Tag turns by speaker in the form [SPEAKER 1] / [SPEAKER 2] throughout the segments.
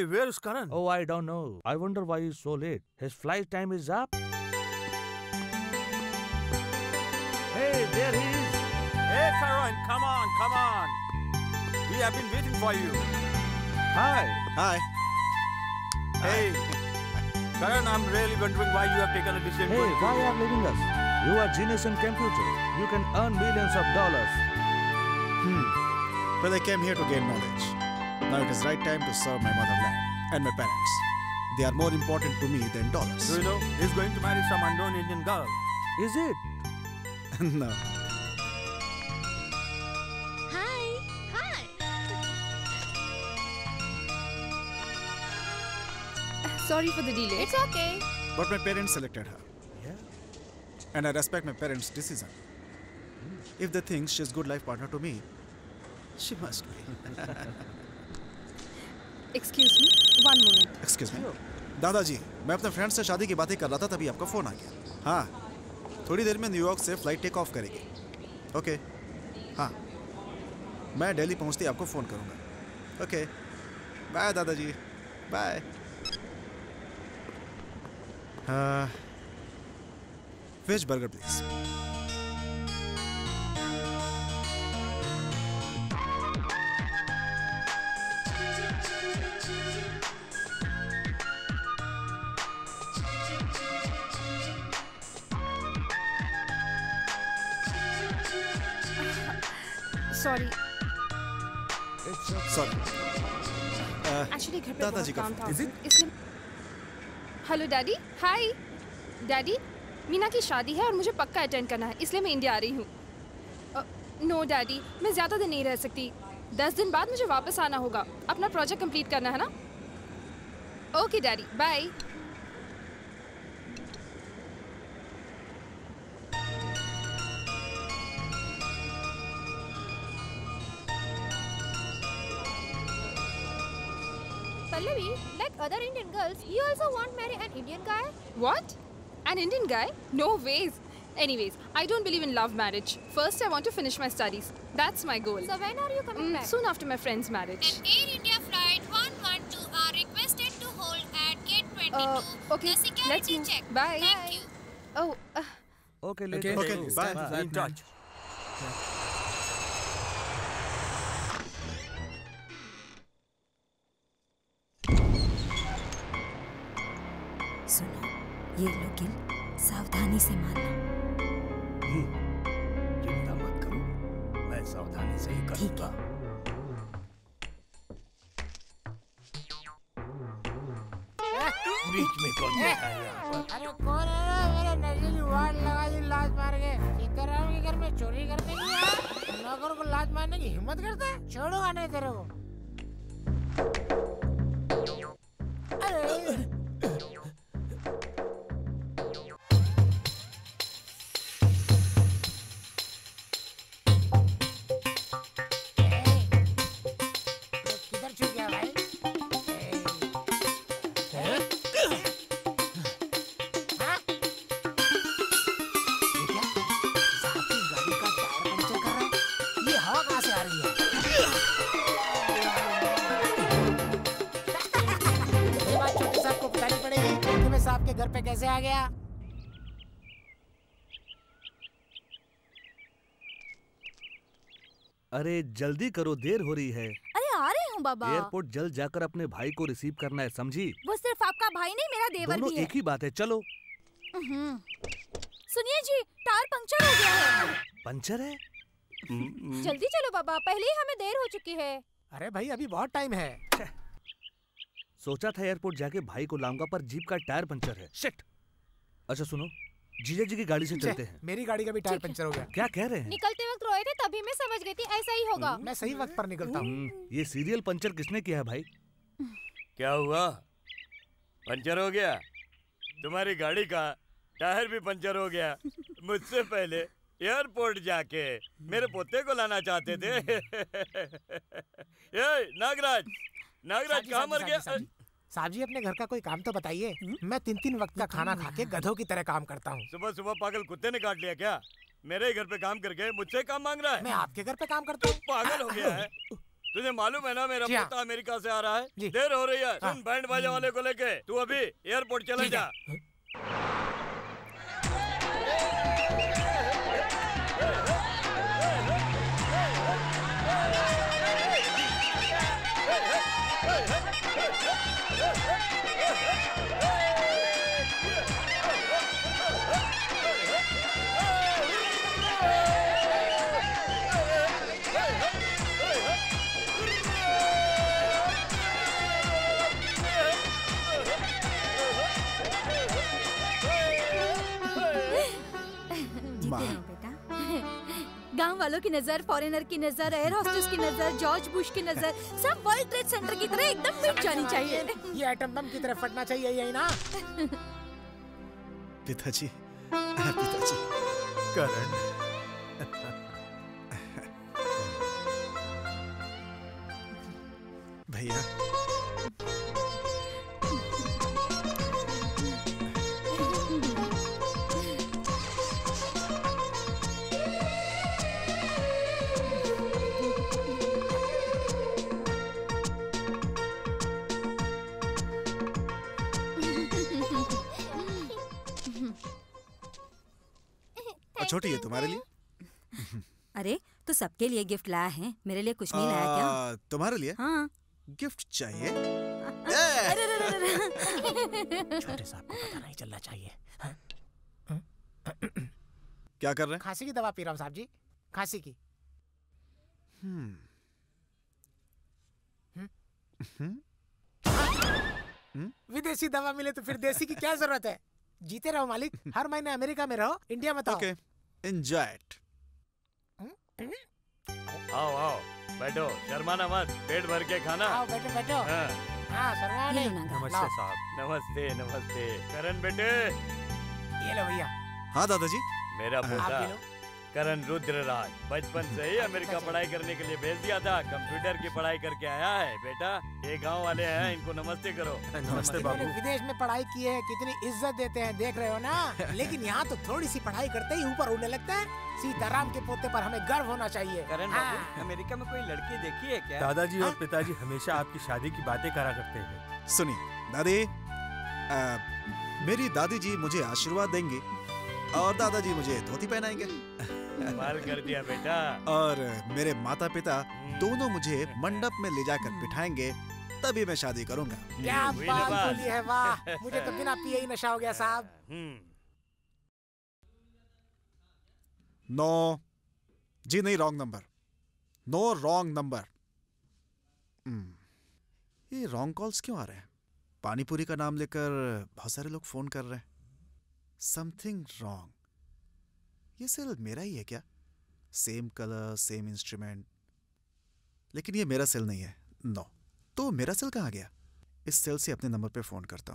[SPEAKER 1] Hey, where is Karan?
[SPEAKER 2] Oh, I don't know. I wonder why he's so late. His flight time is up. Hey, there he is.
[SPEAKER 1] Hey, Karan, come on, come on. We have been waiting for you.
[SPEAKER 2] Hi.
[SPEAKER 3] Hi.
[SPEAKER 1] Hey, Karan, I'm really wondering why you have taken a decision.
[SPEAKER 2] Hey, why are you leaving us? You are genius in computer. You can earn millions of dollars.
[SPEAKER 3] Well, I came here to gain knowledge. Now it is right time to serve my motherland and my parents. They are more important to me than dollars.
[SPEAKER 1] Do you know, he's going to marry some unknown Indian girl.
[SPEAKER 2] Is it?
[SPEAKER 3] No.
[SPEAKER 4] Hi. Hi.
[SPEAKER 5] Sorry for the delay.
[SPEAKER 4] It's okay.
[SPEAKER 3] But my parents selected her.
[SPEAKER 2] Yeah.
[SPEAKER 3] And I respect my parents' decision. If they think she's a good life partner to me, she must be.
[SPEAKER 5] Excuse me. One moment.
[SPEAKER 3] Excuse me. दादाजी, मैं अपने friend से शादी की बातें कर रहा था तभी आपका फोन आ गया. हाँ, थोड़ी देर में न्यूयॉर्क से फ्लाइट टेक ऑफ करेगी. ओके. हाँ, मैं दिल्ली पहुंचते ही आपको फोन करूंगा. ओके. बाय दादाजी. Bye. Veg burger please.
[SPEAKER 5] Sorry.
[SPEAKER 3] Sorry.
[SPEAKER 5] Actually घर पे
[SPEAKER 3] दादाजी
[SPEAKER 5] बहुत
[SPEAKER 3] का
[SPEAKER 5] काम
[SPEAKER 3] phone.
[SPEAKER 5] था.
[SPEAKER 3] Is it?
[SPEAKER 5] इसलिए. Hello daddy. Hi. Daddy, Meena की शादी है और मुझे पक्का अटेंड करना है, इसलिए मैं इंडिया आ रही हूँ. नो डैडी, मैं ज़्यादा दिन नहीं रह सकती. 10 दिन बाद मुझे वापस आना होगा. अपना प्रोजेक्ट कंप्लीट करना है ना. Okay daddy, bye.
[SPEAKER 4] Pallavi, like other Indian girls, you also want to marry an Indian guy?
[SPEAKER 5] What? An Indian guy? No ways. Anyways, I don't believe in love marriage. First, I want to finish my studies. That's my goal.
[SPEAKER 4] So when are you coming back?
[SPEAKER 5] Soon after my friend's marriage.
[SPEAKER 6] An Air India flight 112 are requested to hold at gate 22.
[SPEAKER 5] Okay,
[SPEAKER 6] The security
[SPEAKER 5] let's move.
[SPEAKER 6] check.
[SPEAKER 5] Bye.
[SPEAKER 6] Thank you.
[SPEAKER 5] Oh,
[SPEAKER 2] Okay, later.
[SPEAKER 3] Okay, bye.
[SPEAKER 1] Be in touch.
[SPEAKER 7] सुनो, ये login सावधानी से मानना.
[SPEAKER 8] चिंता मत करो, मैं सावधानी से ही
[SPEAKER 7] ठीक
[SPEAKER 8] करूँगा. बीच में कौन बैठा है यहाँ पर?
[SPEAKER 9] अरे कौन है ना मेरे नजर वार्ड लगा दी लात मार के. सीताराम के घर में चोरी करने की आया, नौकर को लात मारने की हिम्मत करता है. छोड़ूंगा नहीं तेरे को. अरे किधर छुप गया भाई? आपके घर पे कैसे आ गया?
[SPEAKER 2] अरे जल्दी करो, देर हो रही है.
[SPEAKER 4] अरे आ रही हूँ बाबा.
[SPEAKER 2] एयरपोर्ट जल्द जाकर अपने भाई को रिसीव करना है, समझी?
[SPEAKER 4] वो सिर्फ आपका भाई नहीं, मेरा देवर
[SPEAKER 2] दोनों
[SPEAKER 4] भी है.
[SPEAKER 2] एक ही बात है, चलो.
[SPEAKER 4] सुनिए जी, टायर पंक्चर हो गया है.
[SPEAKER 2] पंचर है?
[SPEAKER 4] जल्दी चलो बाबा, पहले ही हमें देर हो चुकी है.
[SPEAKER 9] अरे भाई अभी बहुत टाइम है.
[SPEAKER 2] सोचा था एयरपोर्ट जाके भाई को लाऊंगा, पर जीप का टायर पंचर है. शिट. अच्छा सुनो, जीजा जी की गाड़ी से चलते हैं.
[SPEAKER 9] मेरी गाड़ी का भी टायर पंचर हो गया.
[SPEAKER 2] क्या कह रहे हैं?
[SPEAKER 4] निकलते वक्त रोए थे तभी मैं समझ गई थी ऐसा ही होगा.
[SPEAKER 9] मैं सही वक्त पर निकलता हूँ.
[SPEAKER 2] ये सीरियल पंचर किसने किया है भाई?
[SPEAKER 8] क्या हुआ? पंचर हो गया? तुम्हारी गाड़ी का टायर भी पंचर हो गया. मुझसे पहले एयरपोर्ट जाके मेरे पोते को लाना चाहते थे. ये नागराज कहाँ मर गया?
[SPEAKER 9] साहब जी अपने घर का कोई काम तो बताइए. मैं 3 वक्त का खाना खा के गधों की तरह काम करता हूँ.
[SPEAKER 8] सुबह सुबह पागल कुत्ते ने काट लिया क्या? मेरे ही घर पे काम करके मुझसे काम मांग रहा है?
[SPEAKER 9] मैं आपके घर पे काम करता हूँ.
[SPEAKER 8] पागल हो गया है? तुझे मालूम है ना मेरा
[SPEAKER 9] जी हाँ।
[SPEAKER 8] पोता अमेरिका से आ रहा है।
[SPEAKER 9] जी।
[SPEAKER 8] देर हो रही है।
[SPEAKER 9] हाँ।
[SPEAKER 8] सुन बैंड बाजा वाले को लेके तू अभी एयरपोर्ट चले
[SPEAKER 9] ठीक है।
[SPEAKER 8] जा।
[SPEAKER 7] जीते
[SPEAKER 3] माँ।
[SPEAKER 7] रहो बेटा। गांव वालों की नजर, फॉरेनर की नजर, एयर होस्टेस की नजर, जॉर्ज बुश की नजर, सब वर्ल्ड ट्रेड सेंटर की तरह एकदम मिट जानी चाहिए।
[SPEAKER 9] ये एटम बम की तरफ फटना चाहिए, यही ना?
[SPEAKER 3] पिताजी, पिताजी।
[SPEAKER 1] करण,
[SPEAKER 3] भैया, और छोटी ये तुम्हारे लिए।
[SPEAKER 7] अरे तो सबके लिए गिफ्ट लाया है, मेरे लिए कुछ नहीं लाया क्या?
[SPEAKER 3] तुम्हारे लिए
[SPEAKER 7] हाँ।
[SPEAKER 3] गिफ्ट चाहिए?
[SPEAKER 7] अरे रे रे रे रे।
[SPEAKER 9] छोटे साहब को पता नहीं चलना चाहिए।
[SPEAKER 3] क्या कर रहे हैं?
[SPEAKER 9] खांसी की दवा पी रहा हूँ साहब जी, खांसी की। विदेशी दवा मिले तो फिर देसी की क्या जरूरत है? जीते रहो मालिक, हर महीने अमेरिका में रहो, इंडिया में तो
[SPEAKER 3] ओके, एंजॉय इट।
[SPEAKER 8] आओ आओ बैठो, शर्माना मत, पेट भर के खाना।
[SPEAKER 9] आओ बैठो बैठो।
[SPEAKER 8] हाँ।
[SPEAKER 9] हाँ शर्मा
[SPEAKER 7] ये
[SPEAKER 9] नहीं।
[SPEAKER 7] लो ना।
[SPEAKER 1] नमस्ते साहब।
[SPEAKER 8] नमस्ते नमस्ते। करण बेटे,
[SPEAKER 9] ये लो भैया,
[SPEAKER 3] हाँ दादाजी।
[SPEAKER 8] मेरा
[SPEAKER 9] आप
[SPEAKER 8] पोता
[SPEAKER 9] भी लो।
[SPEAKER 8] करण रुद्रराज बचपन से ही अमेरिका पढ़ाई करने के लिए भेज दिया था। कंप्यूटर की पढ़ाई करके आया है। बेटा ये गांव वाले हैं, इनको नमस्ते करो।
[SPEAKER 1] नमस्ते बाबू।
[SPEAKER 9] इन्होंने विदेश में पढ़ाई की है, कितनी इज्जत देते हैं, देख रहे हो ना? लेकिन यहाँ तो थोड़ी सी पढ़ाई करते ही ऊपर उड़ने लगते हैं। सीताराम के पोते पर हमें गर्व होना चाहिए।
[SPEAKER 10] करण
[SPEAKER 9] हाँ।
[SPEAKER 10] बाबू, अमेरिका में कोई लड़की देखी है क्या?
[SPEAKER 1] दादाजी और पिताजी हमेशा आपकी शादी की बातें करा करते हैं।
[SPEAKER 3] सुनिए दादी, मेरी दादी जी मुझे आशीर्वाद देंगी और दादाजी मुझे धोती पहनाएंगे
[SPEAKER 8] कमाल कर दिया बेटा।
[SPEAKER 3] और मेरे माता पिता दोनों मुझे मंडप में ले जाकर बिठाएंगे, तभी मैं शादी करूंगा।
[SPEAKER 9] क्या
[SPEAKER 8] हुई ना
[SPEAKER 9] बात
[SPEAKER 8] बात?
[SPEAKER 9] बोली है, वाह! मुझे तो बिना पिए ही नशा हो गया साहब।
[SPEAKER 3] नो जी, नहीं, wrong number. No wrong number. ये रॉन्ग कॉल्स क्यों आ रहे हैं? पानी पूरी का नाम लेकर बहुत सारे लोग फोन कर रहे हैं। Something wrong. ये सेल मेरा ही है क्या? सेम कलर, सेम इंस्ट्रूमेंट, लेकिन ये मेरा सेल नहीं है। नो, तो मेरा सेल कहाँ गया? इस सेल से अपने नंबर पे फोन करता हूं।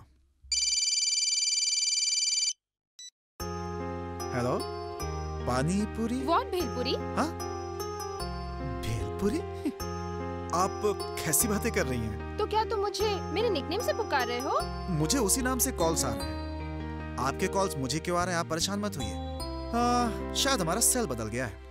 [SPEAKER 3] हेलो, पानी पूरी?
[SPEAKER 5] व्हाट भेलपुरी?
[SPEAKER 3] हाँ, भेलपुरी? आप कैसी बातें कर रही हैं?
[SPEAKER 5] तो क्या तुम मुझे मेरे निकनेम से पुकार रहे हो?
[SPEAKER 3] मुझे उसी नाम से कॉल्स आ रहे हैं। आपके कॉल्स मुझे क्यों आ रहे हैं? आप परेशान मत होइए। शायद हमारा सेल बदल गया है।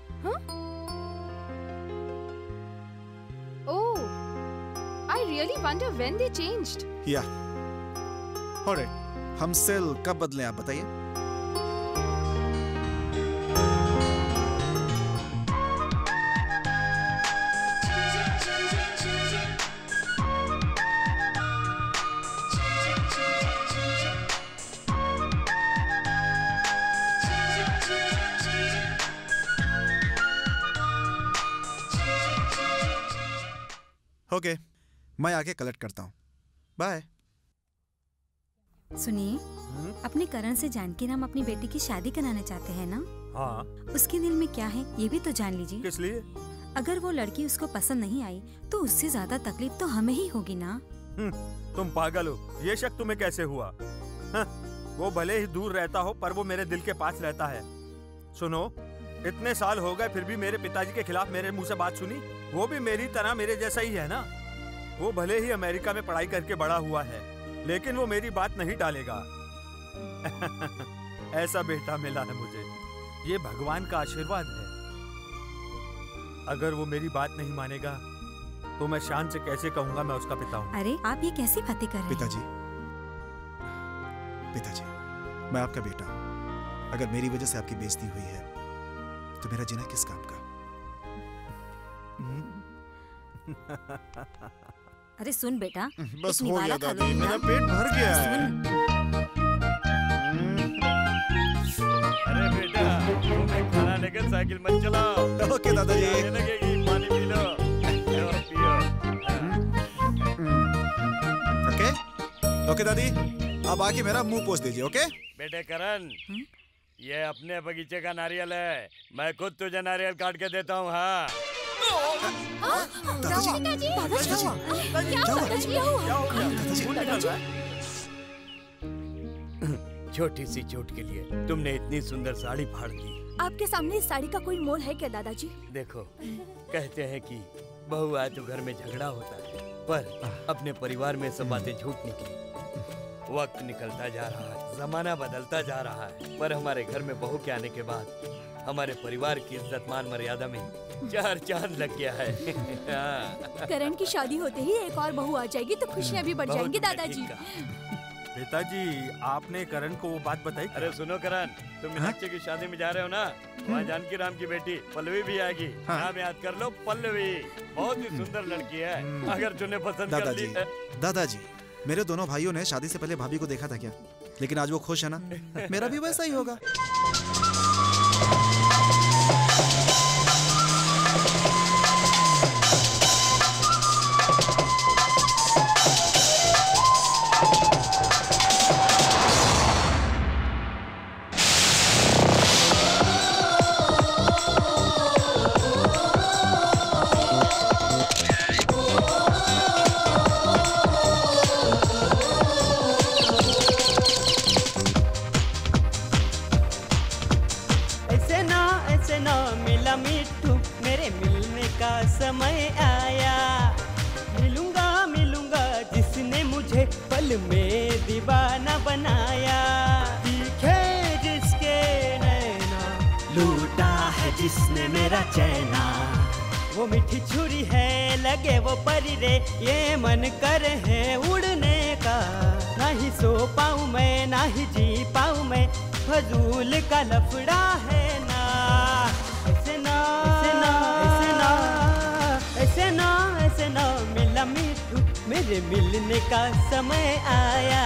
[SPEAKER 5] Oh, I really wonder when they changed.
[SPEAKER 3] या ऑलराइट, हम सेल कब बदलें आप बताइए। ओके, मैं आके कलेक्ट करता हूँ। बाय।
[SPEAKER 7] सुनिए, अपने करण से जानकी नाम अपनी बेटी की शादी कराना चाहते हैं ना?
[SPEAKER 1] हाँ।
[SPEAKER 7] उसके दिल में क्या है ये भी तो जान लीजिए।
[SPEAKER 1] किस लिए?
[SPEAKER 7] अगर वो लड़की उसको पसंद नहीं आई तो उससे ज्यादा तकलीफ तो हमें ही होगी ना।
[SPEAKER 1] तुम पागल हो, ये शक तुम्हें कैसे हुआ? वो भले ही दूर रहता हो पर वो मेरे दिल के पास रहता है। सुनो, इतने साल हो गए फिर भी मेरे पिताजी के खिलाफ मेरे मुंह से बात सुनी? वो भी मेरी तरह मेरे जैसा ही है ना। वो भले ही अमेरिका में पढ़ाई करके बड़ा हुआ है, लेकिन वो मेरी बात नहीं टालेगा। ऐसा बेटा मिला है मुझे, ये भगवान का आशीर्वाद है। अगर वो मेरी बात नहीं मानेगा तो मैं शान से कैसे कहूंगा मैं उसका पिता हूँ?
[SPEAKER 7] अरे आप ये कैसी बातें कर रहे हैं?
[SPEAKER 3] पिताजी, मैं आपका बेटा हूँ। अगर मेरी वजह से आपकी बेइज्जती हुई है तो मेरा जीना किस काम का?
[SPEAKER 7] अरे सुन बेटा,
[SPEAKER 3] बस
[SPEAKER 7] एक
[SPEAKER 3] हो गया
[SPEAKER 7] निवाला खा लो
[SPEAKER 3] दादी,
[SPEAKER 7] ना।
[SPEAKER 3] मेरा पेट भर गया है।
[SPEAKER 8] अरे बेटा, तुम्हें खाना लेकर साइकिल मत चलाओ।
[SPEAKER 3] ओके दादाजी।
[SPEAKER 8] आने लगेगी, पानी पी लो। लो, पियो।
[SPEAKER 3] ओके ओके दादी, अब आके मेरा मुंह पोंछ दीजिए। ओके
[SPEAKER 8] बेटे करण, ये अपने बगीचे का नारियल है। मैं खुद तुझे नारियल काट के देता हूँ। हाँ
[SPEAKER 3] दादाजी,
[SPEAKER 8] छोटी सी चोट के लिए तुमने इतनी सुंदर साड़ी फाड़ दी।
[SPEAKER 7] आपके सामने इस साड़ी का कोई मोल है क्या दादाजी?
[SPEAKER 8] देखो, कहते हैं कि बहू आए तो घर में झगड़ा होता है, पर अपने परिवार में सब बातें झूठ निकली। वक्त निकलता जा रहा है, जमाना बदलता जा रहा है, पर हमारे घर में बहू के आने के बाद हमारे परिवार की इज्जत मान मर्यादा में 4 चांद लग गया है।
[SPEAKER 7] करण की शादी होते ही एक और बहू आ जाएगी तो खुशियाँ भी बढ़ जाएंगी दादाजी।
[SPEAKER 1] पिताजी, आपने करण को वो बात बताई?
[SPEAKER 8] अरे सुनो करण, तुम मीनाक्षी की शादी में जा रहे हो ना, वहाँ जानकी राम की बेटी पल्लवी भी आएगी। नाम याद कर लो, पल्लवी। बहुत ही सुंदर लड़की है, अगर तूने पसंद कर ली।
[SPEAKER 3] दादाजी, मेरे दोनों भाइयों ने शादी से पहले भाभी को देखा था क्या? लेकिन आज वो खुश है ना? मेरा भी वैसा ही होगा।
[SPEAKER 11] समय आया, मिलूंगा मिलूंगा जिसने मुझे पल में दीवाना बनाया। दिखे जिसके नैना, लूटा है जिसने मेरा चैना। वो मीठी छुरी है, लगे वो परी रे, ये मन कर है उड़ने का। ना ही सो पाऊं मैं, ना ही जी पाऊं मैं, फजूल का लफड़ा है ना। ऐसे ना ऐसे ना ऐसे ना ऐसे ना ऐसे ना मिला मिठू, मेरे मिलने का समय आया।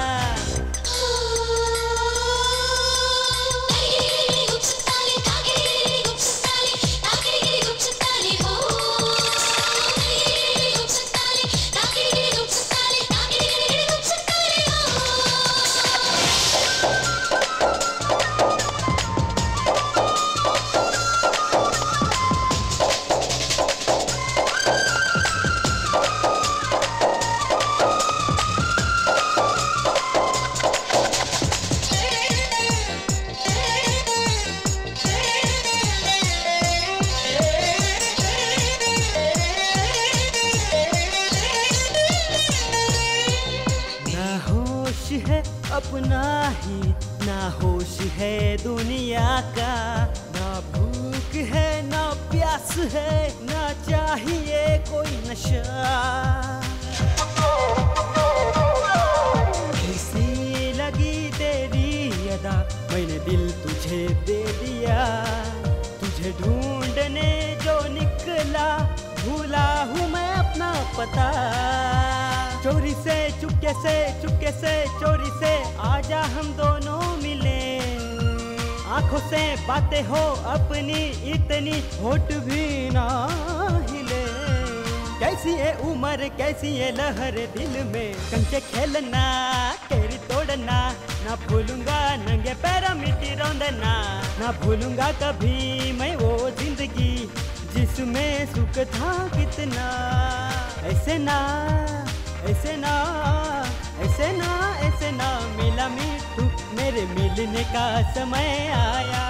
[SPEAKER 11] अपना ही ना होश है दुनिया का, ना भूख है ना प्यास है, ना चाहिए कोई नशा। कैसी लगी तेरी अदा, मैंने दिल तुझे दे दिया। तुझे ढूंढने जो निकला, भूला हूँ मैं अपना पता। चोरी से चुपके से चुपके से चोरी से आजा हम दोनों मिले। आंखों से बातें हो अपनी इतनी, होठ भी ना हिले। कैसी है उम्र कैसी है लहर दिल में, कंचे खेलना तेरी तोड़ना। ना भूलूंगा नंगे पैर मिट्टी रौंदना, ना भूलूंगा कभी मैं वो जिंदगी जिसमें सुख था कितना। ऐसे ना ऐसे ना ऐसे ना ऐसे ना मिला मिठू, मेरे मिलने का समय आया।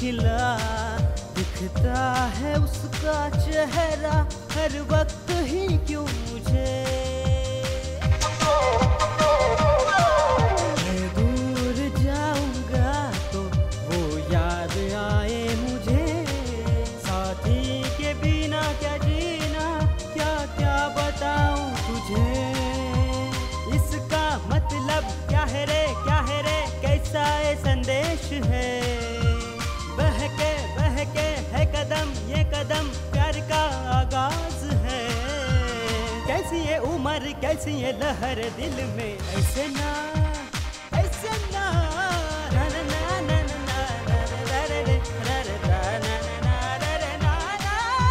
[SPEAKER 11] खिला, दिखता है उसका चेहरा हर वक्त ही क्यों मुझे। मैं दूर जाऊंगा तो वो याद आए मुझे, साथी के बिना क्या जीना, क्या क्या बताऊं तुझे। इसका मतलब क्या है रे, क्या है रे, कैसा ये संदेश है। बहके है कदम, ये कदम प्यार का आगाज है। कैसी ये उम्र, कैसी ये लहर दिल में, ऐसे ना ना ना ना ना ना ना रे रे रे रे ना ना ना रे रे ना ना।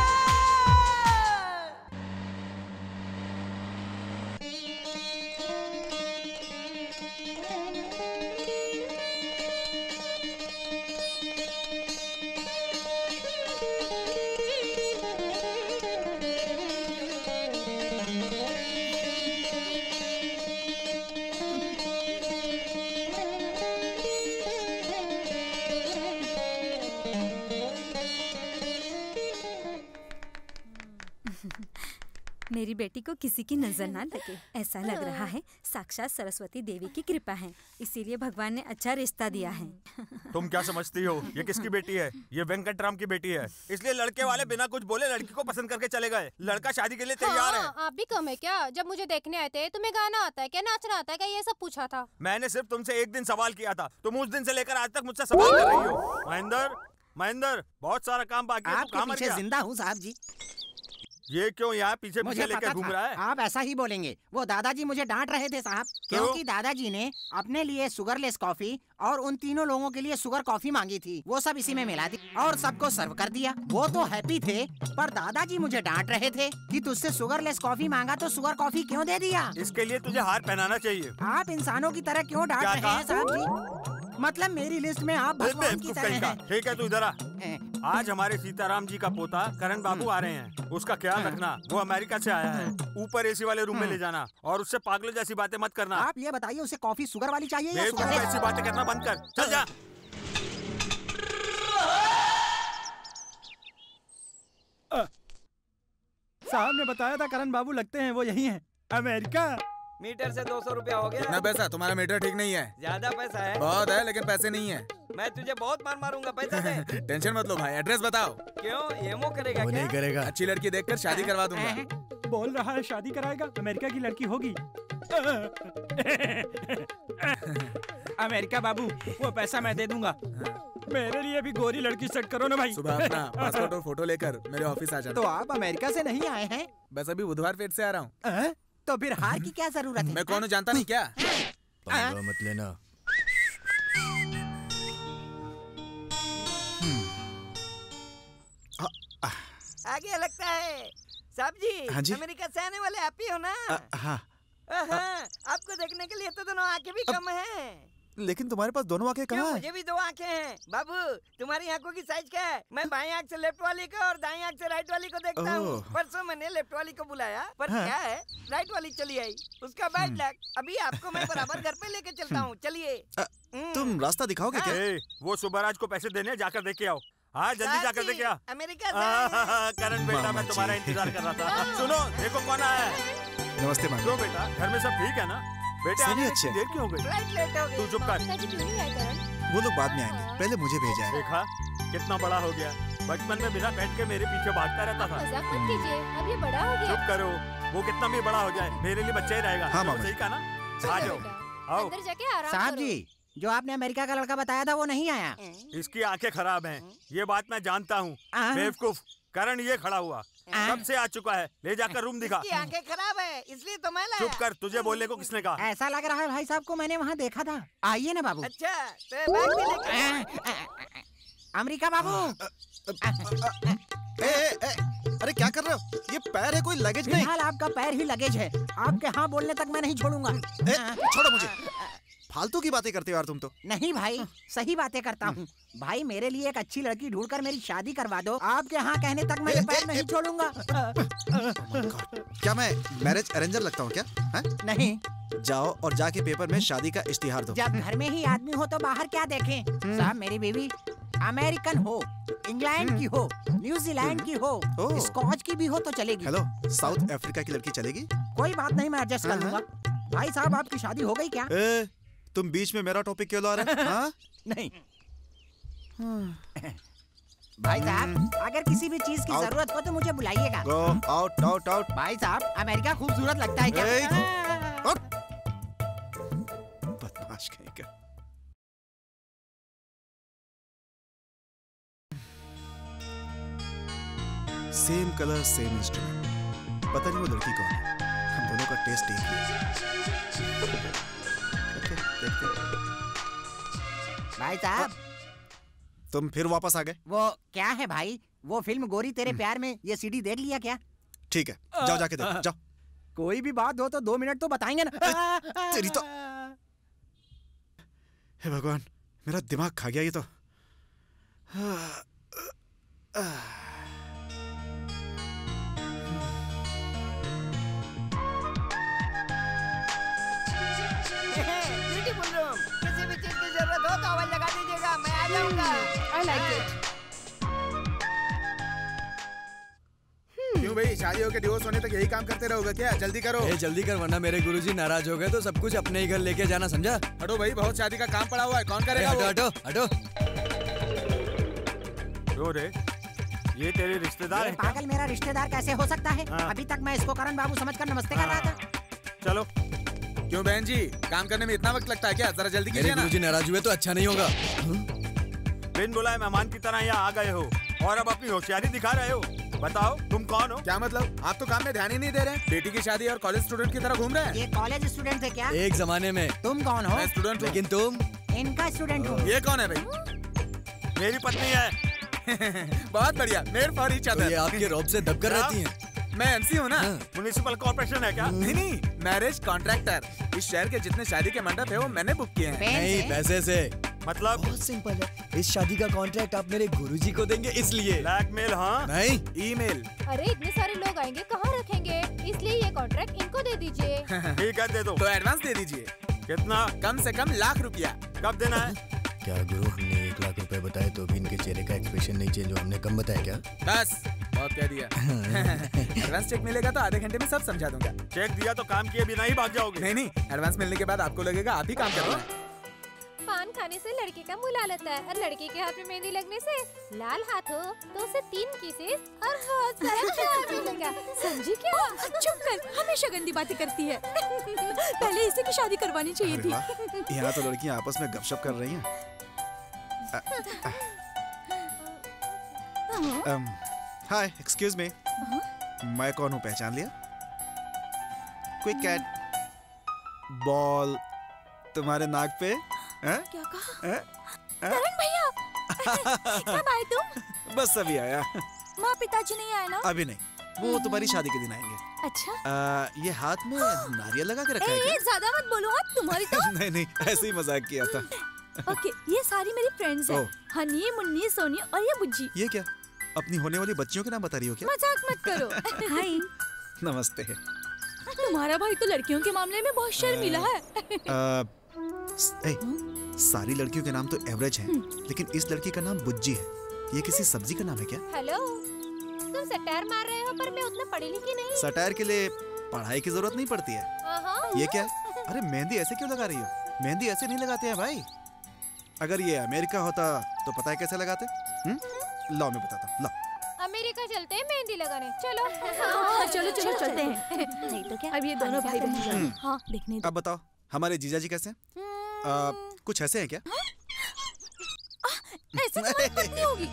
[SPEAKER 7] मेरी बेटी को किसी की नजर ना लगे, ऐसा लग रहा है साक्षात सरस्वती देवी की कृपा है, इसीलिए भगवान ने अच्छा रिश्ता दिया है।
[SPEAKER 1] तुम क्या समझती हो ये किसकी बेटी है? ये वेंकटराम की बेटी है, इसलिए लड़के वाले बिना कुछ बोले लड़की को पसंद करके चले गए। लड़का शादी के लिए तैयार है।
[SPEAKER 4] आप भी कम है क्या? जब मुझे देखने आए थे तुम्हें गाना आता है क्या, नाचना आता है क्या, ये सब पूछा था।
[SPEAKER 1] मैंने सिर्फ तुमसे एक दिन सवाल किया था, तुम उस दिन से लेकर आज तक मुझसे सवाल कर रही हो। महेंद्र बहुत सारा काम बाकी है,
[SPEAKER 12] आपके पीछे जिंदा हूँ साहब जी।
[SPEAKER 1] ये क्यों यहाँ पीछे पीछे लेकर घूम रहा है?
[SPEAKER 12] आप ऐसा ही बोलेंगे। वो दादाजी मुझे डांट रहे थे साहब, क्योंकि दादाजी ने अपने लिए शुगरलेस कॉफी और उन तीनों लोगों के लिए शुगर कॉफी मांगी थी। वो सब इसी में मिला दी और सबको सर्व कर दिया। वो तो हैप्पी थे, पर दादाजी मुझे डांट रहे थे कि तुझसे शुगरलेस कॉफी मांगा तो शुगर कॉफी क्यों दे दिया।
[SPEAKER 1] इसके लिए तुझे हार पहनाना चाहिए।
[SPEAKER 12] आप इंसानों की तरह क्यों डांट रहे हैं साहब जी? मतलब मेरी लिस्ट में आप भगवान की तरह हैं।
[SPEAKER 1] ठीक है तू इधर आ। आज हमारे सीताराम जी का पोता करण बाबू आ रहे हैं, उसका ख्याल रखना। वो अमेरिका से आया है, ऊपर एसी वाले रूम में ले जाना और उससे पागलों जैसी बातें मत करना।
[SPEAKER 12] आप ये बताइए उसे कॉफी शुगर वाली चाहिए या शुगर?
[SPEAKER 1] ऐसी बातें करना बंद कर, चल जा।
[SPEAKER 13] साहब ने बताया था करण बाबू लगते हैं वो यही हैं, अमेरिका।
[SPEAKER 10] मीटर से 200 रुपया हो गया।
[SPEAKER 3] कितना पैसा? तुम्हारा मीटर ठीक नहीं है।
[SPEAKER 10] ज्यादा पैसा है।
[SPEAKER 3] बहुत है लेकिन पैसे नहीं है।
[SPEAKER 10] मैं तुझे बहुत मार मारूंगा, पैसा दे।
[SPEAKER 3] टेंशन मत लो भाई, एड्रेस बताओ।
[SPEAKER 10] क्यों येमो करेगा क्या?
[SPEAKER 3] नहीं करेगा, अच्छी लड़की देखकर शादी करवा दूंगा।
[SPEAKER 13] बोल रहा है शादी कराएगा, अमेरिका की लड़की होगी। अमेरिका बाबू वो पैसा मैं दे दूंगा, मेरे लिए भी गोरी लड़की सेट करो ना भाई।
[SPEAKER 3] सुबह अपना पासपोर्ट और फोटो लेकर मेरे ऑफिस आ जाना।
[SPEAKER 12] तो आप अमेरिका से नहीं आए हैं?
[SPEAKER 3] बस अभी बुधवार पेट से आ रहा हूँ।
[SPEAKER 12] तो फिर हार की क्या जरूरत है?
[SPEAKER 3] मैं कौन जानता नहीं क्या?
[SPEAKER 1] मत लेना।
[SPEAKER 10] आगे लगता है साहब जी,
[SPEAKER 3] हाँ जी?
[SPEAKER 10] अमेरिका से आने वाले आप ही हो ना?
[SPEAKER 3] हाँ।
[SPEAKER 10] आपको देखने के लिए तो दोनों आंखें भी कम हैं।
[SPEAKER 3] लेकिन तुम्हारे पास दोनों आंखें कहाँ हैं?
[SPEAKER 10] मुझे भी 2 आंखें हैं। बाबू तुम्हारी आंखों की साइज क्या है? मैं बाएं आंख से लेफ्ट वाली को और दाएं आंख से राइट वाली को देखता हूँ। परसों मैंने लेफ्ट वाली को बुलाया, पर क्या है राइट वाली चली आई, उसका बैड लक। अभी आपको मैं बराबर घर पे लेके चलता हूँ, चलिए।
[SPEAKER 3] तुम रास्ता दिखाओगे क्या?
[SPEAKER 1] वो सुबराज को पैसे देने, जाकर देख के आओ। हाँ जल्दी जाकर देख के आओ।
[SPEAKER 10] अमेरिका
[SPEAKER 1] करण बेटा मैं तुम्हारा इंतजार कर रहा था। सुनो देखो कौन आया है।
[SPEAKER 3] नमस्ते मामा।
[SPEAKER 1] तो बेटा घर में सब ठीक है ना? बेटे
[SPEAKER 3] सभी
[SPEAKER 1] आने में
[SPEAKER 3] अच्छे हैं।
[SPEAKER 1] देर क्यों हो गई? तू चुप कर।
[SPEAKER 3] वो लोग बाद में आएंगे, पहले मुझे भेजा है।
[SPEAKER 1] देखा कितना बड़ा हो गया, बचपन में बिना बैठ के मेरे पीछे भागता रहता था।
[SPEAKER 4] मजाक मत कीजिए, अब ये बड़ा हो गया।
[SPEAKER 1] चुप करो, वो कितना भी बड़ा हो जाए मेरे लिए बच्चा ही रहेगा।
[SPEAKER 3] हाँ मामा।
[SPEAKER 1] सही कहा ना? आ जाओ आओ।
[SPEAKER 4] अंदर जाके आराम
[SPEAKER 12] साहब
[SPEAKER 4] करो।
[SPEAKER 12] जी जो आपने अमेरिका का लड़का बताया था वो नहीं आया।
[SPEAKER 1] इसकी आंखें खराब हैं, ये बात मैं जानता हूँ। बेवकूफ करण ये खड़ा हुआ कब से आ चुका है, ले जाकर रूम दिखा।
[SPEAKER 10] इसकी आंखें खराब है इसलिए तो मैं लाया।
[SPEAKER 1] चुप कर, तुझे बोलने को किसने कहा?
[SPEAKER 12] ऐसा लग रहा है भाई साहब को मैंने वहाँ देखा था। आइए ना बाबू।
[SPEAKER 10] अच्छा तो बैग भी लेके
[SPEAKER 12] अमेरिका बाबू।
[SPEAKER 3] अरे क्या कर रहे हो? ये पैर है, कोई लगेज नहीं।
[SPEAKER 12] फिलहाल आपका पैर ही लगेज है, आपके हाँ बोलने तक मैं नहीं छोड़ूंगा।
[SPEAKER 3] छोड़ो मुझे, फालतू की बातें करते हो यार तुम तो।
[SPEAKER 12] नहीं भाई सही बातें करता हूँ। भाई मेरे लिए एक अच्छी लड़की ढूंढकर मेरी शादी करवा दो, आपके यहाँ कहने तक मैं ये पैर नहीं छोड़ूंगा।
[SPEAKER 3] क्या मैं मैरिज अरेंजर लगता हूँ क्या?
[SPEAKER 12] नहीं।
[SPEAKER 3] जाओ और जाके पेपर में शादी का इश्तिहार दो।
[SPEAKER 12] जब घर में ही आदमी हो तो बाहर क्या देखें? साहब मेरी बीवी अमेरिकन हो, इंग्लैंड की हो, न्यूजीलैंड की हो, स्कॉच की भी हो तो चलेगी।
[SPEAKER 3] हेलो, साउथ अफ्रीका की लड़की चलेगी?
[SPEAKER 12] कोई बात नहीं, मैं एडजस्ट कर लूंगा। भाई साहब, आपकी शादी हो गई क्या?
[SPEAKER 3] तुम बीच में मेरा टॉपिक क्यों ला रहे हो? हाँ?
[SPEAKER 12] नहीं। भाई साहब, अगर किसी भी चीज की जरूरत हो तो मुझे बुलाइएगा।
[SPEAKER 3] Go out, out, out.
[SPEAKER 12] भाई साहब, अमेरिका खूबसूरत लगता है क्या?
[SPEAKER 3] बदमाश कहीं का। Same colour, same instrument. पता नहीं वो लड़की कौन है। हम दोनों का टेस्ट एक ही है। ओके, देखते हैं।
[SPEAKER 12] भाई साहब,
[SPEAKER 3] तुम फिर वापस आ गए?
[SPEAKER 12] वो क्या है भाई, वो फिल्म गोरी तेरे प्यार में ये सीडी देख लिया क्या?
[SPEAKER 3] ठीक है, जाओ जाके देखो, जाओ।
[SPEAKER 12] कोई भी बात हो तो 2 मिनट तो बताएंगे ना।
[SPEAKER 3] तेरी तो, हे भगवान, मेरा दिमाग खा गया ये तो।
[SPEAKER 10] ब्यूटीफुल रूम, किसी भी चीज की जरूरत हो तो आवाज लगा दीजिएगा, मैं आ जाऊंगा।
[SPEAKER 5] I like it.
[SPEAKER 14] क्यों भाई, शादी होके डिवोर्स होने तक यही काम करते रहोगे क्या? जल्दी करो।
[SPEAKER 15] जल्दी कर वरना मेरे गुरुजी नाराज हो गए तो सब कुछ अपने ही घर लेके जाना, समझा?
[SPEAKER 14] हटो भाई, बहुत शादी का काम पड़ा हुआ है, कौन करेगा?
[SPEAKER 15] हटो हटो हटो।
[SPEAKER 1] क्यों रे, ये तेरे रिश्तेदार हैं क्या?
[SPEAKER 12] पागल, मेरा रिश्तेदार कैसे हो सकता है? अभी तक मैं इसको करण बाबू समझकर नमस्ते कर रहा था।
[SPEAKER 1] चलो।
[SPEAKER 14] क्यों बहन जी, काम करने में इतना वक्त लगता है क्या? जरा जल्दी कीजिए ना।
[SPEAKER 15] गुरुजी नाराज हुए तो अच्छा नहीं होगा।
[SPEAKER 1] बिन बुलाए मेहमान की तरह यहाँ आ गए हो और अब अपनी होशियारी दिखा रहे हो। बताओ तुम कौन हो?
[SPEAKER 14] क्या मतलब? आप तो काम में ध्यान ही नहीं दे रहे। बेटी की शादी और कॉलेज स्टूडेंट की तरह घूम रहे हैं।
[SPEAKER 12] ये कॉलेज स्टूडेंट है क्या?
[SPEAKER 15] एक जमाने में।
[SPEAKER 12] तुम कौन हो?
[SPEAKER 14] मैं स्टूडेंट हूँ।
[SPEAKER 15] लेकिन तुम?
[SPEAKER 12] इनका स्टूडेंट हूँ।
[SPEAKER 14] ये कौन है भाई?
[SPEAKER 1] मेरी पत्नी है।
[SPEAKER 14] बहुत बढ़िया, मेयर फॉर ईच अदर।
[SPEAKER 15] ये आपके रौब से दबकर रहती हैं।
[SPEAKER 14] मैं एमसी हूँ ना।
[SPEAKER 1] म्युनिसिपल कॉर्पोरेशन है क्या?
[SPEAKER 14] नहीं, मैरिज कॉन्ट्रैक्टर। इस शहर के जितने शादी के मंडप है वो मैंने बुक किए हैं।
[SPEAKER 15] नहीं, पैसे से।
[SPEAKER 1] मतलब?
[SPEAKER 15] बहुत सिंपल है, इस शादी का कॉन्ट्रैक्ट आप मेरे गुरुजी को देंगे इसलिए।
[SPEAKER 1] ब्लैकमेल? हाँ
[SPEAKER 15] नहीं,
[SPEAKER 14] ईमेल।
[SPEAKER 4] अरे इतने सारे लोग आएंगे, कहाँ रखेंगे? इसलिए ये कॉन्ट्रैक्ट इनको दे दीजिए।
[SPEAKER 1] ठीक है, दे दो।
[SPEAKER 14] तो एडवांस दे दीजिए।
[SPEAKER 1] कितना?
[SPEAKER 14] कम से कम ₹1,00,000।
[SPEAKER 1] कब देना है?
[SPEAKER 15] क्या गुरु, हमने 1,00,000 रुपए बताए तो भी इनके चेहरे का एक्सप्रेशन नहीं चेंज हुआ, हमने कम बताया क्या?
[SPEAKER 14] बस बहुत कह दिया। एडवांस चेक मिलेगा तो आधे घंटे में सब समझा दूंगा।
[SPEAKER 1] चेक दिया तो काम किए बिना ही भाग जाओगे?
[SPEAKER 14] नहीं, एडवांस मिलने के बाद आपको लगेगा आप ही काम कर रहे हैं।
[SPEAKER 4] पान खाने से लड़के का मुंह लाल होता है और लड़के के हाथ में मेहंदी लगने से लाल हाथ हो तो उसे 3 किसेस और बहुत सारा प्यार मिलेगा। समझी क्या?
[SPEAKER 7] चुप कर, हमेशा गंदी बातें करती है। पहले इसे की शादी करवानी चाहिए थी।
[SPEAKER 3] यहाँ तो लड़कियाँ आपस में गपशप कर रही हैं। हाय, एक्सक्यूज मी, मैं कौन हूँ, पहचान लिया? क्विक कैट बॉल तुम्हारे नाक पे?
[SPEAKER 7] क्या कहा? करण भैया, कब आए तुम?
[SPEAKER 3] बस अभी आया।
[SPEAKER 7] माँ पिताजी नहीं आए ना?
[SPEAKER 3] अभी नहीं, वो तुम्हारी शादी के दिन आएंगे।
[SPEAKER 7] अच्छा।
[SPEAKER 3] ये हाथ में नारियल लगा के रखा है क्या?
[SPEAKER 7] ज्यादा मत बोलो, तुम्हारी तो।
[SPEAKER 3] नहीं, ऐसे ही मजाक किया था।
[SPEAKER 7] ओके, ये सारी मेरी फ्रेंड्स हैं। हनी, मुन्नी, सोनी और ये बुज्जी।
[SPEAKER 3] ये क्या, अपनी होने वाली बच्चियों के नाम बता रही हो क्या?
[SPEAKER 7] मजाक मत करो। हाय।
[SPEAKER 3] नमस्ते।
[SPEAKER 7] तुम्हारा भाई तो लड़कियों के मामले में बहुत शर्मीला है।
[SPEAKER 3] सारी लड़कियों के नाम तो एवरेज हैं, लेकिन इस लड़की का नाम बुज्जी है। ये किसी सब्जी का नाम है क्या?
[SPEAKER 4] हेलो, तुम सटायर मार रहे हो पर मैं उतना पढ़ी लिखी नहीं।
[SPEAKER 3] सटायर के लिए पढ़ाई की जरूरत नहीं पड़ती है। ये क्या? अरे मेहंदी ऐसे क्यों लगा रही हो? मेहंदी ऐसे नहीं लगाते हैं भाई। अगर ये अमेरिका होता तो पता है कैसे लगाते? लाओ मैं बताता हूँ, लाओ।
[SPEAKER 4] अमेरिका चलते हैं मेहंदी लगाने, चलो।
[SPEAKER 7] हाँ, चलो चलो चलते हैं। नहीं तो क्या, अब ये दोनों भाई बहन। हाँ, देखने दो।
[SPEAKER 3] अब बताओ, हमारे जीजा जी कैसे हैं? कुछ ऐसे हैं क्या?
[SPEAKER 7] ऐसे तुम्हारी पत्नी होगी।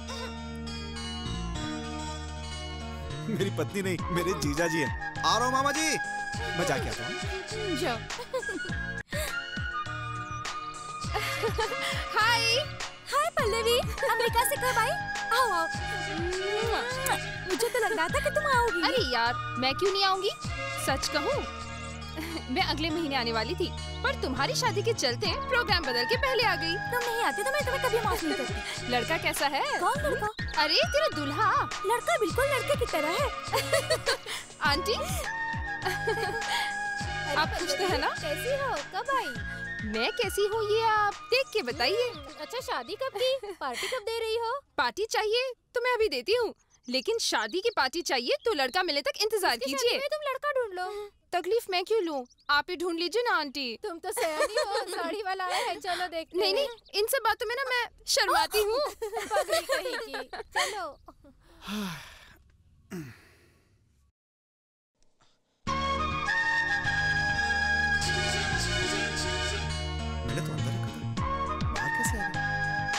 [SPEAKER 3] मेरी पत्नी नहीं, मेरे जीजा जी हैं। आ रहा हूँ मामा जी, मैं जाके आता हूँ।
[SPEAKER 5] जाओ। हाय
[SPEAKER 7] हाय पल्लवी, अमेरिका से कब आई? आओ आओ। मुझे तो लग रहा था कि तुम आओगी।
[SPEAKER 5] अरे यार, मैं क्यों नहीं आऊंगी? सच कहूँ, मैं अगले महीने आने वाली थी, पर तुम्हारी शादी के चलते प्रोग्राम बदल के पहले आ गई।
[SPEAKER 7] तुम नहीं आती तो मैं तुम्हें कभी माफ नहीं करती।
[SPEAKER 5] लड़का कैसा है?
[SPEAKER 7] कौन लड़का?
[SPEAKER 5] अरे तेरा दूल्हा।
[SPEAKER 7] लड़का बिल्कुल लड़के की तरह है।
[SPEAKER 5] आंटी। आप पूछते हैं ना?
[SPEAKER 4] कैसी हो? कब आई?
[SPEAKER 5] मैं कैसी हूँ ये आप देख के बताइए।
[SPEAKER 4] अच्छा शादी कब की? पार्टी कब दे रही हो?
[SPEAKER 5] पार्टी चाहिए तो मैं अभी देती हूँ, लेकिन शादी की पार्टी चाहिए तो लड़का मिले तक इंतजार कीजिए।
[SPEAKER 4] तुम लड़का ढूंढ लो।
[SPEAKER 5] तकलीफ मैं क्यों लूँ? आप ही ढूंढ लीजिए ना आंटी।
[SPEAKER 4] तुम तो सयानी हो, साड़ी वाला आया है, चलो देखते हैं।
[SPEAKER 5] नहीं, इन सब बातों में ना मैं शर्माती हूँ।
[SPEAKER 4] पगली कहीं की। चलो।
[SPEAKER 3] मैंने तो अंदर रखा था, बाहर कैसे आ गया?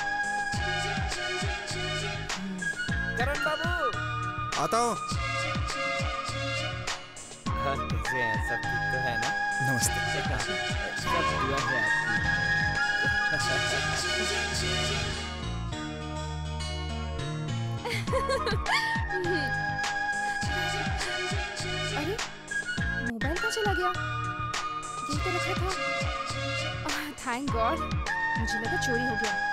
[SPEAKER 10] करण बाबू।
[SPEAKER 3] आता हूँ।
[SPEAKER 10] हाँ, कैसे हैं? सब ठीक तो है ना?
[SPEAKER 3] नमस्ते।
[SPEAKER 10] सब दुआ है
[SPEAKER 5] अरे मोबाइल कहाँ चला गया? ये तो रखा था। थैंक गॉड, मुझे लगा चोरी हो गया।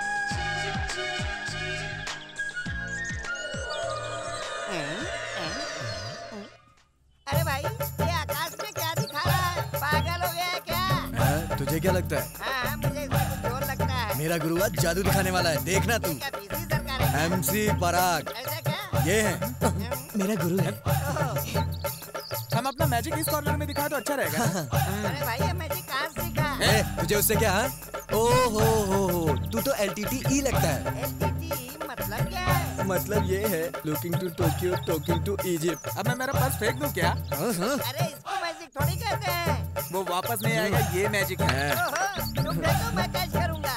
[SPEAKER 10] अरे भाई, ये आकाश में क्या दिखा रहा है? पागल हो गया है क्या?
[SPEAKER 15] तुझे क्या लगता है?
[SPEAKER 10] हाँ, मुझे इसमें कुछ जोर लगता है।
[SPEAKER 15] मेरा गुरु आज जादू दिखाने वाला है, देखना तू। MC पराग, ये है मेरा गुरु है।
[SPEAKER 14] हम अपना मैजिक इस कॉर्नर में दिखाए तो अच्छा रहेगा।
[SPEAKER 10] अरे भाई, ये मैजिक कहाँ सीखा?
[SPEAKER 15] तुझे उससे क्या? ओहो, तू तो LTTE लगता है।
[SPEAKER 10] LTTE मतलब क्या है?
[SPEAKER 15] मतलब ये है looking to Tokyo, talking to Egypt.
[SPEAKER 14] अब मैं मेरा पर्स फेंक दूं क्या?
[SPEAKER 10] अरे इसको मैजिक थोड़ी कहते हैं।
[SPEAKER 14] वो वापस नहीं आएगा, ये मैजिक है।
[SPEAKER 10] ओहो, तुम देखो मैं कैच करूंगा।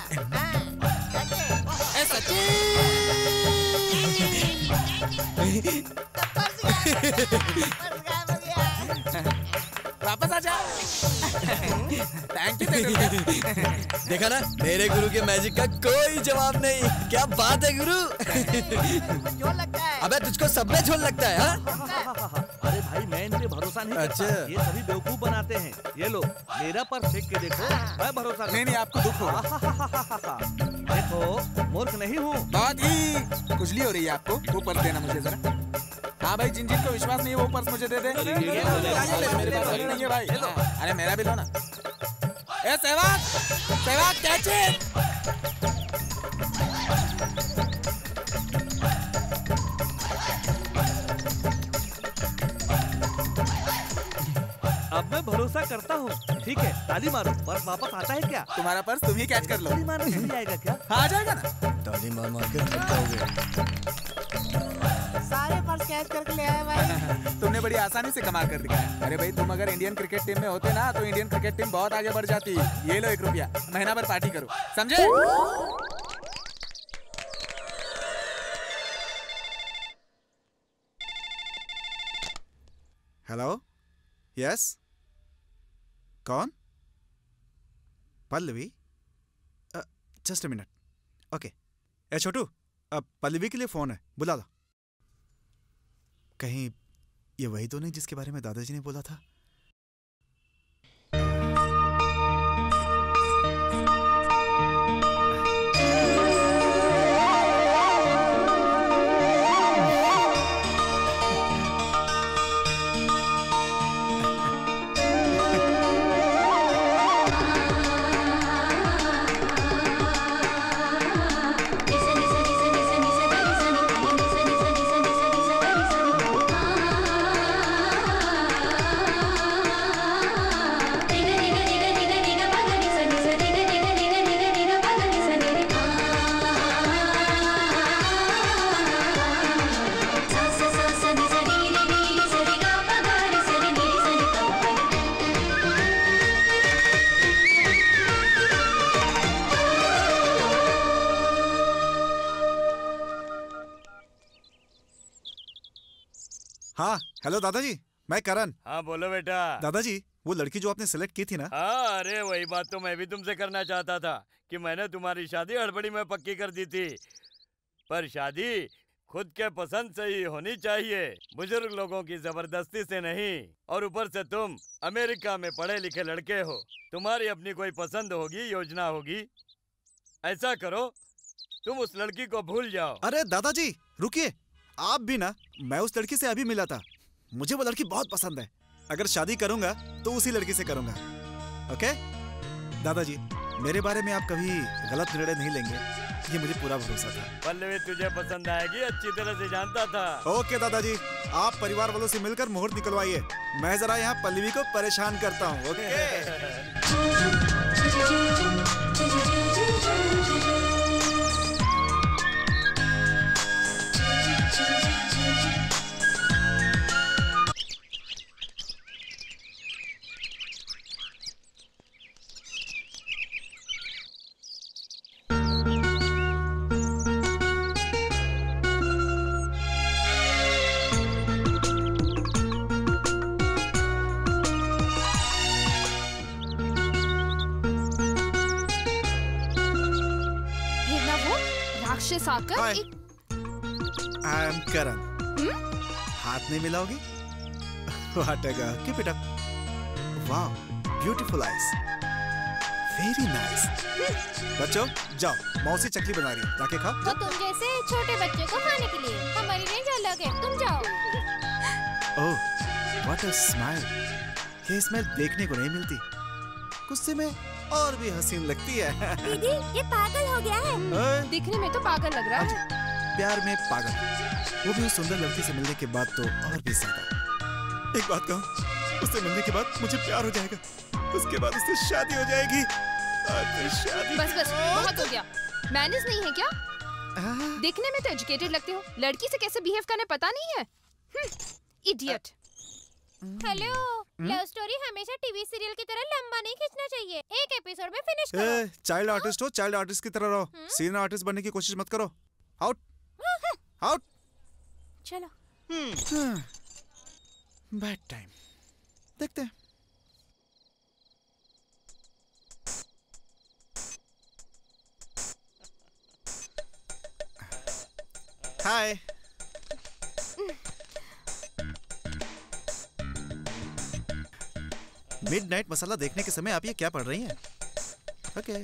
[SPEAKER 14] वापस आ जा। Thank you.
[SPEAKER 15] देखा ना, मेरे गुरु के मैजिक का कोई जवाब नहीं। क्या बात है गुरु।
[SPEAKER 10] झोल लगता है।
[SPEAKER 15] अबे तुझको सब में झोल लगता है? हाँ?
[SPEAKER 2] अरे भाई मैं इन पे भरोसा नहीं करता।
[SPEAKER 15] अच्छा।
[SPEAKER 2] ये सभी बेवकूफ बनाते हैं। ये लो मेरा पर फेंक के देखो, मैं भरोसा करता
[SPEAKER 14] नहीं, आपको दुख होगा।
[SPEAKER 2] देखो मूर्ख नहीं हूँ।
[SPEAKER 14] बहुत ही खुजली हो रही है आपको। वो पर्स देना मुझे जरा। हाँ भाई, जिन को विश्वास नहीं है वो पर्स मुझे दे दे। मेरे पास अभी नहीं है भाई। अरे मेरा भी लो ना। ए सहवाग कैच इट।
[SPEAKER 2] अब मैं भरोसा करता हूँ। ठीक है, ताली मारो। पर्स वापस आता है क्या?
[SPEAKER 14] तुम्हारा पर्स तुम ही कैच कर लो।
[SPEAKER 2] ताली मारने नहीं आएगा क्या?
[SPEAKER 14] आ जाएगा ना।
[SPEAKER 15] ताली मार के थक जाओगे।
[SPEAKER 9] सारे पर्स कैच करके ले आए भाई।
[SPEAKER 14] तुमने बड़ी आसानी से कमाल कर दिखाया। अरे भाई, तुम अगर इंडियन क्रिकेट टीम में होते ना तो इंडियन क्रिकेट टीम बहुत आगे बढ़ जाती। ये लो 1 रुपया, महीना भर पार्टी करो, समझे?
[SPEAKER 3] हेलो, यस, कौन? Pallavi? Just a minute. Okay. ए छोटू, अब पल्लवी के लिए फोन है, बुला लो। कहीं ये वही तो नहीं जिसके बारे में दादाजी ने बोला था? हाँ, हेलो दादाजी, मैं करण।
[SPEAKER 8] हाँ बोलो बेटा।
[SPEAKER 3] दादाजी, वो लड़की जो आपने सिलेक्ट की थी ना?
[SPEAKER 8] हाँ, अरे वही बात तो मैं भी तुमसे करना चाहता था कि मैंने तुम्हारी शादी हड़बड़ी में पक्की कर दी थी। पर शादी खुद के पसंद से ही होनी चाहिए, बुजुर्ग लोगों की जबरदस्ती से नहीं। और ऊपर से तुम अमेरिका में पढ़े लिखे लड़के हो, तुम्हारी अपनी कोई पसंद होगी, योजना होगी। ऐसा करो, तुम उस लड़की को भूल जाओ।
[SPEAKER 3] अरे दादाजी रुकिए, आप भी ना। मैं उस लड़की से अभी मिला था, मुझे वो लड़की बहुत पसंद है। अगर शादी करूंगा तो उसी लड़की से करूंगा। ओके दादाजी, मेरे बारे में आप कभी गलत निर्णय नहीं लेंगे, ये मुझे पूरा भरोसा था।
[SPEAKER 8] पल्लवी तुझे पसंद आएगी, अच्छी तरह से जानता था।
[SPEAKER 3] ओके दादाजी, आप परिवार वालों से मिलकर मुहूर्त निकलवाइए, मैं जरा यहाँ पल्लवी को परेशान करता हूँ। ओके
[SPEAKER 5] आकर
[SPEAKER 3] आई एम करण। हाथ नहीं मिलाओगी? What a girl. Keep it up. Wow, beautiful eyes. Very nice. बच्चों जाओ, मौसी चकली बना रही है, जाके खाओ।
[SPEAKER 4] तो तुम जैसे छोटे बच्चों को खाने के लिए, हमारी रेंज अलग है, तुम जाओ।
[SPEAKER 3] Oh, what a smile. ये स्माइल देखने को नहीं मिलती। गुस्से में और भी हसीन लगती है।
[SPEAKER 4] दीदी, ये पागल हो गया है।
[SPEAKER 5] दिखने में तो पागल लग रहा है।
[SPEAKER 3] प्यार में पागल, वो भी उस सुंदर लड़की से मिलने के बाद तो और भी ज्यादा। एक बात कहूँ, उससे मिलने के बाद मुझे प्यार हो जाएगा, उसके बाद उससे शादी हो जाएगी। शादी।
[SPEAKER 5] बस बस, बहुत हो गया। मैनर्स नहीं है क्या? दिखने में तो एजुकेटेड लगते हो, लड़की से कैसे बिहेव करना पता नहीं है। इडियट।
[SPEAKER 4] हेलो, लव स्टोरी हमेशा टीवी सीरियल की तरह लंबा नहीं खींचना चाहिए, एक एपिसोड में फिनिश करो।
[SPEAKER 3] चाइल्ड आर्टिस्ट हो, चाइल्ड आर्टिस्ट की तरह रहो, सीनियर आर्टिस्ट बनने की कोशिश मत करो। Out out.
[SPEAKER 4] चलो।
[SPEAKER 3] बैड टाइम, देखते हैं। हाय। मिडनाइट मसाला देखने के समय आप ये क्या पढ़ रही हैं? ओके।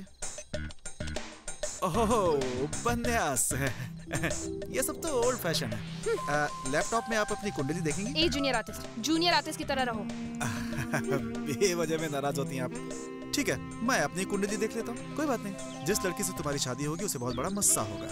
[SPEAKER 3] ओह, उपन्यास। ये सब तो ओल्ड फैशन है। लैपटॉप में आप अपनी कुंडली देखेंगी?
[SPEAKER 5] ए जूनियर आर्टिस्ट की तरह रहो।
[SPEAKER 3] बेवजह में नाराज होती हैं आप। ठीक है, मैं अपनी कुंडली देख लेता हूँ, कोई बात नहीं। जिस लड़की से तुम्हारी शादी होगी उसे बहुत बड़ा मस्सा होगा।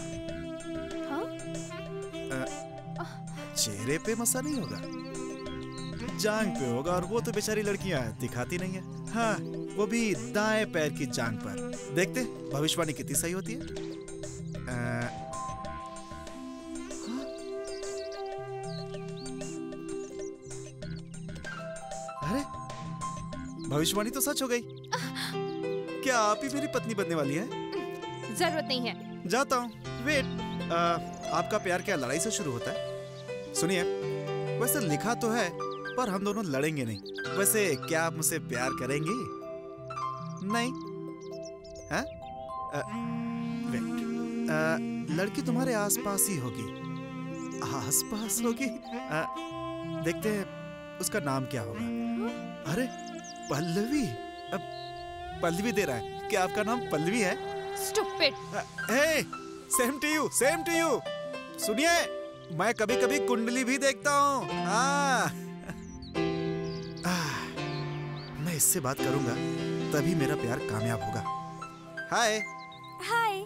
[SPEAKER 3] चेहरे पे मस्सा नहीं होगा, जांग पे होगा, और वो तो बेचारी लड़कियां दिखाती नहीं है। हाँ, वो भी दाएं पैर की जांग पर। देखते भविष्यवाणी कितनी सही होती है। अरे, भविष्यवाणी तो सच हो गई। क्या आप ही मेरी पत्नी बनने वाली है?
[SPEAKER 5] जरूरत नहीं है।
[SPEAKER 3] जाता हूँ। वेट, आपका प्यार क्या लड़ाई से शुरू होता है? सुनिए, वैसे लिखा तो है पर हम दोनों लड़ेंगे नहीं। वैसे क्या आप मुझसे प्यार करेंगे? नहीं? हाँ? वेट, लड़की तुम्हारे आसपास ही होगी। आसपास होगी? देखते हैं उसका नाम क्या होगा। अरे पल्लवी, पल्लवी दे रहा है। क्या आपका नाम पल्लवी है?
[SPEAKER 5] Stupid.
[SPEAKER 3] Hey, same to you, same to you. सुनिए, मैं कभी कभी कुंडली भी देखता हूँ। मैं इससे बात करूंगा तभी मेरा प्यार कामयाब होगा। हाय। हाय।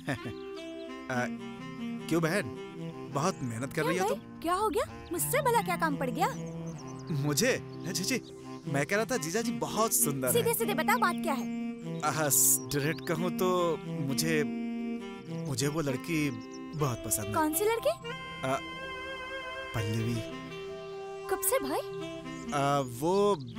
[SPEAKER 3] क्यों बहन, बहुत मेहनत कर रही हो तुम?
[SPEAKER 7] क्या हो गया? मुझसे भला क्या काम पड़ गया?
[SPEAKER 3] मुझे? जी, मैं कह रहा था जीजा जी बहुत सुंदर
[SPEAKER 7] सीधे सीधे बता, बात क्या है?
[SPEAKER 3] डायरेक्ट कहूँ तो मुझे वो लड़की बहुत पसंद है।
[SPEAKER 7] कौन सी लड़की?
[SPEAKER 3] पल्लवी।
[SPEAKER 7] कब से भाई?
[SPEAKER 3] वो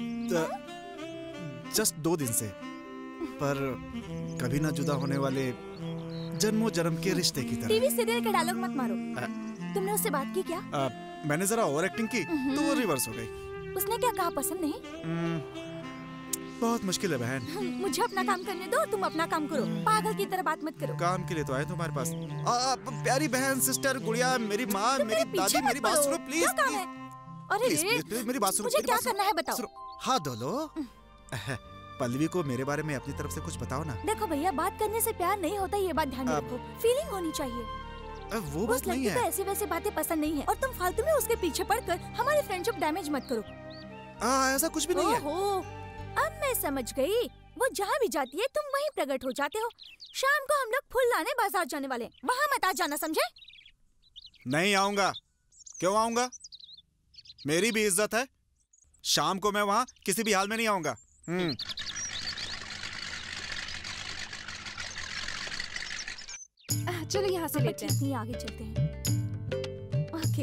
[SPEAKER 3] जस्ट 2 दिन से, पर कभी ना जुदा होने वाले जन्मों जन्म के रिश्ते की तरह।
[SPEAKER 7] टीवी सीरियल के डायलॉग मत मारो। तुमने उससे बात की क्या?
[SPEAKER 3] मैंने जरा ओवर एक्टिंग की तो वो रिवर्स हो गई।
[SPEAKER 7] उसने क्या कहा? पसंद नहीं?
[SPEAKER 3] बहुत मुश्किल है बहन।
[SPEAKER 7] मुझे अपना काम करने दो, तुम अपना काम करो। पागल की तरह बात मत करो।
[SPEAKER 3] काम के लिए तो आए तुम्हारे पास। प्यारी बहन, सिस्टर, गुड़िया, मेरी माँ, मेरी दादी, मेरी बात सुनो प्लीज।
[SPEAKER 7] अरे
[SPEAKER 3] प्लीज मेरी बात सुनो।
[SPEAKER 7] मुझे क्या करना है बताओ?
[SPEAKER 3] हाथ धो लो। पल्लवी को मेरे बारे में अपनी तरफ से कुछ बताओ ना।
[SPEAKER 7] देखो भैया, बात करने से प्यार नहीं होता, ये बात ध्यान में रखो। फीलिंग होनी चाहिए।
[SPEAKER 3] वो बात नहीं है।
[SPEAKER 7] ऐसी वैसी बातें पसंद नहीं है, और तुम फालतू में उसके पीछे पड़कर हमारी फ्रेंडशिप डैमेज मत करो।
[SPEAKER 3] ऐसा कुछ भी नहीं है।
[SPEAKER 7] ओहो, अब मैं समझ गई। वो जहाँ भी जाती है तुम वहीं प्रकट हो जाते हो। शाम को हम लोग फूल लाने बाजार जाने वाले, वहाँ मत आ जाना, समझे?
[SPEAKER 3] नहीं आऊंगा। क्यों आऊंगा? मेरी भी इज्जत है। शाम को मैं वहाँ किसी भी हाल में नहीं आऊंगा।
[SPEAKER 5] चलो यहाँ से लेते हैं।
[SPEAKER 7] नहीं, आगे चलते हैं। ओके।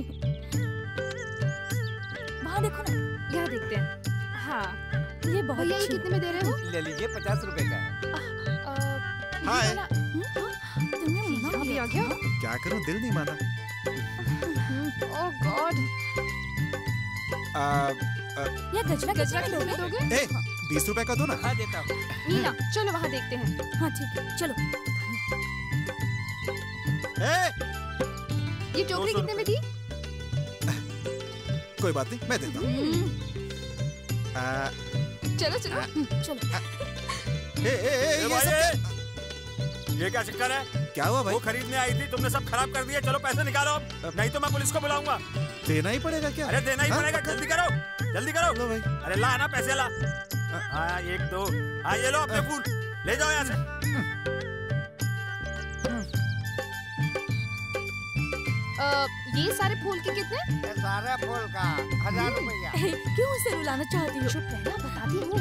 [SPEAKER 7] वहाँ देखो ना।
[SPEAKER 5] यहाँ देखते हैं। हाँ,
[SPEAKER 7] ये बहुत
[SPEAKER 5] भैया ये
[SPEAKER 7] अच्छी
[SPEAKER 5] कितने में दे रहे हो?
[SPEAKER 10] ले लीजिए, 50 रुपए का है।
[SPEAKER 3] हाय।
[SPEAKER 7] तुमने मना
[SPEAKER 5] अभी आ गया?
[SPEAKER 3] क्या करूं, दिल नहीं माना।
[SPEAKER 5] Oh god.
[SPEAKER 7] ये गजरा
[SPEAKER 5] दोगे?
[SPEAKER 3] 20 रुपए का दो ना।
[SPEAKER 10] हाँ देता हूँ।
[SPEAKER 5] मीना, चलो वहाँ देखते हैं।
[SPEAKER 7] हाँ ठीक है, चलो।
[SPEAKER 5] ये टोकरी कितने में थी?
[SPEAKER 3] कोई बात नहीं, मैं देता हूँ।
[SPEAKER 5] चलो चलो
[SPEAKER 7] चलो।
[SPEAKER 1] ये क्या चक्कर है?
[SPEAKER 3] क्या हुआ भाई?
[SPEAKER 1] वो खरीदने आई थी, तुमने सब खराब कर दिया। चलो पैसे निकालो अब, नहीं तो मैं पुलिस को बुलाऊंगा।
[SPEAKER 3] देना ही पड़ेगा क्या?
[SPEAKER 1] अरे देना ही पड़ेगा, जल्दी करो, जल्दी करो।
[SPEAKER 3] लो भाई।
[SPEAKER 1] अरे ला ना पैसे ला। हाँ 1 2, हाँ ये लो अपने फूल, ले जाओ यहाँ से।
[SPEAKER 5] ये सारे फूल के कितने?
[SPEAKER 9] ये सारे फूल का 1000 रुपया।
[SPEAKER 7] क्यों उसे रुलाना चाहती हो?
[SPEAKER 5] चुप रहना, बताती हूँ।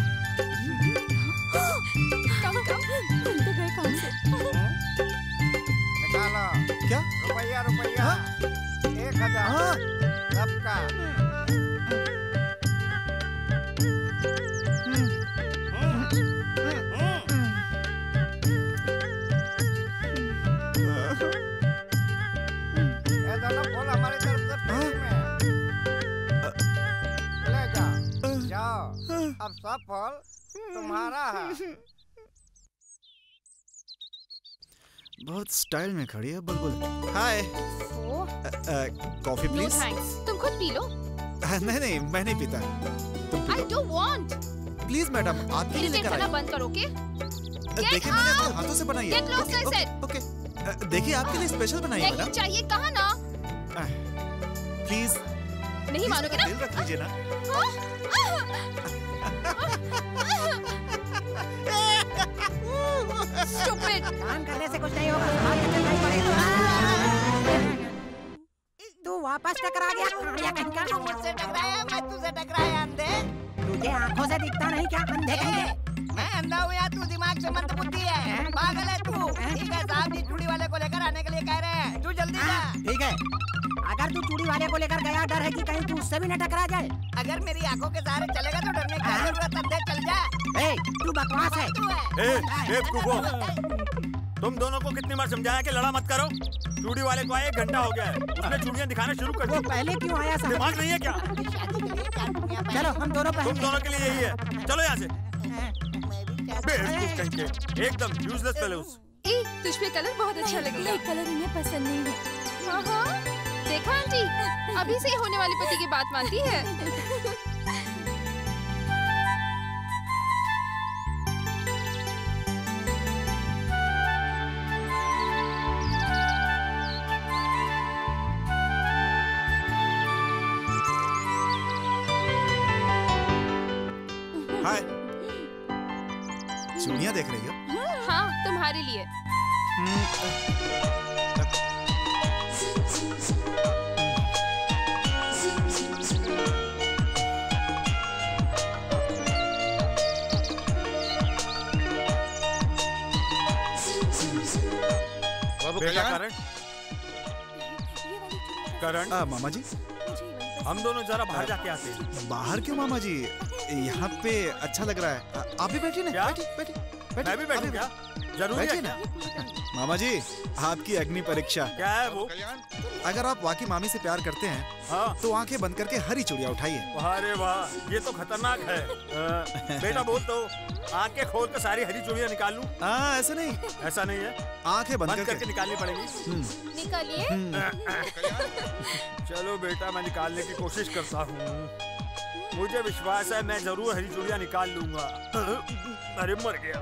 [SPEAKER 7] कम दिल तो गए काम से।
[SPEAKER 9] निकालो।
[SPEAKER 3] क्या?
[SPEAKER 9] रुपया 1000 सबका। ये दोनों फूल हमारी तरफ से फ्री में। ले जाओ, अब सब फल तुम्हारा है।
[SPEAKER 3] बहुत स्टाइल में खड़ी है बुलबुल। Hi. Coffee
[SPEAKER 5] no
[SPEAKER 3] please.
[SPEAKER 5] Thanks, तुम खुद पी लो।
[SPEAKER 3] नहीं, मैं नहीं पीता।
[SPEAKER 5] I don't want.
[SPEAKER 3] Please madam, आपके लिए लेकर
[SPEAKER 5] खाना
[SPEAKER 3] आया।
[SPEAKER 5] बंद करो, ओके?
[SPEAKER 3] देखिए मैंने अपने हाथों से बनाई है।
[SPEAKER 5] Get lost, I said.
[SPEAKER 3] Okay. देखिए आपके लिए स्पेशल बनाई है
[SPEAKER 5] नहीं
[SPEAKER 3] मैडम।
[SPEAKER 5] चाहिए, कहा ना?
[SPEAKER 3] प्लीज।
[SPEAKER 5] नहीं मानोगे ना?
[SPEAKER 3] दिल रख लीजिए ना।
[SPEAKER 5] Stupid.
[SPEAKER 12] काम करने से कुछ नहीं होगा, तुम्हारी अंदर नहीं पड़ेगा। तू वापस टकरा गया, या कहीं का?
[SPEAKER 10] तू मुझसे टकराया, मैं तुझसे टकराया अंधे।
[SPEAKER 12] तुझे आंखों से दिखता नहीं क्या, अंधे कहीं?
[SPEAKER 10] मैं अंधा हूँ या तू दिमाग से मंद बुद्धि है? पागल है तू। ठीक है, साहब जी चूड़ी वाले को लेकर आने के लिए कह रहे हैं, तू जल्दी जा।
[SPEAKER 12] ठीक है, अगर तू चूड़ी वाले को लेकर गया, डर है कि कहीं तू उससे भी न टकरा जाए।
[SPEAKER 10] अगर मेरी आंखों के सहारे चलेगा तो डरने की जरूरत है, चल जा।
[SPEAKER 12] तू बकवास है।
[SPEAKER 1] बेवकूफो, तुम दोनों को कितनी बार समझाया कि लड़ा मत करो। चूड़ी वाले को आए 1 घंटा हो गया है, उसने चूड़ियां दिखाना शुरू कर दी।
[SPEAKER 12] वो पहले क्यों आया साहब?
[SPEAKER 1] दिमाग नहीं है क्या?
[SPEAKER 12] चलो हम दोनों
[SPEAKER 1] तुम दोनों के लिए यही है, चलो यहाँ से। बेवकूफ कहीं के, एकदम यूजलेस फेलोस।
[SPEAKER 5] तुझ पे कलर बहुत अच्छा लगेगा।
[SPEAKER 7] नहीं, कलर इन्हें पसंद नहीं है।
[SPEAKER 5] हाँ, देखा आंटी, अभी से ही होने वाले पति की बात मानती है।
[SPEAKER 3] हाय। चूड़ियां देख रही हो?
[SPEAKER 5] हाँ, तुम्हारे लिए।
[SPEAKER 1] बेटा करण,
[SPEAKER 3] मामा जी,
[SPEAKER 1] हम दोनों जरा बाहर जाके आते हैं।
[SPEAKER 3] बाहर क्यों मामा जी? यहाँ पे अच्छा लग रहा है। आप भी बैठिए ना। बैठिए।
[SPEAKER 1] मैं भी बैठूं क्या? जरूरी है क्या?
[SPEAKER 3] मामा जी, आपकी अग्नि परीक्षा।
[SPEAKER 1] क्या है वो?
[SPEAKER 3] अगर आप वाकई मामी से प्यार करते हैं,
[SPEAKER 1] हाँ,
[SPEAKER 3] तो आंखें बंद करके हरी चूड़ियां उठाइए।
[SPEAKER 1] अरे वाह, ये तो खतरनाक है। बेटा बोल तो, आंखें खोल कर सारी हरी चूड़ियां निकाल लूं?
[SPEAKER 3] हाँ, ऐसा नहीं।
[SPEAKER 1] ऐसा नहीं है,
[SPEAKER 3] आंखें बंद
[SPEAKER 1] करके निकालनी पड़ेगी।
[SPEAKER 4] निकालिए।
[SPEAKER 1] चलो बेटा, मैं निकालने की कोशिश करता हूँ। मुझे विश्वास है मैं जरूर हरी चूड़ियां निकाल लूंगा। अरे मर गया।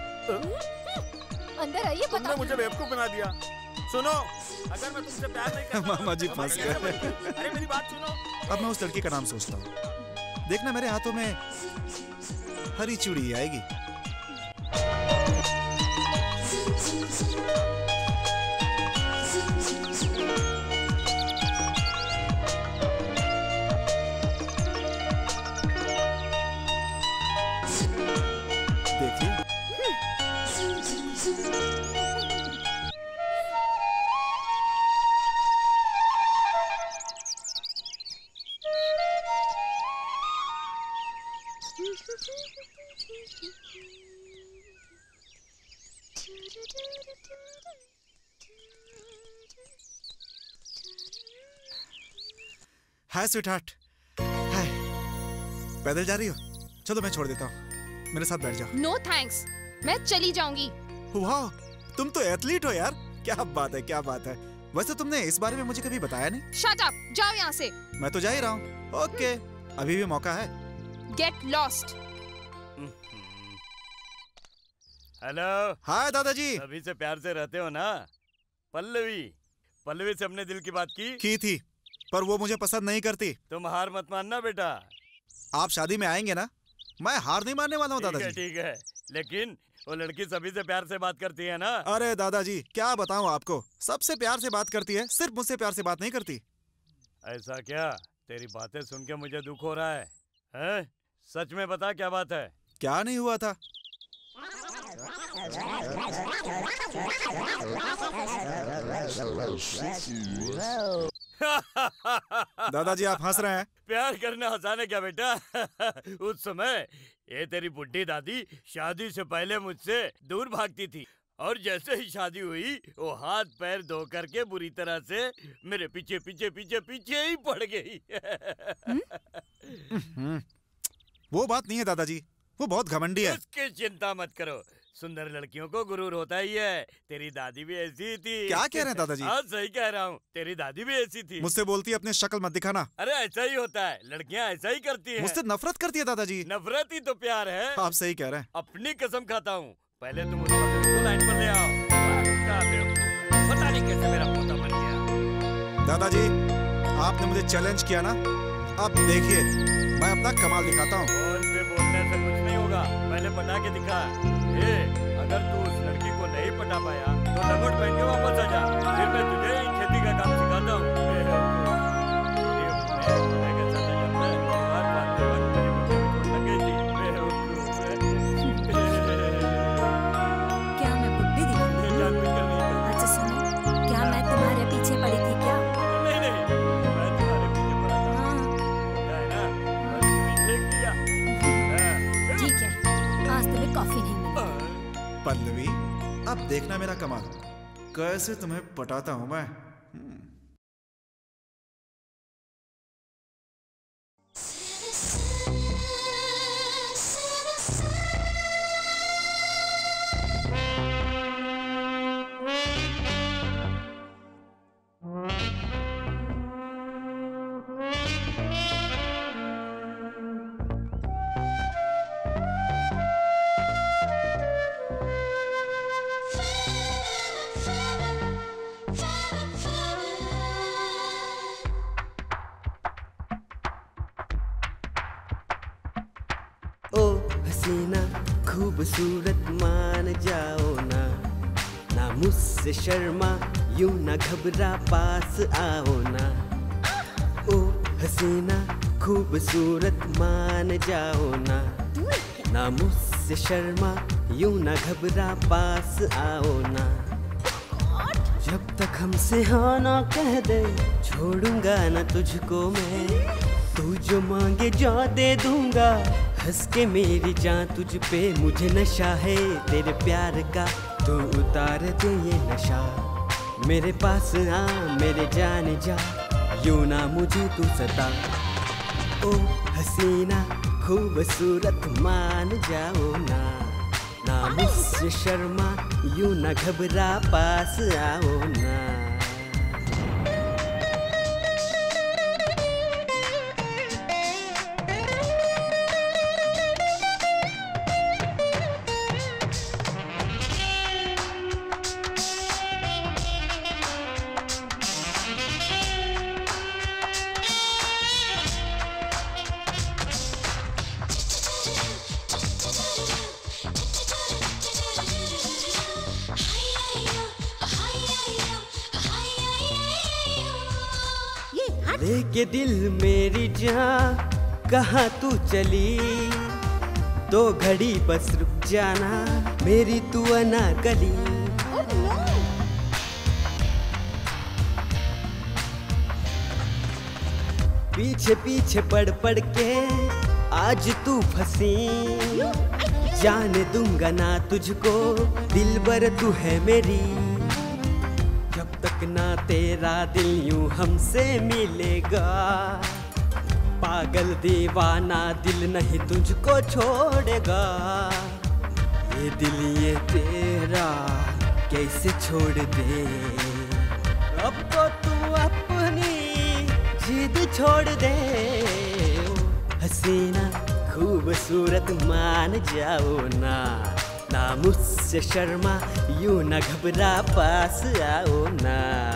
[SPEAKER 4] अंदर आइए,
[SPEAKER 1] तुमने मुझे बेवकूफ बना दिया। सुनो, अगर मैं तुमसे प्यार नहीं करता
[SPEAKER 3] मामा जी फंस गए।
[SPEAKER 1] अरे मेरी बात सुनो।
[SPEAKER 3] अब मैं उस लड़की का नाम सोचता हूँ। देखना मेरे हाथों में हरी चूड़ी आएगी। देखिए हाय स्वीटहार्ट। हाय, पैदल जा रही हो? चलो मैं छोड़ देता हूँ, मेरे साथ बैठ जाओ।
[SPEAKER 5] नो थैंक्स, मैं चली जाऊंगी।
[SPEAKER 3] वाह, तुम तो एथलीट हो यार। क्या बात है, क्या बात है। वैसे तुमने इस बारे में मुझे कभी बताया नहीं।
[SPEAKER 5] शट अप, जाओ यहाँ से।
[SPEAKER 3] मैं तो जा ही रहा हूँ। ओके, अभी भी मौका है।
[SPEAKER 5] Get lost.
[SPEAKER 8] हेलो।
[SPEAKER 3] हाय दादाजी।
[SPEAKER 8] अभी से प्यार से रहते हो ना? पल्लवी, पल्लवी से अपने दिल की बात की
[SPEAKER 3] थी, पर वो मुझे पसंद नहीं करती।
[SPEAKER 8] तुम हार मत मानना बेटा।
[SPEAKER 3] आप शादी में आएंगे ना? मैं हार नहीं मानने वाला हूँ दादाजी।
[SPEAKER 8] ठीक है, लेकिन वो लड़की सभी से प्यार से बात करती है ना?
[SPEAKER 3] अरे दादाजी, क्या बताऊँ आपको, सबसे प्यार से बात करती है, सिर्फ मुझसे प्यार से बात नहीं करती।
[SPEAKER 8] ऐसा क्या? तेरी बातें सुन के मुझे दुख हो रहा है। हैं? सच में बता, क्या बात है?
[SPEAKER 3] क्या नहीं हुआ था? दादाजी आप हंस रहे हैं।
[SPEAKER 8] प्यार करना हंसाने क्या बेटा? उस समय ये तेरी बुढ़ी दादी शादी से पहले मुझसे दूर भागती थी, और जैसे ही शादी हुई वो हाथ पैर धो करके बुरी तरह से मेरे पीछे पीछे पीछे पीछे ही पड़ गई।
[SPEAKER 3] वो बात नहीं है दादाजी, वो बहुत घमंडी है।
[SPEAKER 8] उसकी चिंता मत करो, सुंदर लड़कियों को गुरूर होता ही है। तेरी दादी भी ऐसी थी।
[SPEAKER 3] क्या कह रहे हैं दादाजी?
[SPEAKER 8] हाँ सही कह रहा हूँ, तेरी दादी भी ऐसी थी।
[SPEAKER 3] मुझसे बोलती है अपनी शक्ल मत दिखाना।
[SPEAKER 8] अरे ऐसा ही होता है, लड़कियाँ ऐसा ही करती हैं।
[SPEAKER 3] मुझसे नफरत करती है दादाजी।
[SPEAKER 8] नफरत ही तो प्यार है।
[SPEAKER 3] आप सही कह रहे हैं।
[SPEAKER 8] अपनी कसम खाता हूँ, पहले तुम उसको लाइन पर ले आओ। पता नहीं कैसे मेरा पोता बन गया।
[SPEAKER 3] दादाजी आपने मुझे चैलेंज किया ना, अब देखिए मैं अपना कमाल दिखाता हूँ।
[SPEAKER 8] फोन पे बोलने से कुछ नहीं होगा, पहले पटा के दिखा। अगर तू उस लड़की को नहीं पटा पाया तो लंगोट पहन के वापस आ जा, फिर मैं तुझे खेती का काम सिखाता हूँ।
[SPEAKER 7] क्या मैं बुद्धि दिखाऊंगी? अच्छा सुनो, क्या मैं तुम्हारे पीछे पड़ी थी क्या?
[SPEAKER 8] नहीं नहीं, मैं तुम्हारे पीछे पड़ा था। होता है ना, बस तुम्हें देख लिया।
[SPEAKER 7] ठीक है, आज तुम्हें कॉफी नहीं मिली।
[SPEAKER 3] पल्लवी, अब देखना मेरा कमाल, कैसे तुम्हें पटाता हूं मैं।
[SPEAKER 11] ओ हसीना खूबसूरत मान जाओ ना, ना मुझसे शर्मा यूं ना घबरा पास आओ ना। ओ हसीना खूबसूरत मान जाओ ना, ना मुझसे शर्मा यूं ना घबरा पास आओ ना। जब तक हमसे हाँ ना कह दे छोड़ूंगा ना तुझको मैं, तू जो मांगे जा दे दूंगा, हंस के मेरी जान तुझ पे मुझे नशा है तेरे प्यार का, तू उतार दे ये नशा। मेरे पास आ मेरे जान जा, यूं ना मुझे तू सता। ओ हसीना खूबसूरत मान जाओ ना, ना मुझसे शर्मा यूं ना घबरा पास आओ ना। लेके दिल मेरी जान कहाँ तू चली, 2 घड़ी बस रुक जाना मेरी तू अनाकली। पीछे पीछे पड़ पड़ के आज तू फंसी, जाने दूंगा ना तुझको दिलबर तू है मेरी। जब तक ना तेरा दिल यूं हमसे मिलेगा, पागल दीवाना दिल नहीं तुझको छोड़ेगा। ये दिल ये तेरा कैसे छोड़ दे, अब तो तू अपनी जिद छोड़ दे। हसीना खूबसूरत मान जाओ ना, ना मुझसे शर्मा यूं ना घबरा पास आओ ना।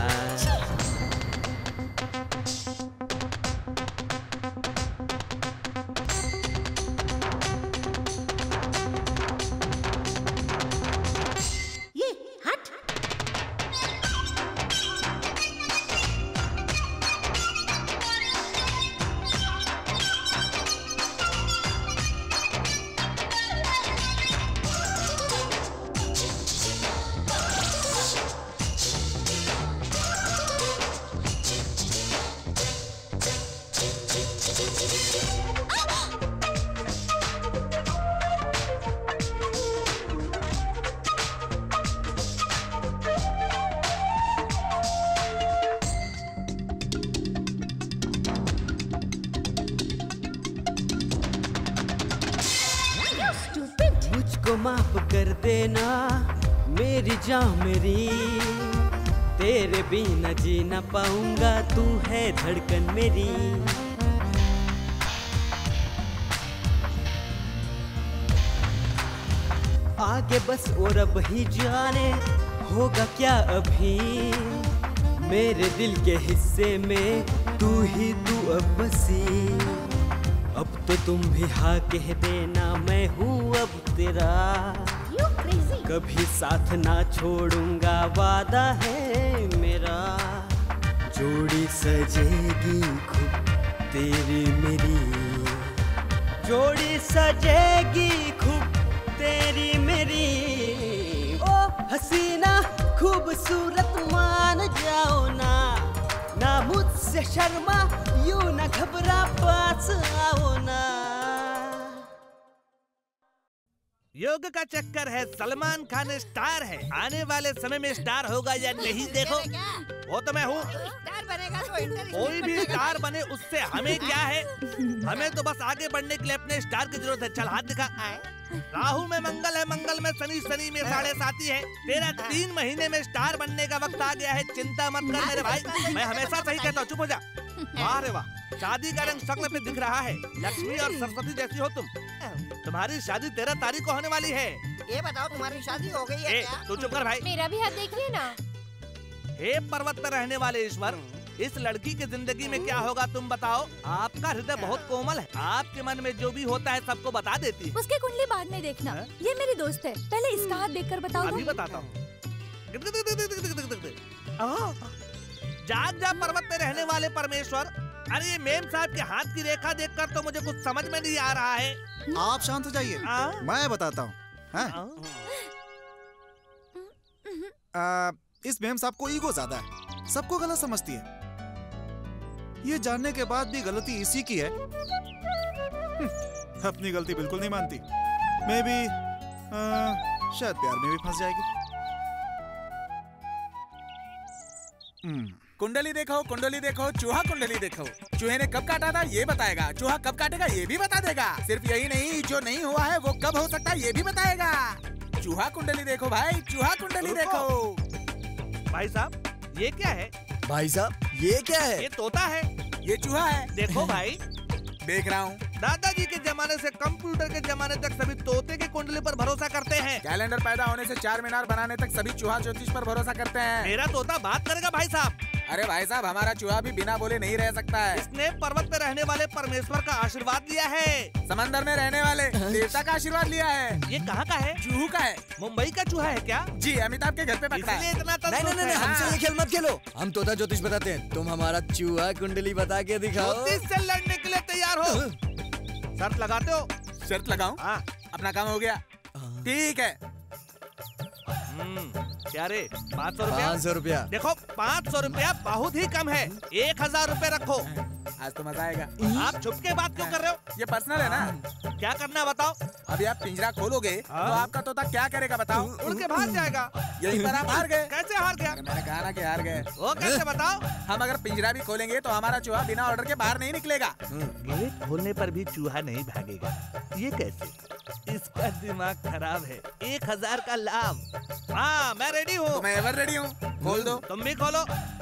[SPEAKER 11] मुझको माफ कर देना मेरी जान मेरी, तेरे बिना जी ना पाऊंगा, तू है धड़कन मेरी। आगे बस और अब ही जाने होगा क्या अभी, मेरे दिल के हिस्से में तू ही तू अब बसी। अब तो तुम भी हाँ कह देना, मैं हूँ अब तेरा, कभी साथ ना छोड़ूंगा वादा है मेरा। जोड़ी सजेगी खूब तेरी मेरी, जोड़ी सजेगी खूब तेरी मेरी। ओ हसीना खूबसूरत मान जाओ ना, ना मुझसे शर्मा यूं ना घबरा पास आओ ना।
[SPEAKER 2] योग का चक्कर है, सलमान खान स्टार है, आने वाले समय में स्टार होगा या नहीं देखो, वो तो मैं हूँ।
[SPEAKER 7] स्टार बनेगा तो इंटरनेशनल
[SPEAKER 2] कोई भी स्टार बने उससे हमें क्या है, हमें तो बस आगे बढ़ने के लिए अपने स्टार की जरूरत है। चल हाथ दिखा। राहु में मंगल है, मंगल में शनि, शनि में 7.5 है। तेरा 3 महीने में स्टार बनने का वक्त आ गया है, चिंता मत कर मेरे भाई, मैं हमेशा सही कहता हूँ। चुप हो जा। वाह रे वाह, शादी का रंग शक्ल पे दिख रहा है, लक्ष्मी और सरस्वती जैसी हो तुम। तुम्हारी शादी 13 तारीख को होने वाली है।
[SPEAKER 10] ये बताओ तुम्हारी शादी हो गई है क्या?
[SPEAKER 2] तू चुप कर भाई।
[SPEAKER 4] मेरा भी हाथ देखिए ना।
[SPEAKER 2] हे पर्वत पर रहने वाले ईश्वर, इस लड़की की जिंदगी में क्या होगा तुम बताओ। आपका हृदय बहुत कोमल है, आपके मन में जो भी होता है सबको बता देती है।
[SPEAKER 7] उसकी कुंडली बाद में देखना, ये मेरी दोस्त है, पहले इसका हाथ देखकर बताओ।
[SPEAKER 2] अभी बताता हूँ। जाग जा पर्वत पे रहने वाले परमेश्वर। अरे ये मेम साहब के हाथ की रेखा देखकर तो मुझे कुछ समझ में नहीं आ रहा है।
[SPEAKER 3] आप शांत हो जाइए, मैं बताता हूँ। इस मेम साहब को ईगो ज्यादा है, सबको गलत समझती है। ये जानने के बाद भी गलती इसी की है, अपनी गलती बिल्कुल नहीं मानती। मैं भी शायद प्यार में भी फंस जाएगी।
[SPEAKER 14] कुंडली देखो, कुंडली देखो, चूहा कुंडली देखो। चूहे ने कब काटा था ये बताएगा, चूहा कब काटेगा ये भी बता देगा। सिर्फ यही नहीं, जो नहीं हुआ है वो कब हो सकता है ये भी बताएगा। चूहा कुंडली देखो भाई, चूहा कुंडली देखो।
[SPEAKER 2] भाई साहब ये क्या है?
[SPEAKER 15] भाई साहब ये क्या है?
[SPEAKER 2] ये तोता है।
[SPEAKER 14] ये चूहा है।
[SPEAKER 2] देखो भाई।
[SPEAKER 14] देख रहा हूँ।
[SPEAKER 2] दादाजी के जमाने से कंप्यूटर के जमाने तक सभी तोते की कुंडली पर भरोसा करते हैं।
[SPEAKER 14] कैलेंडर पैदा होने से 4 मीनार बनाने तक सभी चूहा ज्योतिष पर भरोसा करते हैं।
[SPEAKER 2] मेरा तोता बात करेगा भाई साहब।
[SPEAKER 14] अरे भाई साहब, हमारा चूहा भी बिना बोले नहीं रह सकता है।
[SPEAKER 2] इसने पर्वत पे रहने वाले परमेश्वर का आशीर्वाद लिया है।
[SPEAKER 14] समंदर में रहने वाले देवता का आशीर्वाद लिया है।
[SPEAKER 2] ये कहाँ का है?
[SPEAKER 14] जुहू का है।
[SPEAKER 2] मुंबई का चूहा है क्या?
[SPEAKER 14] जी, अमिताभ के घर पे पकड़ा है।
[SPEAKER 2] इतना तो
[SPEAKER 15] नहीं, हमसे ये खेल मत खेलो। हम तोता ज्योतिष बताते हैं, तुम हमारा चूहा कुंडली बता के दिखाओ।
[SPEAKER 2] ज्योतिष से लड़ने के लिए तैयार हो? शर्त लगाते हो?
[SPEAKER 14] शर्त लगाऊं?
[SPEAKER 2] हाँ।
[SPEAKER 14] अपना काम हो गया। ठीक है।
[SPEAKER 2] क्या रे, 500 रुपया?
[SPEAKER 15] 500 रुपया।
[SPEAKER 2] देखो 500 रुपया बहुत ही कम है। 1000 रुपए रखो।
[SPEAKER 14] आज तो मजा आएगा।
[SPEAKER 2] आप छुप के बात क्यों कर रहे हो?
[SPEAKER 14] ये पर्सनल है ना।
[SPEAKER 2] क्या करना है बताओ?
[SPEAKER 14] अभी आप पिंजरा खोलोगे तो आपका तोता क्या करेगा बताओ?
[SPEAKER 2] उड़ के भाग जाएगा।
[SPEAKER 14] यही पर आप हार गए।
[SPEAKER 2] कैसे हार गया?
[SPEAKER 14] मैंने कहा ना कि हार गए।
[SPEAKER 2] वो कैसे बताओ?
[SPEAKER 14] हम अगर पिंजरा भी खोलेंगे तो हमारा चूहा बिना ऑर्डर के बाहर नहीं निकलेगा।
[SPEAKER 2] गेट खोलने पर भी चूहा नहीं भागेगा। ये कैसे? इसका दिमाग खराब है। 1000 का लाभ। हाँ, मैं रेडी हूँ।
[SPEAKER 14] तो मैं एवर रेडी हूँ। खोल दो।
[SPEAKER 2] तुम भी खोलो।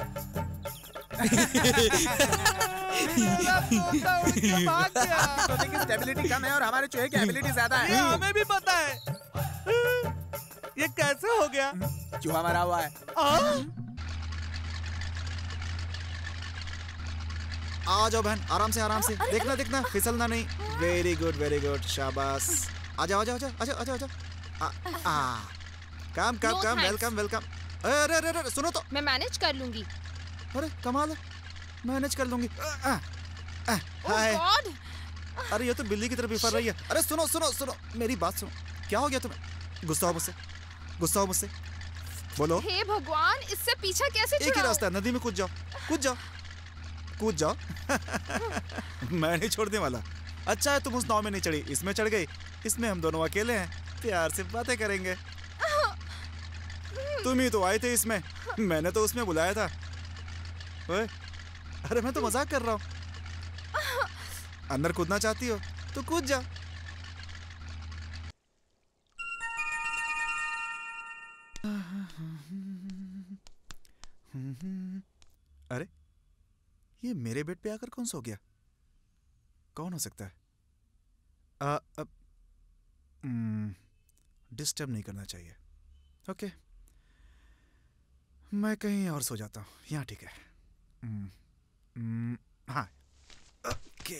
[SPEAKER 14] तोते की स्टेबिलिटी कम है और हमारे चूहे की एबिलिटी ज्यादा है।
[SPEAKER 2] ये हमें भी पता है। ये कैसे हो गया?
[SPEAKER 14] चूहा मरा हुआ है।
[SPEAKER 3] आ जाओ बहन, आराम से आराम से। देखना देखना, फिसलना नहीं। वेरी गुड, शाबाश। आ जाओ। Come, welcome. अरे सुनो तो।
[SPEAKER 5] मैं मैनेज कर लूंगी।
[SPEAKER 3] अरे कमाल है, मैनेज कर लूंगी। हाय। अरे ये तो बिल्ली की तरह बिफर रही है। अरे सुनो, मेरी बात सुनो। क्या हो गया तुम्हें? गुस्सा हो मुझसे। बोलो।
[SPEAKER 5] हे भगवान, इससे पीछा कैसे छुड़ाऊं?
[SPEAKER 3] एक ही रास्ता है, नदी में कूद जाओ। मैं नहीं छोड़ने वाला। अच्छा है तुम उस नाव में नहीं चढ़ी, इसमें चढ़ गई। इसमें हम दोनों अकेले हैं, प्यार से बातें करेंगे। तुम ही तो आए थे इसमें, मैंने तो उसमें बुलाया था। ओए, अरे मैं तो मजाक कर रहा हूँ। अंदर कूदना चाहती हो तो कूद जा। अरे ये मेरे बेड पे आकर कौन सो गया? कौन हो सकता है? डिस्टर्ब नहीं करना चाहिए। ओके, मैं कहीं और सो जाता हूँ, यहाँ ठीक है। हाँ, ओके।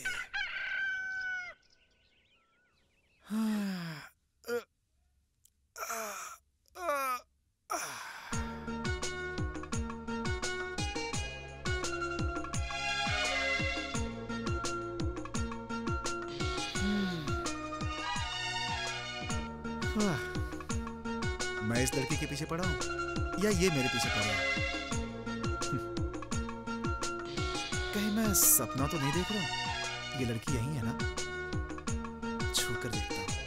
[SPEAKER 3] मैं इस लड़की के पीछे पड़ा हूँ या ये मेरे पीछे पड़ा है? कहीं मैं सपना तो नहीं देख रहा हूँ? ये लड़की यही है ना? छू कर देखता हूँ।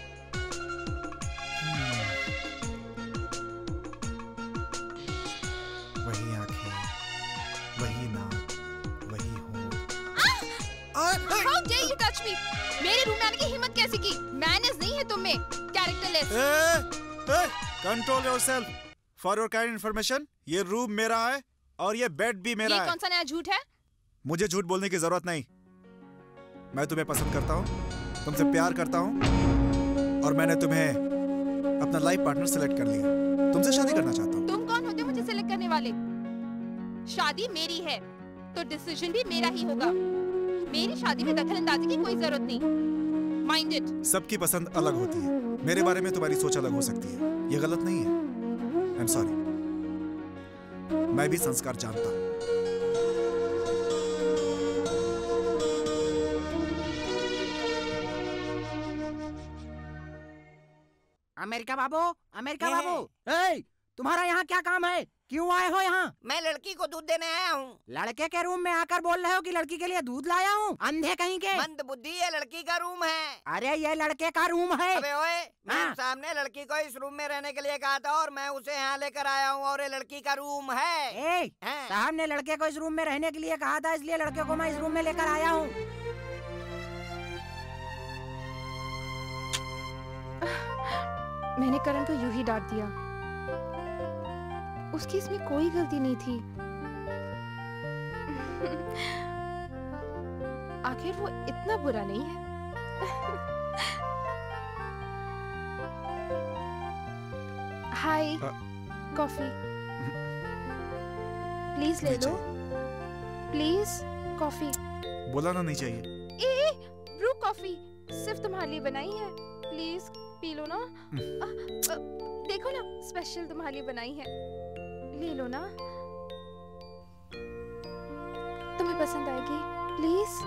[SPEAKER 3] वही आंखें, वही नाक, वही होंठ।
[SPEAKER 5] How dare you touch me? मेरे रूम में आने की हिम्मत कैसे की? मैनर्स नहीं है तुम में, characterless.
[SPEAKER 3] Control yourself. For your kind information, ये रूम मेरा है और ये बेड भी मेरा है।
[SPEAKER 5] ये कौन सा नया झूठ है?
[SPEAKER 3] मुझे झूठ बोलने की जरूरत नहीं। मैं तुम्हें पसंद करता हूँ, तुमसे प्यार करता हूँ और मैंने तुम्हें अपना लाइफ पार्टनर सेलेक्ट कर लिया। तुमसे शादी करना चाहता हूँ।
[SPEAKER 5] तुम कौन होते हो मुझे सेलेक्ट करने वाले? शादी मेरी है तो डिसीजन भी मेरा ही होगा। मेरी शादी में दखलंदाजी की कोई जरूरत नहीं। Mind it.
[SPEAKER 3] सबकी पसंद अलग होती है। मेरे बारे में तुम्हारी सोच अलग हो सकती है, ये गलत नहीं है। I am sorry. मैं भी संस्कार जानता हूँ।
[SPEAKER 12] अमेरिका बाबू, ए, तुम्हारा यहाँ क्या काम है? क्यों आए हो यहाँ?
[SPEAKER 10] मैं लड़की को दूध देने आया हूँ।
[SPEAKER 12] लड़के के रूम में आकर बोल रहे हो कि लड़की के लिए दूध लाया हूँ? अंधे कहीं के।
[SPEAKER 10] मंद बुद्धि, ये लड़की का रूम है।
[SPEAKER 12] अरे ये लड़के का रूम है।
[SPEAKER 10] अबे ओए, मैम साहब ने लड़की को इस रूम में रहने के लिए कहा था और मैं उसे यहाँ लेकर आया हूँ और ये लड़की का रूम है।
[SPEAKER 12] साहब ने लड़के को इस रूम में रहने के लिए कहा था, इसलिए लड़के को मैं इस रूम में लेकर आया हूँ।
[SPEAKER 5] मैंने करण को यूं ही डांट दिया। उसकी इसमें कोई गलती नहीं थी। आखिर वो इतना बुरा नहीं है। हाय, कॉफी प्लीज ले लो। Please coffee.
[SPEAKER 3] बोला ना नहीं चाहिए।
[SPEAKER 5] ए ब्रू कॉफी सिर्फ तुम्हारे लिए बनाई है, प्लीज पी लो ना। देखो ना स्पेशल तुम्हारे लिए बनाई है, ले लो ना, तुम्हें पसंद आएगी प्लीज।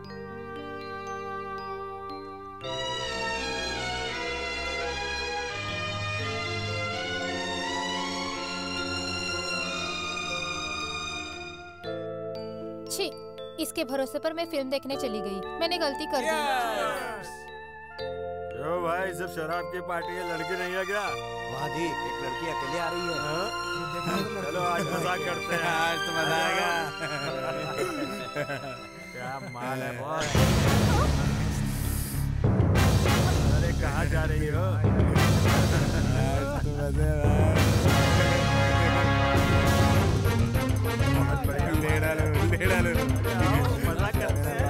[SPEAKER 4] छी, इसके भरोसे पर मैं फिल्म देखने चली गई। मैंने गलती कर दी।
[SPEAKER 1] यो भाई सब शराब की पार्टी है, लड़की नहीं है क्या?
[SPEAKER 15] वहाँ जी एक लड़की अकेले आ रही है।
[SPEAKER 1] चलो आज मजाक करते हैं।
[SPEAKER 14] आज तो मजा आएगा।
[SPEAKER 1] क्या माल है बॉस। अरे कहाँ जा रही हो?
[SPEAKER 14] आज तो मजे ले डालो
[SPEAKER 1] मजाक करते हैं।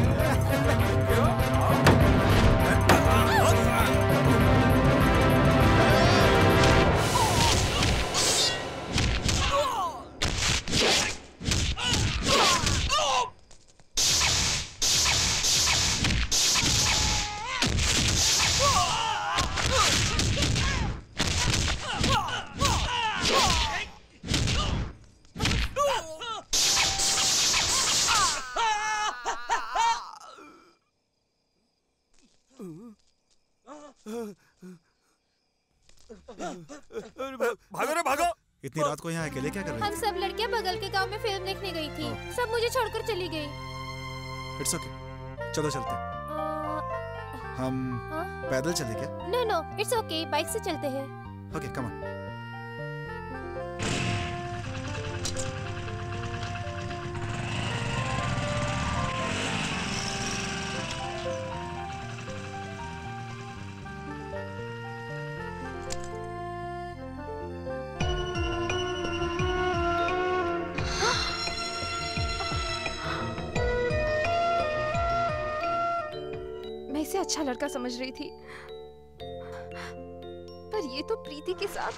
[SPEAKER 1] भागो रे भागो।
[SPEAKER 3] इतनी रात को यहाँ अकेले क्या कर रही
[SPEAKER 4] हम सब लड़कियाँ बगल के गांव में फिल्म देखने गई थी, सब मुझे छोड़कर चली गई।
[SPEAKER 3] इट्स ओके, चलो चलते हैं। हम पैदल चले क्या?
[SPEAKER 4] No no it's okay, bike से चलते हैं।
[SPEAKER 3] Okay come on.
[SPEAKER 5] इसे अच्छा लड़का समझ रही थी, पर ये तो प्रीति के साथ।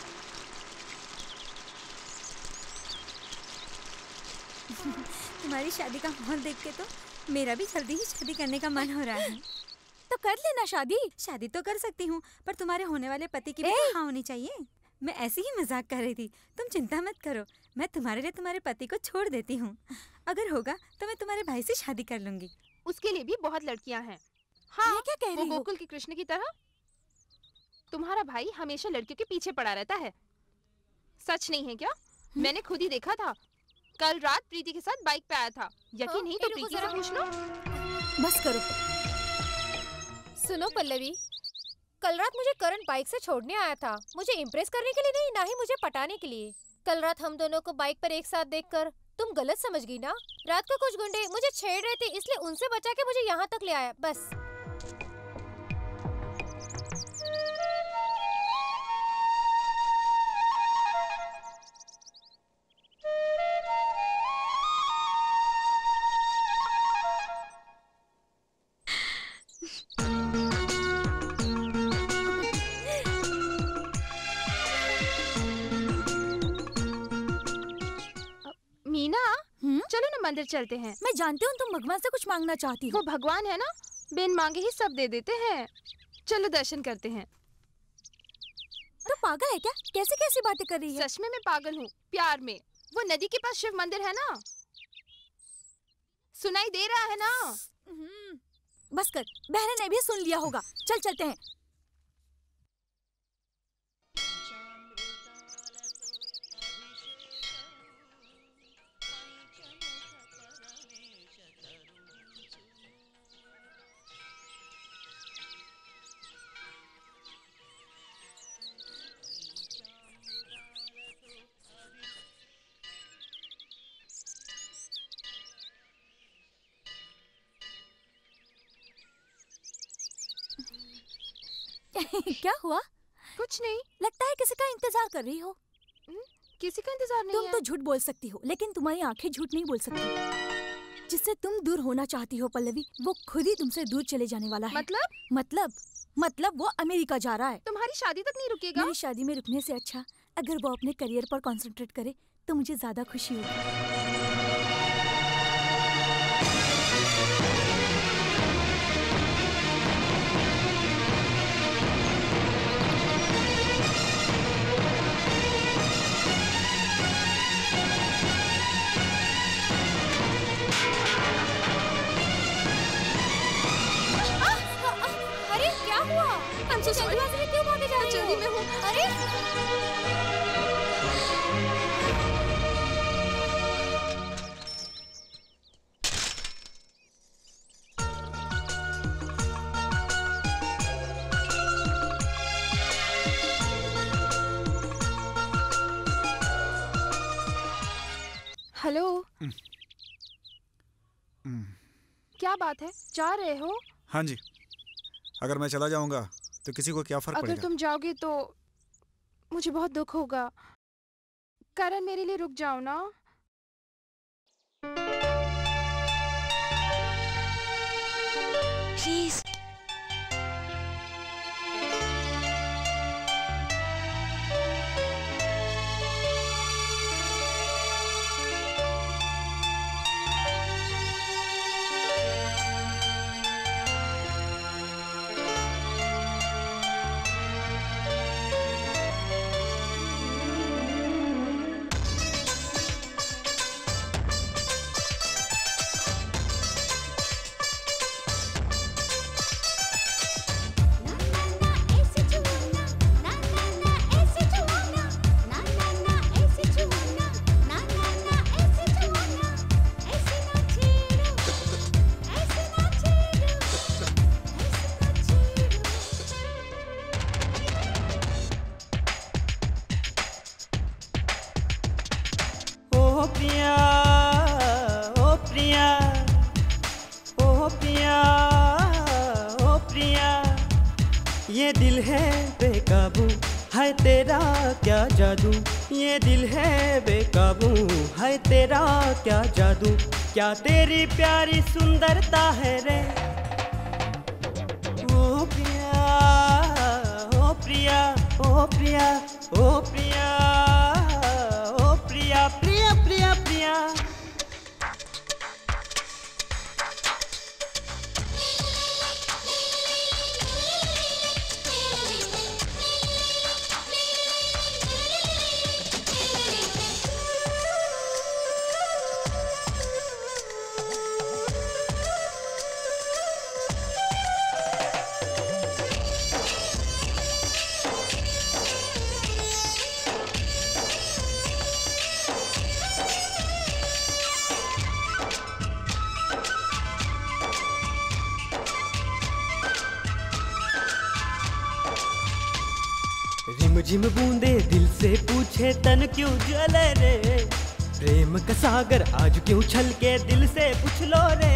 [SPEAKER 7] तुम्हारी शादी का माहौल देख के तो मेरा भी जल्दी ही शादी करने का मन हो रहा है। तो कर लेना शादी। शादी तो कर सकती हूँ, पर तुम्हारे होने वाले पति की भी तो हाँ होनी चाहिए। मैं ऐसे ही मजाक कर रही थी, तुम चिंता मत करो। मैं तुम्हारे लिए तुम्हारे पति को छोड़ देती हूँ। अगर होगा तो मैं तुम्हारे भाई से शादी कर लूंगी।
[SPEAKER 5] उसके लिए भी बहुत लड़कियाँ हैं। हाँ,
[SPEAKER 7] क्या कह रही हो?
[SPEAKER 5] गोकुल के कृष्ण की तरह तुम्हारा भाई हमेशा लड़कियों के पीछे पड़ा रहता है। सच नहीं है क्या? मैंने खुद ही देखा था, कल रात प्रीति के साथ बाइक पे आया था। यकीन नहीं तो प्रीति से पूछ लो।
[SPEAKER 7] बस करो।
[SPEAKER 4] सुनो पल्लवी, कल रात मुझे करण बाइक से छोड़ने आया था, मुझे इम्प्रेस करने के लिए नहीं, ना ही मुझे पटाने के लिए। कल रात हम दोनों को बाइक पर एक साथ देखकर तुम गलत समझ गई ना। रात को कुछ गुंडे मुझे छेड़ रहे थे, इसलिए उनसे बचा के मुझे यहाँ तक ले आया, बस।
[SPEAKER 5] चलो ना मंदिर चलते हैं।
[SPEAKER 7] मैं जानती हूँ तुम भगवान से कुछ मांगना चाहती हो।
[SPEAKER 5] वो भगवान है ना, बिन मांगे ही सब दे देते हैं। चलो दर्शन करते हैं।
[SPEAKER 7] तो पागल है क्या? कैसे कैसी बातें कर रही है?
[SPEAKER 5] सच में मैं पागल हूँ, प्यार में। वो नदी के पास शिव मंदिर है ना, सुनाई दे रहा है ना?
[SPEAKER 7] बस कर, बहन ने भी सुन लिया होगा। चल चलते हैं। क्या हुआ?
[SPEAKER 5] कुछ नहीं।
[SPEAKER 7] लगता है किसी का इंतजार कर रही हो।
[SPEAKER 5] किसी का इंतजार नहीं
[SPEAKER 7] तुम
[SPEAKER 5] है।
[SPEAKER 7] तो झूठ बोल सकती हो, लेकिन तुम्हारी आंखें झूठ नहीं बोल सकती। जिससे तुम दूर होना चाहती हो पल्लवी, वो खुद ही तुमसे दूर चले जाने वाला है। मतलब वो अमेरिका जा रहा है।
[SPEAKER 5] तुम्हारी शादी तक नहीं रुकेगा?
[SPEAKER 7] मेरी शादी में रुकने से अच्छा अगर वो अपने करियर पर कंसंट्रेट करे तो मुझे ज्यादा खुशी होगी।
[SPEAKER 5] हेलो। क्या बात है, जा रहे हो?
[SPEAKER 3] हाँ जी, अगर मैं चला जाऊंगा तो किसी को क्या फर्क
[SPEAKER 5] अगर
[SPEAKER 3] पड़ेगा?
[SPEAKER 5] तुम जाओगे तो मुझे बहुत दुख होगा। करण, मेरे लिए रुक जाओ ना।
[SPEAKER 16] प्लीज।
[SPEAKER 11] ये दिल है बेकाबू, है तेरा क्या जादू। ये दिल है बेकाबू, है तेरा क्या जादू। क्या तेरी प्यारी सुंदरता है रे। ओ प्रिया, ओ प्रिया, ओ प्रिया, ओ प्रिया, ओ प्रिया, प्रिया प्रिया प्रिया। रिमझिम बूंदे दिल से पूछे तन क्यों जले रे। प्रेम का सागर आज क्यों छलके दिल से पूछ लो रे।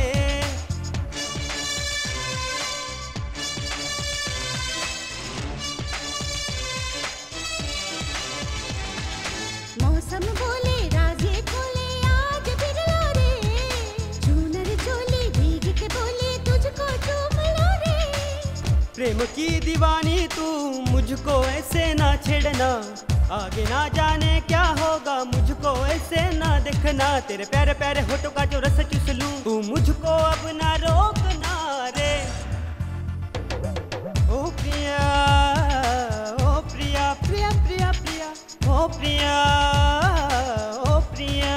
[SPEAKER 17] मौसम बोले राजे खोले आज फिर लो रे। झूनर चोली भीग के बोले तुझको चूम लो रे।
[SPEAKER 11] प्रेम की दीवानी तू मुझको ऐसे ना छेड़ना। आगे ना जाने क्या होगा, मुझको ऐसे ना देखना। तेरे प्यारे प्यारे होठों का जो रस चूस लूं, तू मुझको अब ना रोकना रे। ओ प्रिया, ओ प्रिया, प्रिया प्रिया प्रिया, ओ प्रिया, ओ प्रिया।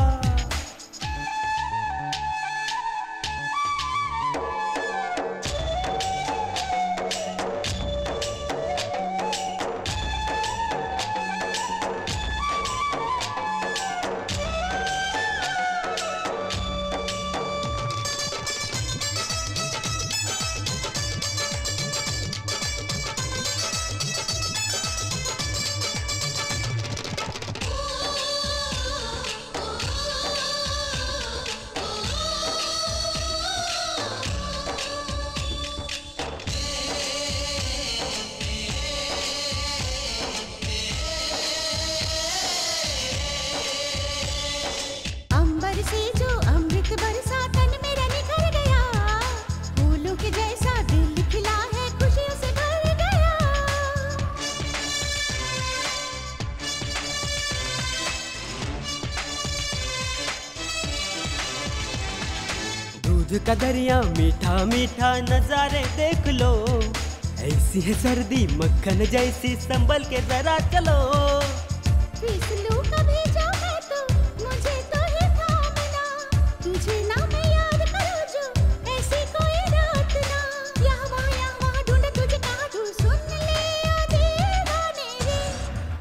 [SPEAKER 11] दूध का दरिया मीठा मीठा नजारे देख लो। ऐसी है सर्दी मक्खन जैसी, संभल के जरा चलो।
[SPEAKER 17] फिसलूं कभी जो मैं तो मुझे तो ही थामना। तुझे ना मैं याद करूं जो ऐसी कोई रात ना। यहाँ वहाँ ढूंढ तुझे कहाँ ढूंढ, सुन ले ओ दीवाने रे।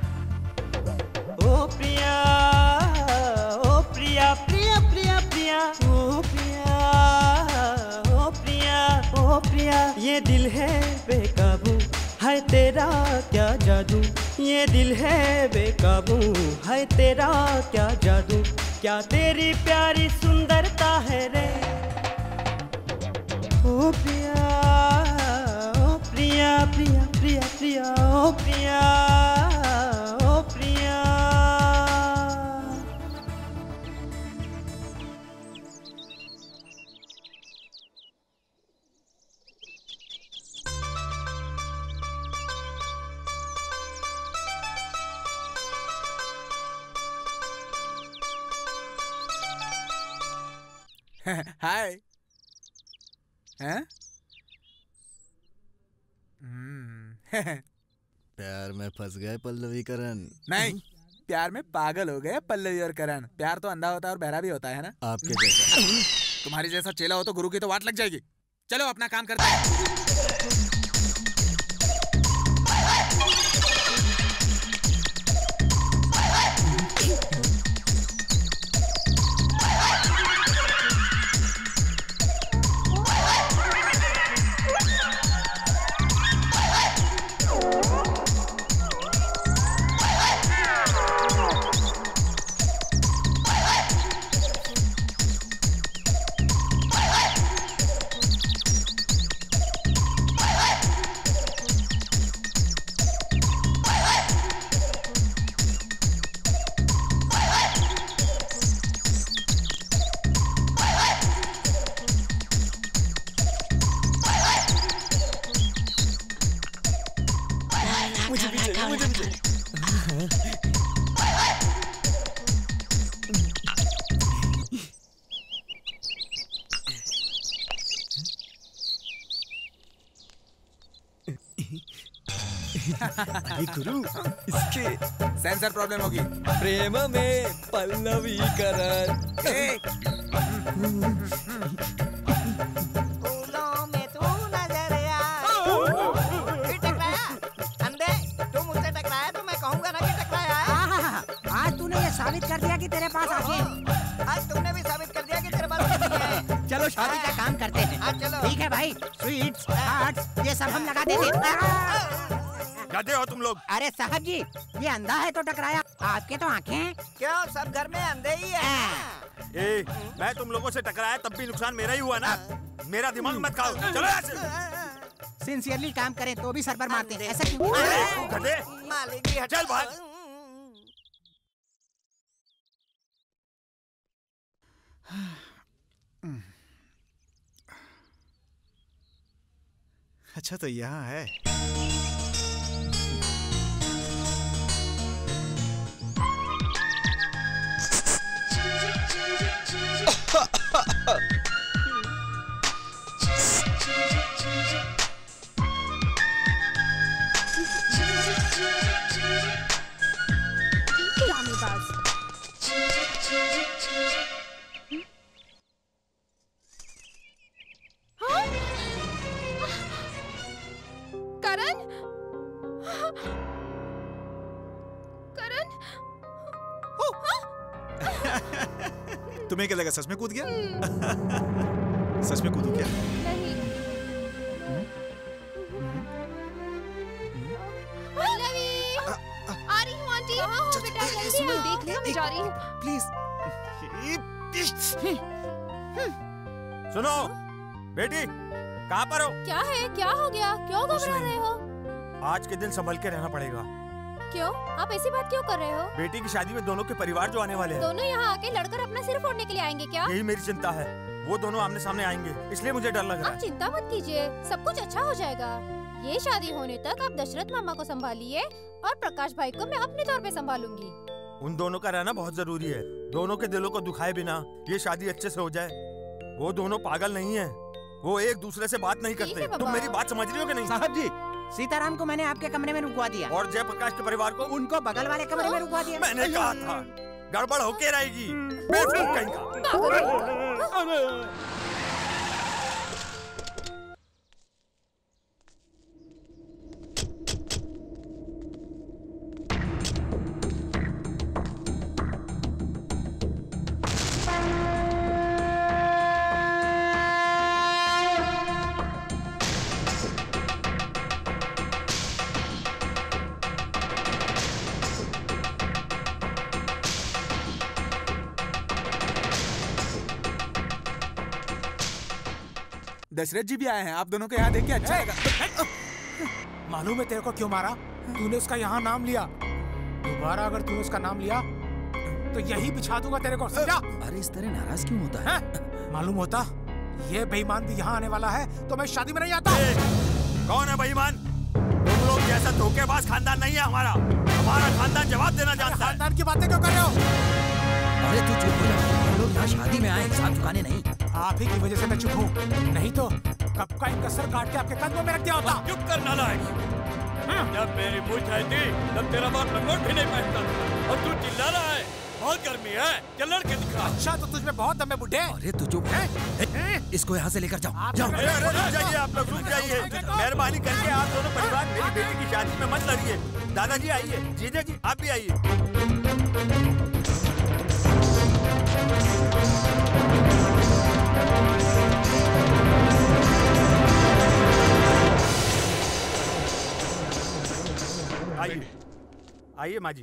[SPEAKER 11] ये दिल है बेकाबू, है तेरा क्या जादू। ये दिल है बेकाबू, है तेरा क्या जादू। क्या तेरी प्यारी सुंदरता है रे ओ प्रिया, ओ प्रिया प्रिया प्रिया प्रिया, ओ प्रिया, ओ प्रिया।
[SPEAKER 14] हाय। हैं?
[SPEAKER 15] प्यार में फंस गए पल्लवी करण।
[SPEAKER 14] नहीं, प्यार में पागल हो गए पल्लवी और करण। प्यार तो अंधा होता है और बहरा भी होता है ना।
[SPEAKER 15] आपके जैसा।
[SPEAKER 14] तुम्हारी जैसा चेला हो तो गुरु की तो वाट लग जाएगी। चलो अपना काम करते हैं।
[SPEAKER 15] गुरु, इसके
[SPEAKER 14] सेंसर प्रॉब्लम होगी।
[SPEAKER 15] प्रेम में पल्लवी करण।
[SPEAKER 10] फूलों में तू नजर आया। फिर टकराया? अंधे, तू मुझसे टकराया तो मैं कहूँगा ना कि टकराया है।
[SPEAKER 12] आज तूने ये साबित कर दिया कि तेरे पास आंखें।
[SPEAKER 10] आज तुमने भी साबित कर दिया कि तेरे पास आंखें हैं।
[SPEAKER 12] चलो शादी का काम करते हैं।
[SPEAKER 10] चलो।
[SPEAKER 12] ठीक है भाई, स्वीट्स, हार्ट्स, ये सब हम लगा देंगे।
[SPEAKER 1] गधे हो तुम लोग।
[SPEAKER 12] अरे साहब जी, ये अंधा है तो टकराया, आपके तो आंखें हैं।
[SPEAKER 10] क्यों, सब घर में अंधे ही है।
[SPEAKER 1] ए, मैं तुम लोगों से टकराया तब भी नुकसान मेरा ही हुआ ना। मेरा दिमाग मत खाओ, चलो यहाँ से।
[SPEAKER 12] सिंसियरली काम करें तो भी सर पर मारते हैं, ऐसा क्यों?
[SPEAKER 1] गधे,
[SPEAKER 10] मालिक जी
[SPEAKER 1] चल भाग।
[SPEAKER 3] अच्छा तो यहाँ है।
[SPEAKER 5] करण, करण,
[SPEAKER 3] तुम्हें क्या लगा सच में कूद गया? सच में कूदू क्या?
[SPEAKER 5] नहीं।
[SPEAKER 4] पल्लवी, आ रही हूँ आंटी। कहाँ हो बेटा? जल्दी आओ।
[SPEAKER 5] देख लिया, मैं जा रही हूँ।
[SPEAKER 3] प्लीज।
[SPEAKER 1] सुनो बेटी, कहाँ पर हो?
[SPEAKER 4] क्या है? क्या हो गया? क्यों घबरा रहे हो?
[SPEAKER 1] आज के दिन संभल के रहना पड़ेगा।
[SPEAKER 4] क्यों? आप ऐसी बात क्यों कर रहे हो?
[SPEAKER 1] बेटी की शादी में दोनों के परिवार जो आने वाले हैं।
[SPEAKER 4] दोनों यहाँ आके लड़कर अपना सिर फोड़ने के लिए आएंगे क्या?
[SPEAKER 1] यही मेरी चिंता है। वो दोनों आमने सामने आएंगे, इसलिए मुझे डर लग रहा
[SPEAKER 4] आप
[SPEAKER 1] है।
[SPEAKER 4] चिंता मत कीजिए, सब कुछ अच्छा हो जाएगा। ये शादी होने तक आप दशरथ मामा को संभालिए और प्रकाश भाई को मैं अपने तौर पे संभालूंगी।
[SPEAKER 1] उन दोनों का रहना बहुत जरूरी है। दोनों के दिलों को दुखाए बिना ये शादी अच्छे से हो जाए। वो दोनों पागल नहीं है, वो एक दूसरे से बात नहीं करते। तुम मेरी बात समझ रही हो कि नहीं?
[SPEAKER 12] साहब जी, सीताराम को मैंने आपके कमरे में रुकवा दिया।
[SPEAKER 1] और जयप्रकाश के परिवार को?
[SPEAKER 12] उनको बगल वाले कमरे में रुकवा दिया।
[SPEAKER 1] मैंने कहा था गड़बड़ होके रहेगी। बेवकूफ कहीं का।
[SPEAKER 14] दशरथ जी भी आए हैं, आप दोनों को यहाँ देख के अच्छा लगा।
[SPEAKER 9] मालूम है तेरे को क्यों मारा? तूने उसका यहाँ नाम लिया। दोबारा अगर तूने उसका नाम लिया तो यही बिछा दूंगा तेरे को, समझा?
[SPEAKER 15] अरे इस तरह नाराज क्यों होता है?
[SPEAKER 9] मालूम होता ये बेईमान भी यहाँ आने वाला है तो मैं शादी में नहीं आता।
[SPEAKER 1] कौन है बेईमान? तुम लोग जैसा धोखेबाज खानदान नहीं है हमारा। हमारा खानदान जवाब देना जानता है।
[SPEAKER 9] खानदान की बातें क्यों कर रहे हो?
[SPEAKER 15] अरे तू चुप हो जा, हम लोग यहाँ शादी में आए, हिसाब चुकाने नहीं।
[SPEAKER 9] आप ही की वजह से मैं चुप हूँ, नहीं तो कब का इनका सर काट के आपके कदमों में रख दिया होता।
[SPEAKER 8] चुप कर नालायक। जब मेरी मूंछ आई थी तब तेरा बाप लंगोट भी नहीं पहनता था और तू चिल्ला रहा है। बहुत गर्मी है, चल लड़के दिखा।
[SPEAKER 9] अच्छा तो तुझमें बहुत दम है बुड्ढे।
[SPEAKER 15] अरे तू चुप है, इसको यहाँ से लेकर जाओ। जाओ।
[SPEAKER 1] अरे रुक जाइए, आप लोग रुक जाइए। मेहरबानी करके आप दोनों परिवार मेरी बेटी की शादी में मत लड़िए। दादाजी आइए, जीजा जी आप भी आइए। आइए आइए माँ जी।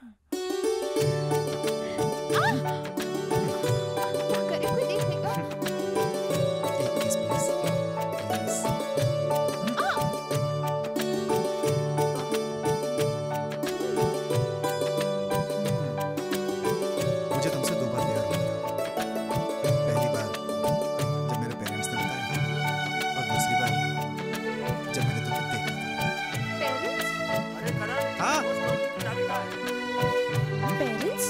[SPEAKER 3] मुझे तुमसे 2 बार प्यार हुआ था। पहली बार जब मेरे पेरेंट्स ने बताया और दूसरी बार जब मैंने तुम्हें देखा था। हाँ
[SPEAKER 5] पेरेंट्स?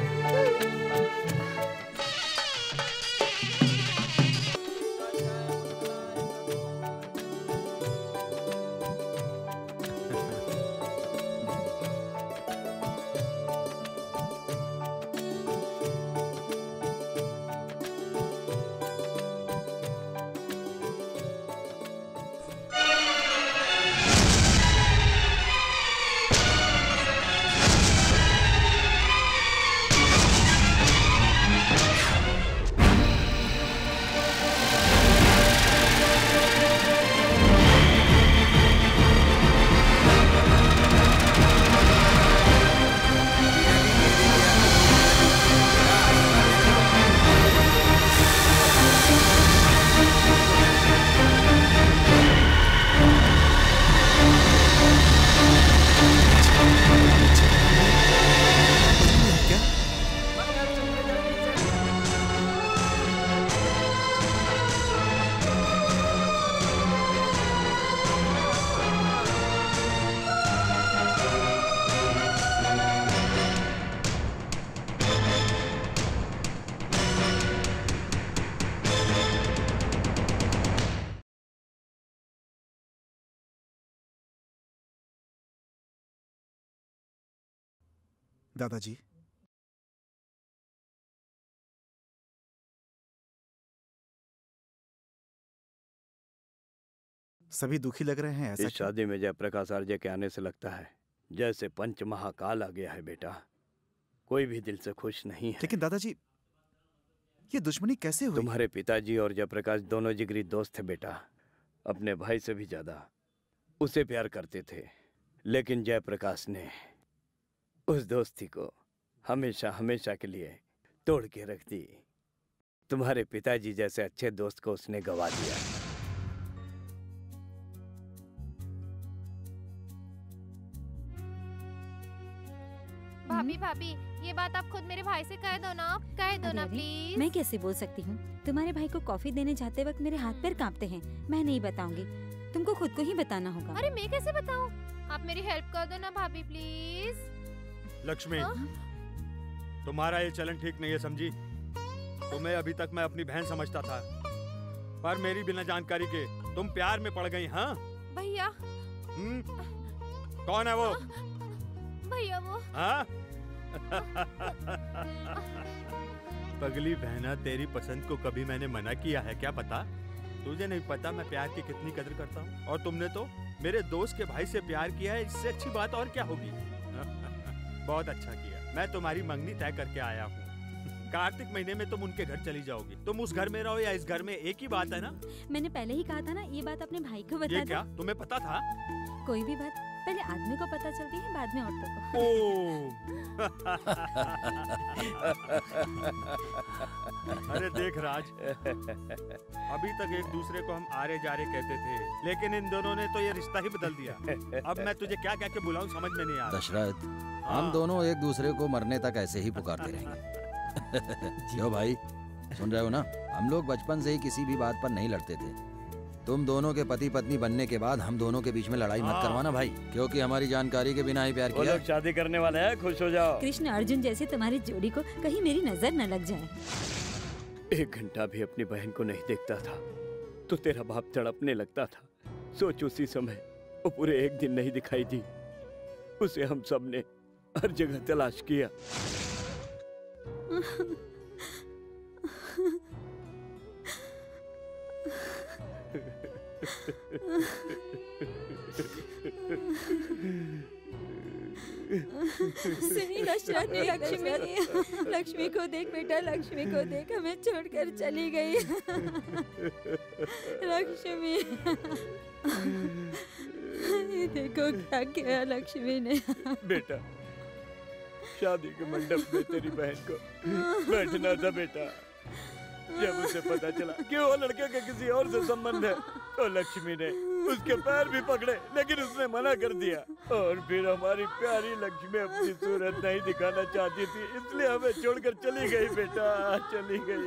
[SPEAKER 3] दादाजी, सभी दुखी लग रहे हैं। ऐसा
[SPEAKER 8] इस शादी में जयप्रकाश आर्य के आने से लगता है जैसे पंच महाकाल आ गया है बेटा। कोई भी दिल से खुश नहीं है।
[SPEAKER 3] लेकिन दादाजी, ये दुश्मनी कैसे हुई?
[SPEAKER 8] तुम्हारे पिताजी और जयप्रकाश दोनों जिगरी दोस्त थे बेटा। अपने भाई से भी ज्यादा उसे प्यार करते थे, लेकिन जयप्रकाश ने उस दोस्ती को हमेशा हमेशा के लिए तोड़ के रख दी। तुम्हारे पिताजी जैसे अच्छे दोस्त को उसने गवा दिया।
[SPEAKER 4] भाभी भाभी, ये बात आप खुद मेरे भाई से कह दो ना, कह दो ना प्लीज।
[SPEAKER 7] मैं कैसे बोल सकती हूँ? तुम्हारे भाई को कॉफी देने जाते वक्त मेरे हाथ पैर कांपते हैं। मैं नहीं बताऊंगी, तुमको खुद को ही बताना होगा।
[SPEAKER 4] अरे मैं कैसे बताऊँ? आप मेरी हेल्प कर दो ना भाभी प्लीज।
[SPEAKER 1] लक्ष्मी, तुम्हारा ये चलन ठीक नहीं है, समझी? तुम्हें अभी तक मैं अपनी बहन समझता था, पर मेरी बिना जानकारी के तुम प्यार में पड़ गई। हाँ
[SPEAKER 4] भैया।
[SPEAKER 1] कौन है वो?
[SPEAKER 4] भैया वो।
[SPEAKER 1] हाँ? पगली बहना, तेरी पसंद को कभी मैंने मना किया है क्या? पता तुझे नहीं पता मैं प्यार की कितनी कदर करता हूँ। और तुमने तो मेरे दोस्त के भाई से प्यार किया है, इससे अच्छी बात और क्या होगी? बहुत अच्छा किया। मैं तुम्हारी मंगनी तय करके आया हूँ। कार्तिक महीने में तुम उनके घर चली जाओगी। तुम उस घर में रहो या इस घर में, एक ही बात है ना?
[SPEAKER 7] मैंने पहले ही कहा था ना, ये बात अपने भाई को बता
[SPEAKER 1] ये क्या तुम्हें पता था?
[SPEAKER 7] कोई भी बात पहले आदमी को पता चलती है, बाद में औरतों को।
[SPEAKER 1] अरे देख राज, अभी तक एक दूसरे को हम आरे जारे कहते थे, लेकिन इन दोनों ने तो ये रिश्ता ही बदल दिया। अब मैं तुझे क्या कह के बुलाऊं समझ में नहीं आ रहा।
[SPEAKER 15] दशरथ, हम दोनों एक दूसरे को मरने तक ऐसे ही पुकारते रहेंगे। क्यों भाई, सुन रहे हो ना? हम लोग बचपन से ही किसी भी बात पर नहीं लड़ते थे। तुम दोनों के पति पत्नी बनने के बाद हम दोनों के बीच में लड़ाई मत करवाना भाई, क्योंकि हमारी जानकारी के बिना ही प्यार किया।
[SPEAKER 8] लोग शादी करने वाले हैं, खुश हो जाओ।
[SPEAKER 7] कृष्ण अर्जुन जैसे तुम्हारी जोड़ी को कहीं मेरी नजर न लग जाए।
[SPEAKER 8] 1 घंटा भी अपनी बहन को नहीं देखता था तो तेरा बाप तड़पने लगता था। सोच, उसी समय वो पूरे 1 दिन नहीं दिखाई दी। उसे हम सब ने हर जगह तलाश किया।
[SPEAKER 7] सुनी दशरथ, लक्ष्मी को देख बेटा, लक्ष्मी को देख, हमें छोड़कर चली गई। लक्ष्मी, ये देखो क्या किया लक्ष्मी ने।
[SPEAKER 8] बेटा, शादी के मंडप में तेरी बहन को बैठना था बेटा। जब उसे पता चला कि वो लड़के का किसी और से संबंध है तो लक्ष्मी ने उसके पैर भी पकड़े, लेकिन उसने मना कर दिया। और फिर हमारी प्यारी लक्ष्मी अपनी सूरत नहीं दिखाना चाहती थी, इसलिए हमें छोड़कर चली गई बेटा, चली गई।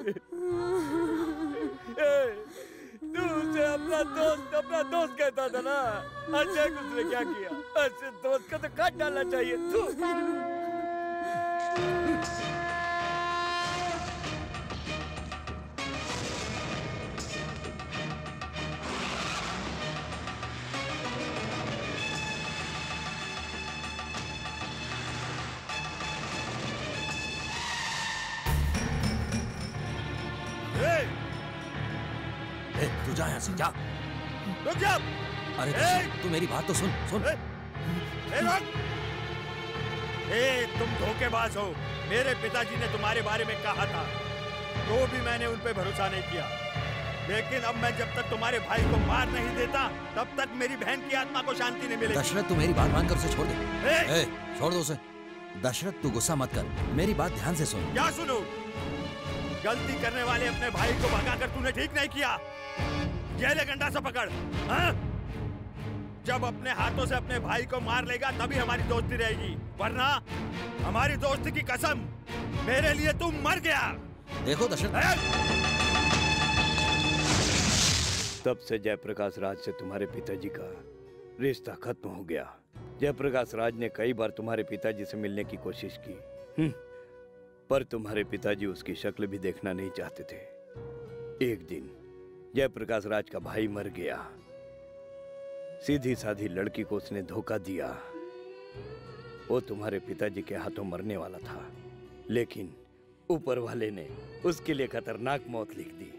[SPEAKER 8] तू उसे अपना दोस्त कहता था ना। अच्छा, उसने क्या किया? ऐसे दोस्त का तो काट डालना चाहिए। तू
[SPEAKER 15] तू जा यहाँ से, जा।
[SPEAKER 1] रुक जा।
[SPEAKER 15] अरे तू मेरी बात तो सुन।
[SPEAKER 1] तुम धोखेबाज हो। मेरे पिताजी ने तुम्हारे बारे में कहा था तो भी मैंने उन पे भरोसा नहीं किया, लेकिन अब मैं जब तक तुम्हारे भाई को मार नहीं देता तब तक मेरी बहन की आत्मा को शांति नहीं मिलेगी।
[SPEAKER 15] दशरथ, तू मेरी बात मानकर उसे छोड़ दे। छोड़ दो उसे। दशरथ, तू गुस्सा मत कर, मेरी बात ध्यान से सुन।
[SPEAKER 1] क्या सुनूं? गलती करने वाले अपने भाई को भगाकर तूने ठीक नहीं किया। जेल गंडा से पकड़। हाँ? जब अपने हाथों से अपने भाई को मार लेगा तभी हमारी दोस्ती रहेगी, वरना हमारी दोस्ती की कसम, मेरे लिए तू मर गया।
[SPEAKER 15] देखो दशरथ,
[SPEAKER 8] तब से जयप्रकाश राज से तुम्हारे पिताजी का रिश्ता खत्म हो गया। जयप्रकाश राज ने कई बार तुम्हारे पिताजी से मिलने की कोशिश की, पर तुम्हारे पिताजी उसकी शक्ल भी देखना नहीं चाहते थे। एक दिन जयप्रकाश राज का भाई मर गया। सीधी साधी लड़की को उसने धोखा दिया। वो तुम्हारे पिताजी के हाथों मरने वाला था, लेकिन ऊपर वाले ने उसके लिए खतरनाक मौत लिख दी।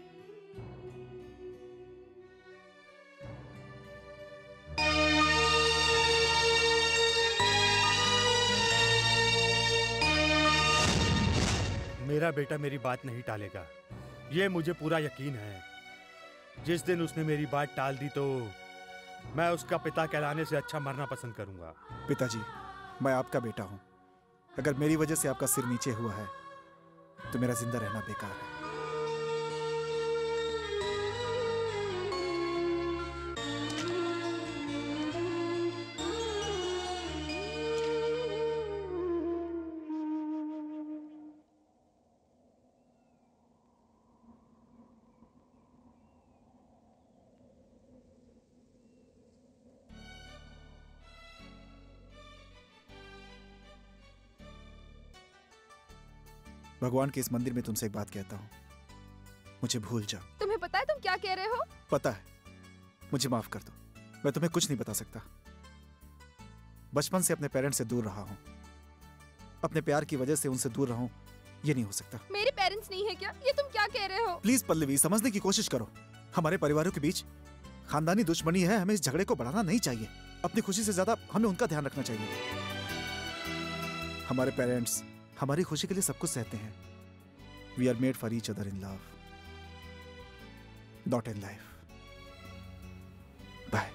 [SPEAKER 1] मेरा बेटा मेरी बात नहीं टालेगा, ये मुझे पूरा यकीन है। जिस दिन उसने मेरी बात टाल दी तो मैं उसका पिता कहलाने से अच्छा मरना पसंद करूंगा।
[SPEAKER 3] पिताजी, मैं आपका बेटा हूं। अगर मेरी वजह से आपका सिर नीचे हुआ है तो मेरा जिंदा रहना बेकार है। भगवान के इस मंदिर में तुमसे एक बात कहता हूँ, मुझे भूल जाओ।
[SPEAKER 5] तुम्हें पता है तुम क्या कह रहे हो?
[SPEAKER 3] पता है, मुझे माफ कर दो। मैं तुम्हें कुछ नहीं बता सकता। बचपन से अपने पेरेंट्स से दूर रहा हूँ, अपने प्यार की वजह से उनसे दूर रहूं, ये नहीं हो सकता।
[SPEAKER 5] मेरे पेरेंट्स नहीं है क्या? ये तुम क्या कह रहे हो?
[SPEAKER 3] प्लीज पल्लवी, समझने की कोशिश करो। हमारे परिवारों के बीच खानदानी दुश्मनी है, हमें इस झगड़े को बढ़ाना नहीं चाहिए। अपनी खुशी से ज्यादा हमें उनका ध्यान रखना चाहिए। हमारे पेरेंट्स हमारी खुशी के लिए सब कुछ सहते हैं। We are made for each other in love, not in life. Bye.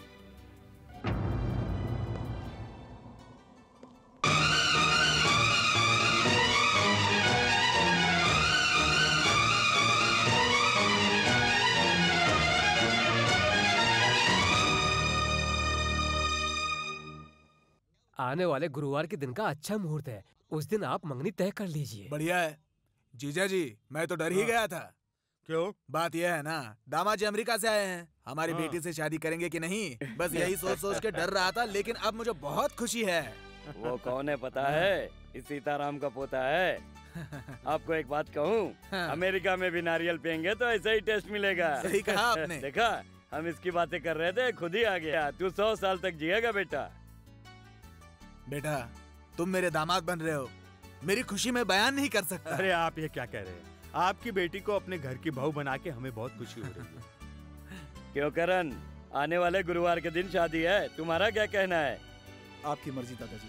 [SPEAKER 16] आने वाले गुरुवार के दिन का अच्छा मुहूर्त है, उस दिन आप मंगनी तय कर लीजिए।
[SPEAKER 14] बढ़िया है जीजा जी, मैं तो डर ही गया था।
[SPEAKER 1] क्यों?
[SPEAKER 14] बात यह है ना, दामाद जी अमेरिका से आए हैं, हमारी बेटी से शादी करेंगे कि नहीं, बस यही सोच सोच के डर रहा था, लेकिन अब मुझे बहुत खुशी है।
[SPEAKER 8] वो कौन है पता है? इस सीताराम का पोता है। आपको एक बात कहूँ, अमेरिका में भी नारियल पियेंगे तो ऐसा ही टेस्ट मिलेगा।
[SPEAKER 14] सही कहा आपने।
[SPEAKER 8] देखा, हम इसकी बातें कर रहे थे, खुद ही आ गया। तू 100 साल तक जिएगा बेटा।
[SPEAKER 14] बेटा तुम मेरे दामाद बन रहे हो, मेरी खुशी में बयान नहीं कर सकता।
[SPEAKER 1] अरे आप ये क्या कह रहे हैं? आपकी बेटी को अपने घर की बहू बना के हमें बहुत खुशी हो रही है।
[SPEAKER 8] क्यों करण, आने वाले गुरुवार के दिन शादी है, तुम्हारा क्या कहना है?
[SPEAKER 3] आपकी मर्जी दादाजी।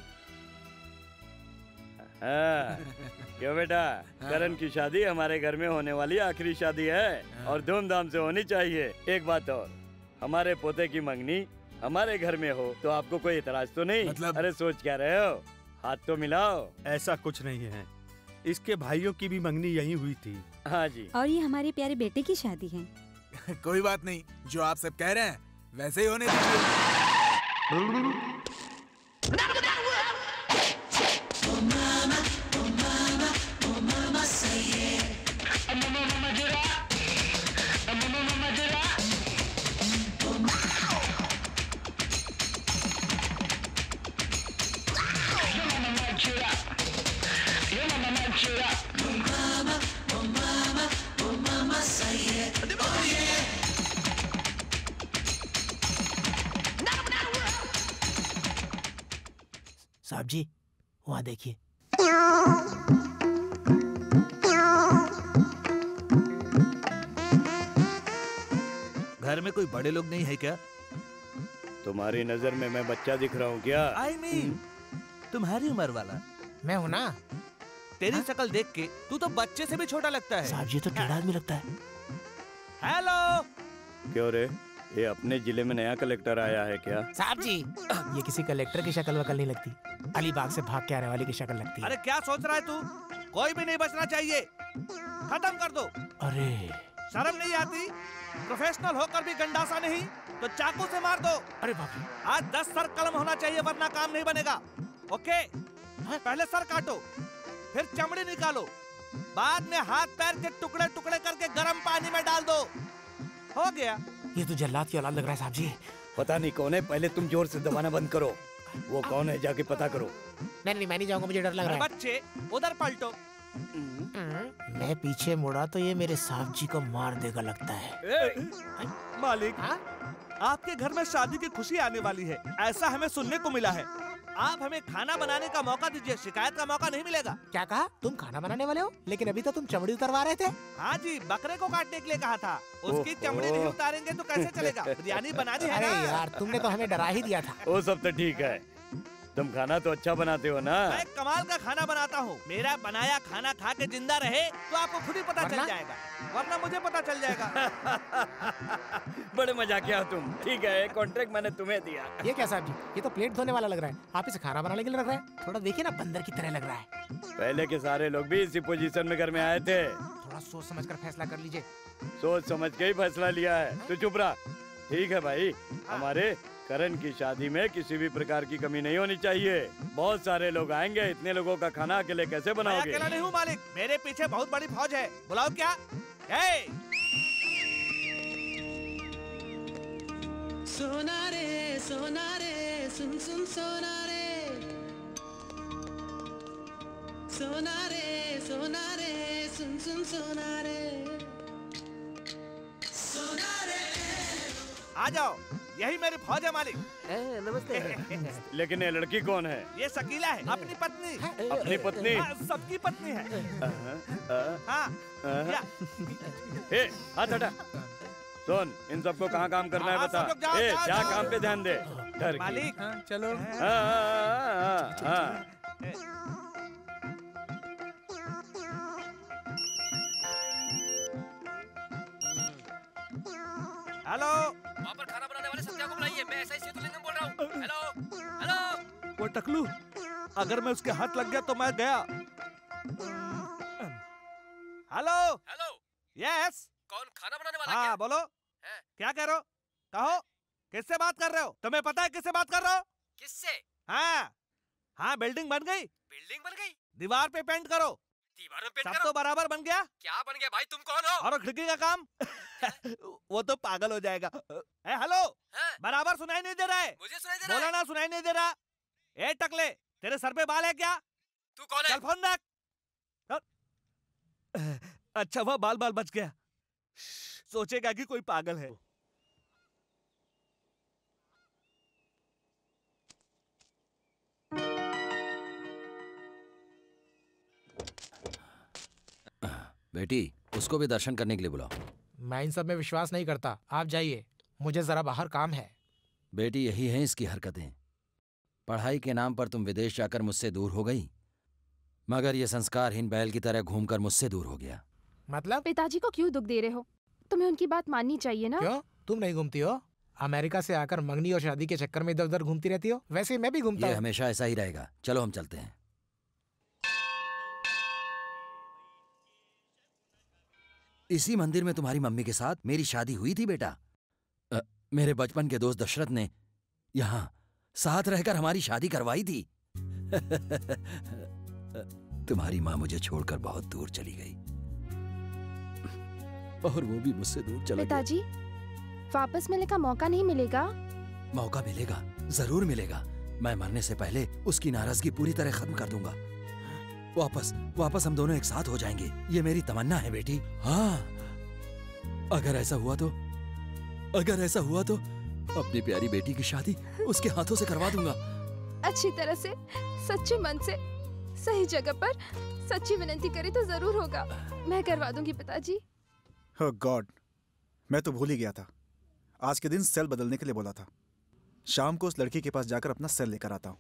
[SPEAKER 8] हाँ, क्यों बेटा, करण की शादी हमारे घर में होने वाली आखिरी शादी है और धूमधाम से होनी चाहिए। एक बात और, हमारे पोते की मंगनी हमारे घर में हो तो आपको कोई इतराज तो नहीं?
[SPEAKER 14] मतलब?
[SPEAKER 8] अरे सोच क्या रहे हो, हाथ तो मिलाओ।
[SPEAKER 1] ऐसा कुछ नहीं है, इसके भाइयों की भी मंगनी यहीं हुई थी।
[SPEAKER 8] हाँ जी।
[SPEAKER 7] और ये हमारे प्यारे बेटे की शादी है।
[SPEAKER 14] कोई बात नहीं, जो आप सब कह रहे हैं वैसे ही होने दीजिए।
[SPEAKER 9] साहब जी वहाँ देखिए।
[SPEAKER 2] घर में कोई बड़े लोग नहीं है क्या?
[SPEAKER 8] तुम्हारी नजर में मैं बच्चा दिख रहा हूँ क्या?
[SPEAKER 2] I mean, तुम्हारी उम्र वाला।
[SPEAKER 9] मैं हूँ ना।
[SPEAKER 2] तेरी शक्ल देख के तू तो बच्चे से भी छोटा लगता है।
[SPEAKER 9] साहब जी तो टेढ़ा आदमी लगता है।
[SPEAKER 2] हेलो।
[SPEAKER 8] क्यों रे, ये अपने जिले में नया कलेक्टर आया है क्या?
[SPEAKER 9] साहब जी ये किसी कलेक्टर की शक्ल वकल नहीं लगती, अलीबाग से भाग के आने वाले की शक्ल लगती है।
[SPEAKER 2] अरे क्या सोच रहा है तू? कोई भी नहीं बचना चाहिए, खत्म कर दो।
[SPEAKER 9] अरे
[SPEAKER 2] शर्म नहीं आती? प्रोफेशनल होकर भी गंडासा नहीं तो चाकू से मार दो।
[SPEAKER 9] अरे बाप रे।
[SPEAKER 2] आज 10 सर कलम होना चाहिए वरना काम नहीं बनेगा। ओके, पहले सर काटो, फिर चमड़ी निकालो, बाद में हाथ पैर के टुकड़े टुकड़े करके गर्म पानी में डाल दो। हो गया।
[SPEAKER 9] ये तो जल्लाद की औलाद लग रहा है साहब जी।
[SPEAKER 8] पता नहीं कौन है, पहले तुम जोर से दबाना बंद करो। वो कौन है जाके पता करो।
[SPEAKER 9] नहीं मैं नहीं जाऊंगा, मुझे डर लग रहा है।
[SPEAKER 2] बच्चे उधर पलटो।
[SPEAKER 9] मैं पीछे मुड़ा तो ये मेरे साहब जी को मार देगा लगता है।
[SPEAKER 2] मालिक, आपके घर में शादी की खुशी आने वाली है, ऐसा हमें सुनने को मिला है। आप हमें खाना बनाने का मौका दीजिए, शिकायत का मौका नहीं मिलेगा।
[SPEAKER 9] क्या कहा? तुम खाना बनाने वाले हो? लेकिन अभी तो तुम चमड़ी उतरवा रहे थे।
[SPEAKER 2] हाँ जी, बकरे को काटने के लिए कहा था। उसकी चमड़ी नहीं उतारेंगे तो कैसे चलेगा? बिरयानी बनानी है ना।
[SPEAKER 9] अरे यार तुमने तो हमें डरा ही दिया था।
[SPEAKER 8] वो सब तो ठीक है, तुम खाना तो अच्छा बनाते हो ना।
[SPEAKER 2] मैं कमाल का खाना बनाता हूँ। मेरा बनाया खाना खा के जिंदा रहे तो आपको खुद ही पता चल जाएगा, वरना मुझे पता चल जाएगा।
[SPEAKER 8] बड़े मजाकिया हो तुम। ठीक है, कॉन्ट्रैक्ट मैंने तुम्हें दिया।
[SPEAKER 9] ये क्या साहब जी, ये तो प्लेट धोने वाला लग रहा है, आप इसे खाना बनाने के लिए रख रहे हैं। थोड़ा देखिए ना, बंदर की तरह लग रहा है।
[SPEAKER 8] पहले के सारे लोग भी इसी पोजीशन में घर में आए थे।
[SPEAKER 9] थोड़ा सोच समझ कर फैसला कर लीजिए।
[SPEAKER 8] सोच समझ के ही फैसला लिया है, तू चुप रहा। ठीक है भाई, हमारे करण की शादी में किसी भी प्रकार की कमी नहीं होनी चाहिए। बहुत सारे लोग आएंगे, इतने लोगों का खाना अकेले कैसे
[SPEAKER 2] मैं
[SPEAKER 8] बनाओगे?
[SPEAKER 2] अकेला नहीं हूँ मालिक, मेरे पीछे बहुत बड़ी फौज है। बुलाओ क्या?
[SPEAKER 18] सोना रे सुन सुन सोना रे, सोना रे सुन सुन सोना रे, सोना रे।
[SPEAKER 2] आ जाओ, यही मेरी फौज है मालिक।
[SPEAKER 9] नमस्ते।
[SPEAKER 8] लेकिन ये लड़की कौन है?
[SPEAKER 2] ये शकीला है, अपनी पत्नी।
[SPEAKER 8] अपनी पत्नी?
[SPEAKER 2] हाँ, सबकी पत्नी है। हाँ।
[SPEAKER 8] हाथ हटा। सुन, इन सबको कहाँ काम करना है बता। जा काम पे ध्यान दे।
[SPEAKER 2] मालिक
[SPEAKER 14] चलो।
[SPEAKER 2] हेलो,
[SPEAKER 16] वहाँ पर खाना बनाने वाले सत्या को बुलाइए, मैं ऐसा ही सेतुलिंगम बोल रहा हूँ। Hello hello.
[SPEAKER 2] वो टकलू, अगर मैं उसके हाथ लग गया तो मैं गया। Hello
[SPEAKER 16] hello.
[SPEAKER 2] यस।
[SPEAKER 16] कौन खाना बनाने वाला?
[SPEAKER 2] हाँ बोलो, क्या कह रहे हो? कहो, किससे बात कर रहे हो? तुम्हें पता है किससे बात कर रहे हो?
[SPEAKER 16] किससे?
[SPEAKER 2] हाँ, हाँ बिल्डिंग बन गई।
[SPEAKER 16] बिल्डिंग बन गई?
[SPEAKER 2] दीवार पे पेंट करो।
[SPEAKER 16] दीवार में पेंट
[SPEAKER 2] सब
[SPEAKER 16] करो?
[SPEAKER 2] तो बराबर बन गया।
[SPEAKER 16] क्या बन गया भाई, तुम कौन हो?
[SPEAKER 2] और खिड़की का काम वो तो पागल हो जाएगा। हेलो, बराबर सुनाई नहीं दे रहा है?
[SPEAKER 16] मुझे सुनाई दे रहा
[SPEAKER 2] बोला
[SPEAKER 16] है।
[SPEAKER 2] ना सुनाई नहीं दे रहा। ए टकले, तेरे सर पे बाल है क्या?
[SPEAKER 16] तू कौन है?
[SPEAKER 2] चल फोन रख। अच्छा वह बाल बच गया। सोचेगा कि कोई पागल है।
[SPEAKER 15] बेटी, उसको भी दर्शन करने के लिए बुलाओ।
[SPEAKER 9] मैं इन सब में विश्वास नहीं करता, आप जाइए, मुझे जरा बाहर काम है।
[SPEAKER 15] बेटी, यही हैं इसकी हरकतें। पढ़ाई के नाम पर तुम विदेश जाकर मुझसे दूर हो गई, मगर ये संस्कारहीन बैल की तरह घूमकर मुझसे दूर हो गया।
[SPEAKER 9] मतलब?
[SPEAKER 5] पिताजी को क्यों दुख दे रहे हो? तुम्हें उनकी बात माननी चाहिए ना।
[SPEAKER 9] क्यों? तुम नहीं घूमती हो? अमेरिका से आकर मंगनी और शादी के चक्कर में इधर उधर घूमती रहती हो। वैसे मैं भी घूमता
[SPEAKER 15] ये
[SPEAKER 9] हूँ।
[SPEAKER 15] हमेशा ऐसा ही रहेगा। चलो हम चलते हैं। इसी मंदिर में तुम्हारी मम्मी के साथ मेरी शादी हुई थी बेटा। मेरे बचपन के दोस्त दशरथ ने यहाँ साथ रहकर हमारी शादी करवाई थी। तुम्हारी माँ मुझे छोड़कर बहुत दूर चली गई, और वो भी मुझसे दूर चला गया।
[SPEAKER 5] पिताजी, वापस मिलने का मौका नहीं मिलेगा?
[SPEAKER 15] मौका मिलेगा, जरूर मिलेगा। मैं मरने से पहले उसकी नाराजगी पूरी तरह खत्म कर दूंगा। वापस हम दोनों एक साथ हो जाएंगे, ये मेरी तमन्ना है बेटी। हाँ, अगर ऐसा हुआ तो अपनी प्यारी बेटी की शादी उसके हाथों से करवा दूंगा।
[SPEAKER 5] अच्छी तरह से, सच्चे मन से, सही जगह पर सच्ची विनती करे तो जरूर होगा। मैं करवा दूंगी पिताजी।
[SPEAKER 3] ओह गॉड, मैं तो भूल ही गया था। आज के दिन सेल बदलने के लिए बोला था। शाम को उस लड़की के पास जाकर अपना सेल लेकर आता हूँ।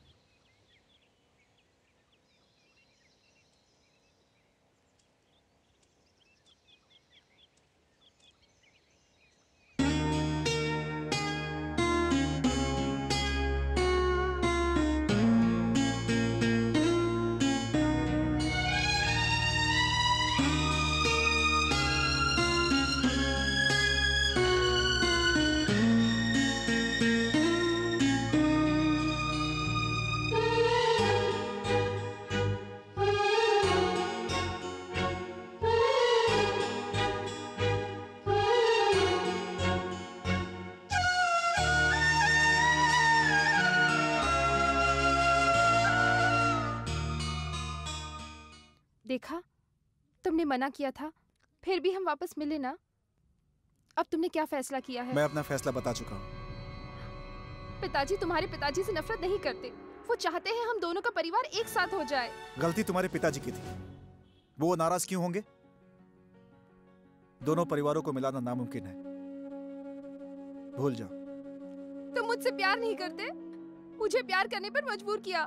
[SPEAKER 5] देखा, तुमने मना किया था, फिर भी हम वापस मिले ना। अब तुमने क्या फैसला किया है?
[SPEAKER 3] मैं अपना फैसला बता चुका हूँ।
[SPEAKER 5] पिताजी तुम्हारे पिताजी से नफरत नहीं करते। वो चाहते हैं हम दोनों का परिवार एक साथ हो जाए।
[SPEAKER 3] गलती तुम्हारे पिताजी की थी। वो नाराज क्यों होंगे? दोनों परिवारों को मिलाना नामुमकिन है। भूल जाओ।
[SPEAKER 5] तुम मुझसे प्यार नहीं करते, मुझे प्यार करने पर मजबूर किया।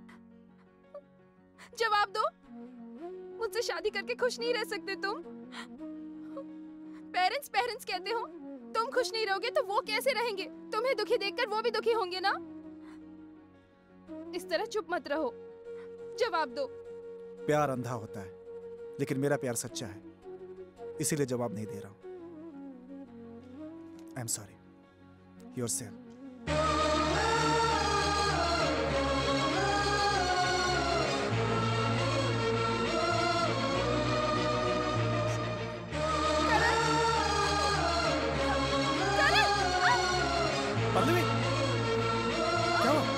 [SPEAKER 5] जवाब दो, मुझसे शादी करके खुश नहीं रह सकते तुम? पेरेंट्स कहते हो, तुम खुश नहीं रहोगे तो वो कैसे रहेंगे? तुम्हें दुखी देखकर वो भी दुखी होंगे ना। इस तरह चुप मत रहो, जवाब दो।
[SPEAKER 3] प्यार अंधा होता है, लेकिन मेरा प्यार सच्चा है, इसीलिए जवाब नहीं दे रहा हूं। I am sorry. Yourself. Pallavi, क्या हुआ?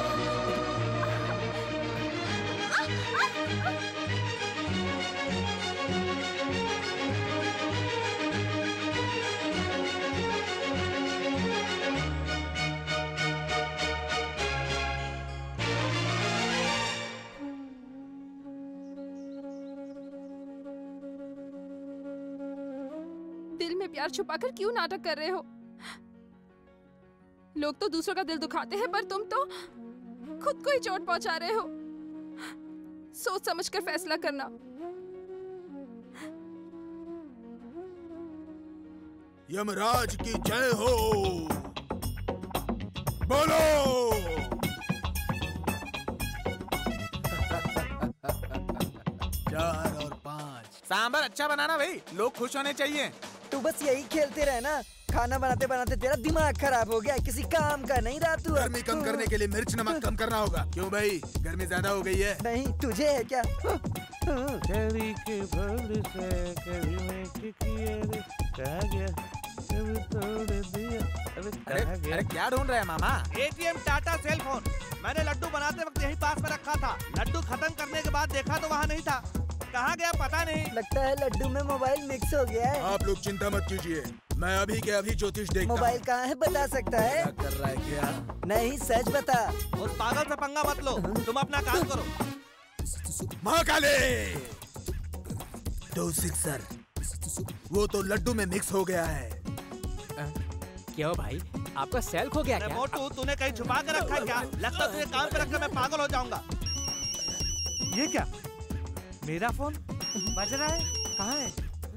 [SPEAKER 5] दिल में प्यार छुपाकर क्यों नाटक कर रहे हो? लोग तो दूसरों का दिल दुखाते हैं, पर तुम तो खुद को ही चोट पहुंचा रहे हो। सोच समझकर फैसला करना।
[SPEAKER 19] यमराज की जय हो। बोलो।
[SPEAKER 14] 4 और 5। सांबर अच्छा बनाना भाई, लोग खुश होने चाहिए।
[SPEAKER 10] तू बस यही खेलते रहना, खाना बनाते बनाते तेरा दिमाग खराब हो गया, किसी काम का नहीं रहा तू।
[SPEAKER 19] गर्मी कम करने के लिए मिर्च नमक कम करना होगा। क्यों भाई, गर्मी ज्यादा हो गई है?
[SPEAKER 10] नहीं, तुझे है क्या?
[SPEAKER 2] कभी के भल से कभी मैं कहा गया, कभी तोड़ दिया,
[SPEAKER 14] अरे क्या ढूंढ रहे हैं मामा?
[SPEAKER 2] ATM Tata cell phone. मैंने लड्डू बनाते वक्त यही पास में रखा था। लड्डू खत्म करने के बाद देखा तो वहाँ नहीं था। कहाँ गया पता नहीं।
[SPEAKER 10] लगता है लड्डू में मोबाइल मिक्स हो गया है।
[SPEAKER 19] आप लोग चिंता मत कीजिए, मैं अभी के अभी ज्योतिष देखता हूँ।
[SPEAKER 10] मोबाइल कहाँ है बता सकता है?
[SPEAKER 19] क्या कर रहा है क्या?
[SPEAKER 10] नहीं, सच बता।
[SPEAKER 2] उस पागल से पंगा मत लो, तुम अपना काम करो।
[SPEAKER 19] महाकाले 2-6 वो तो लड्डू में मिक्स हो गया है।
[SPEAKER 16] क्यों भाई, आपका सेल खो गया क्या?
[SPEAKER 2] मोटू, तूने कहीं छुपा के रखा है क्या? लगता है तुझे काम पे रखकर मैं पागल हो जाऊंगा। ये क्या, मेरा फोन बज रहा है? कहाँ है?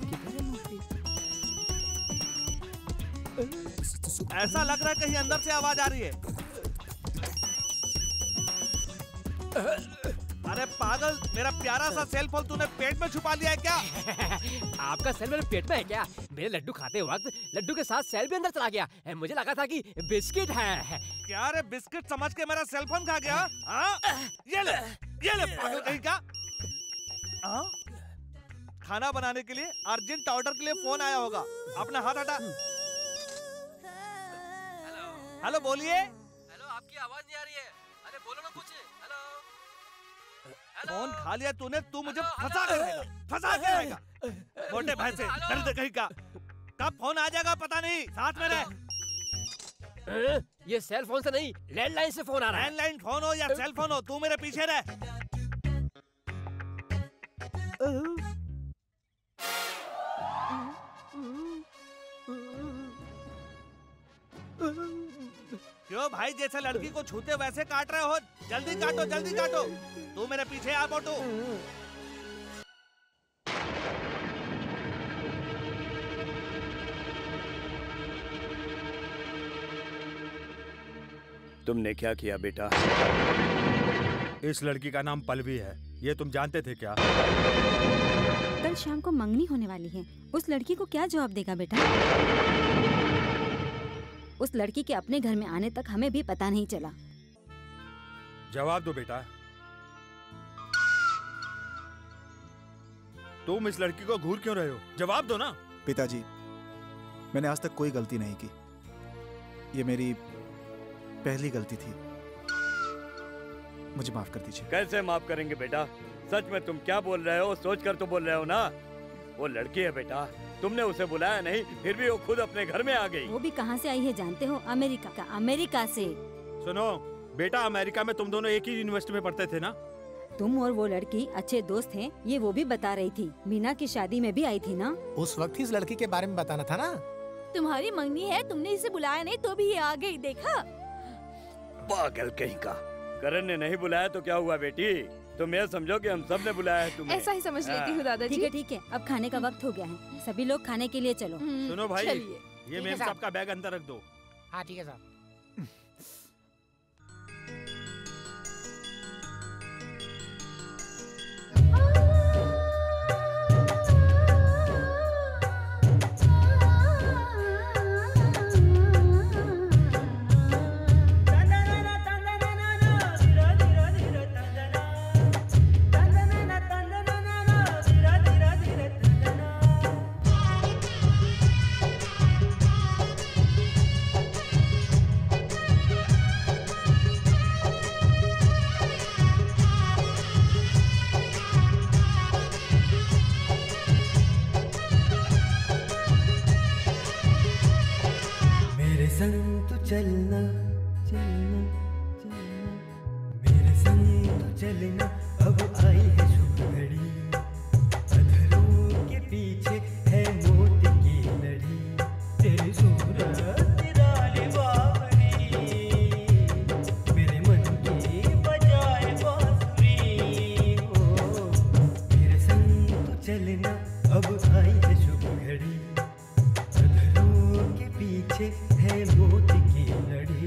[SPEAKER 2] ऐसा लग रहा है कहीं अंदर से आवाज आ रही है। अरे पागल, मेरा प्यारा सा सेल फोन तूने पेट में छुपा लिया है क्या?
[SPEAKER 16] आपका सेल मेरे पेट में है क्या? मेरे लड्डू खाते वक्त लड्डू के साथ सेल भी अंदर चला गया। मुझे लगा था कि बिस्किट है।
[SPEAKER 2] क्या रे, बिस्किट समझ के मेरा सेल फोन खा गया? ये ले पागल कहीं का। खाना बनाने के लिए अर्जेंट ऑर्डर के लिए फोन आया होगा। अपना हाथ हटा। हेलो, बोलिए।
[SPEAKER 16] हेलो, आपकी आवाज नहीं आ रही है। अरे बोलो ना कुछ। हेलो,
[SPEAKER 2] फोन खा लिया तूने, तू मुझे फंसा के रहेगा, फंसा के रहेगा। मोटे भैंसे, दर्द कहीं का। कब फोन आ जाएगा पता नहीं, साथ में रह।
[SPEAKER 16] ये सेल फोन से नहीं, लैंडलाइन से फोन आ रहा है।
[SPEAKER 2] लैंडलाइन फोन हो या सेल फोन हो, तू मेरे पीछे रह। क्यों भाई, जैसे लड़की को छूते वैसे काट रहे हो? जल्दी काटो, जल्दी काटो। तू मेरे पीछे आ मोटू।
[SPEAKER 8] तुमने क्या किया बेटा?
[SPEAKER 1] इस लड़की का नाम पल्लवी है, ये तुम जानते थे क्या?
[SPEAKER 7] कल शाम को मंगनी होने वाली है, उस लड़की को क्या जवाब देगा बेटा? उस लड़की के अपने घर में आने तक हमें भी पता नहीं चला।
[SPEAKER 1] जवाब दो बेटा। तुम इस लड़की को घूर क्यों रहे हो? जवाब दो ना।
[SPEAKER 3] पिताजी, मैंने आज तक कोई गलती नहीं की। ये मेरी पहली गलती थी, मुझे माफ कर दीजिए।
[SPEAKER 8] कैसे माफ करेंगे बेटा? सच में तुम क्या बोल रहे हो, सोच कर तो बोल रहे हो ना। वो लड़की है बेटा, तुमने उसे बुलाया नहीं, फिर भी वो खुद अपने घर में आ गई।
[SPEAKER 7] वो भी कहाँ से आई है जानते हो? अमेरिका से।
[SPEAKER 1] सुनो बेटा, अमेरिका में तुम दोनों एक ही यूनिवर्सिटी में पढ़ते थे ना?
[SPEAKER 7] तुम और वो लड़की अच्छे दोस्त हैं, ये वो भी बता रही थी। मीना की शादी में भी आई थी ना?
[SPEAKER 9] उस वक्त ही इस लड़की के बारे में बताना था ना।
[SPEAKER 20] तुम्हारी मंगनी है, तुमने इसे बुलाया नहीं तो भी ये आ गई, देखा?
[SPEAKER 8] पागल कहीं का। करण ने नहीं बुलाया तो क्या हुआ बेटी? तुम ये समझो कि हम सब ने बुलाया है तुम्हें।
[SPEAKER 5] ऐसा ही समझ लेती हूँ दादाजी।
[SPEAKER 7] ठीक है, अब खाने का वक्त हो गया है, सभी लोग खाने के लिए चलो।
[SPEAKER 1] सुनो भाई, ये मेम साहब का बैग अंदर रख दो।
[SPEAKER 9] हाँ ठीक है साहब।
[SPEAKER 18] चलना चलना चलना मेरे संग तो चलना, अब आई है शुभ घड़ी, अधरों के पीछे है मोती की लड़ी, तेरी सूरत निराली बावरी, मेरे मन की बजाए बांसुरी। ओ मेरे संग तो चलना, अब आई है शुभ घड़ी, अधरों के पीछे है मोती की लड़ी।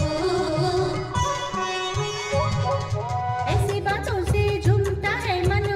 [SPEAKER 17] ऐसी बातों से झूमता है मन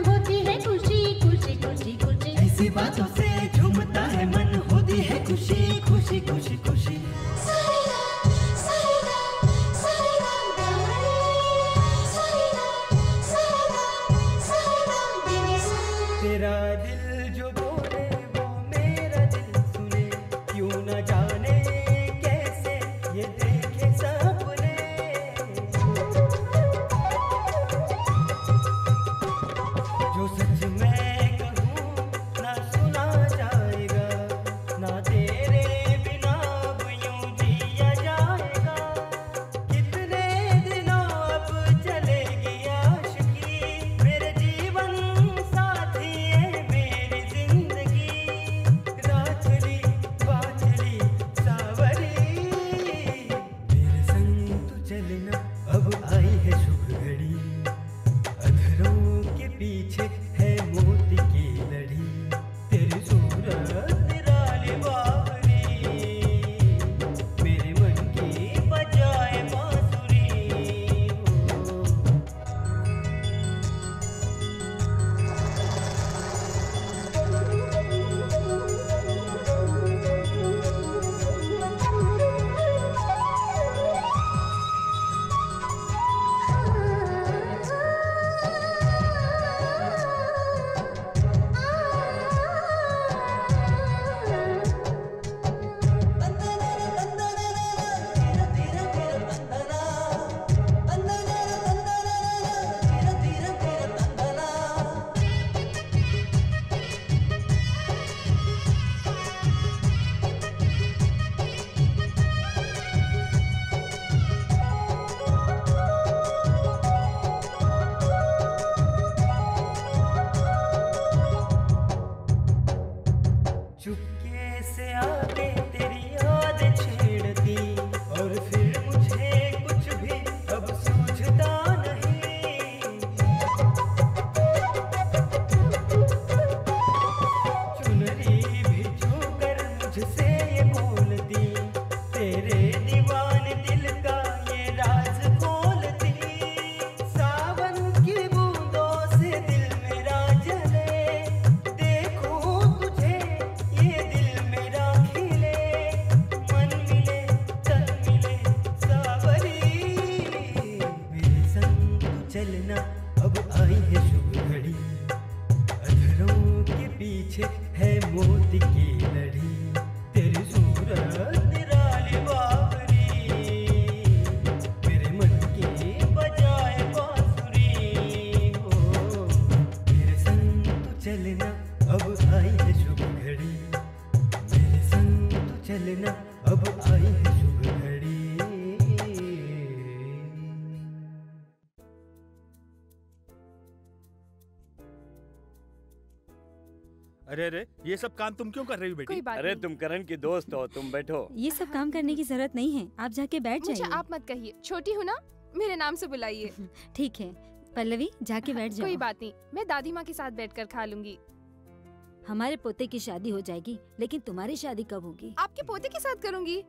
[SPEAKER 18] चलना अब आई है शुभ घड़ी, अधरों के पीछे है मोती की लड़ी, तेरी सूरत निराली बावरी, मेरे मन की बजाए बांसुरी हो, मेरे संग तू चलना अब आई है शुभ घड़ी, मेरे संग तू चलना अब आई है शुभ घड़ी।
[SPEAKER 1] अरे अरे, ये सब काम तुम क्यों कर रही हो बेटी?
[SPEAKER 5] कोई बात
[SPEAKER 8] अरे
[SPEAKER 5] नहीं।
[SPEAKER 8] तुम करण की दोस्त हो, तुम बैठो।
[SPEAKER 7] ये सब काम करने की जरूरत नहीं है, आप जाके बैठ
[SPEAKER 5] मुझे
[SPEAKER 7] जाइए।
[SPEAKER 5] आप मत कहिए, छोटी हूँ ना, मेरे नाम से बुलाइए।
[SPEAKER 7] ठीक है पल्लवी, जाके बैठ जाओ।
[SPEAKER 5] कोई बात नहीं, मैं दादी माँ के साथ बैठकर खा लूंगी।
[SPEAKER 7] हमारे पोते की शादी हो जाएगी, लेकिन तुम्हारी शादी कब होगी?
[SPEAKER 5] आपके पोते के साथ करूंगी।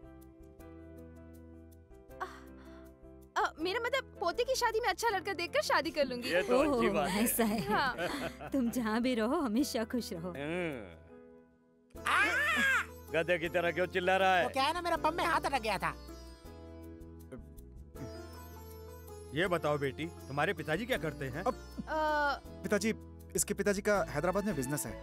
[SPEAKER 5] मेरा मतलब पोते की शादी में अच्छा लड़का देखकर शादी कर लूंगी।
[SPEAKER 8] ये तो अच्छी बात है।
[SPEAKER 7] ऐसा है।
[SPEAKER 5] हाँ।
[SPEAKER 7] तुम जहाँ भी रहो हमेशा खुश रहो।
[SPEAKER 8] गधे की तरह क्यों चिल्ला रहा है?
[SPEAKER 9] वो क्या है ना, मेरा पंप में हाथ अटक गया था।
[SPEAKER 1] ये बताओ बेटी, तुम्हारे पिताजी क्या करते हैं?
[SPEAKER 3] पिताजी, इसके पिताजी का हैदराबाद में बिजनेस है।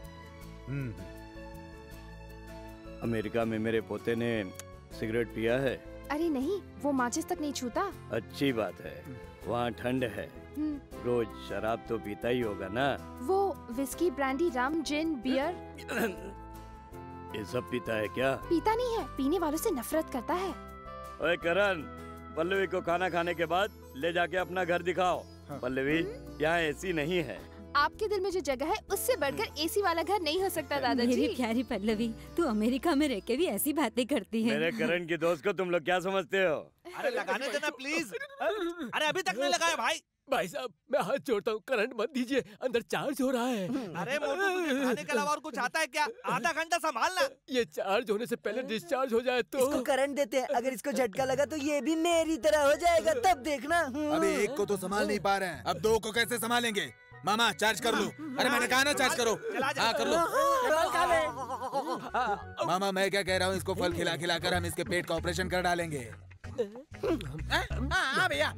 [SPEAKER 8] अमेरिका में मेरे पोते ने सिगरेट पिया है?
[SPEAKER 5] अरे नहीं, वो माचिस तक नहीं छूता।
[SPEAKER 8] अच्छी बात है, वहाँ ठंड है, रोज शराब तो पीता ही होगा ना?
[SPEAKER 5] वो whisky, brandy, rum, gin, beer
[SPEAKER 8] ये सब पीता है क्या?
[SPEAKER 5] पीता नहीं है, पीने वालों से नफरत करता है।
[SPEAKER 8] ओए करण, पल्लवी को खाना खाने के बाद ले जाके अपना घर दिखाओ। पल्लवी, यहाँ एसी नहीं है।
[SPEAKER 5] आपके दिल में जो जगह है उससे बढ़कर एसी वाला घर नहीं हो सकता दादाजी।
[SPEAKER 7] मेरी प्यारी पल्लवी, तू अमेरिका में रह के भी ऐसी बातें करती है।
[SPEAKER 8] मेरे करण की दोस्त को तुम लोग क्या समझते हो?
[SPEAKER 2] अरे लगाने देना प्लीज। अरे अभी तक नहीं लगाया भाई।
[SPEAKER 16] भाई साहब, मैं हाथ जोड़ता हूँ, करंट मत दीजिए, अंदर चार्ज हो रहा है।
[SPEAKER 2] अरे मोटू, तुझे खाने के अलावा और कुछ आता है क्या? आधा घंटा संभालना।
[SPEAKER 16] ये चार्ज होने से पहले डिस्चार्ज हो जाए तो।
[SPEAKER 12] इसको करंट देते हैं, अगर इसको झटका लगा तो ये भी मेरी तरह हो जाएगा, तब देखना।
[SPEAKER 14] अबे एक को तो संभाल नहीं पा रहे हैं, अब दो को कैसे संभालेंगे? मामा चार्ज कर लो। अरे मैंने कहा ना चार्ज करो। हाँ कर लो। मामा मैं क्या कह रहा हूँ, इसको फल खिला खिला कर हम इसके पेट का ऑपरेशन कर डालेंगे। हाँ भैया,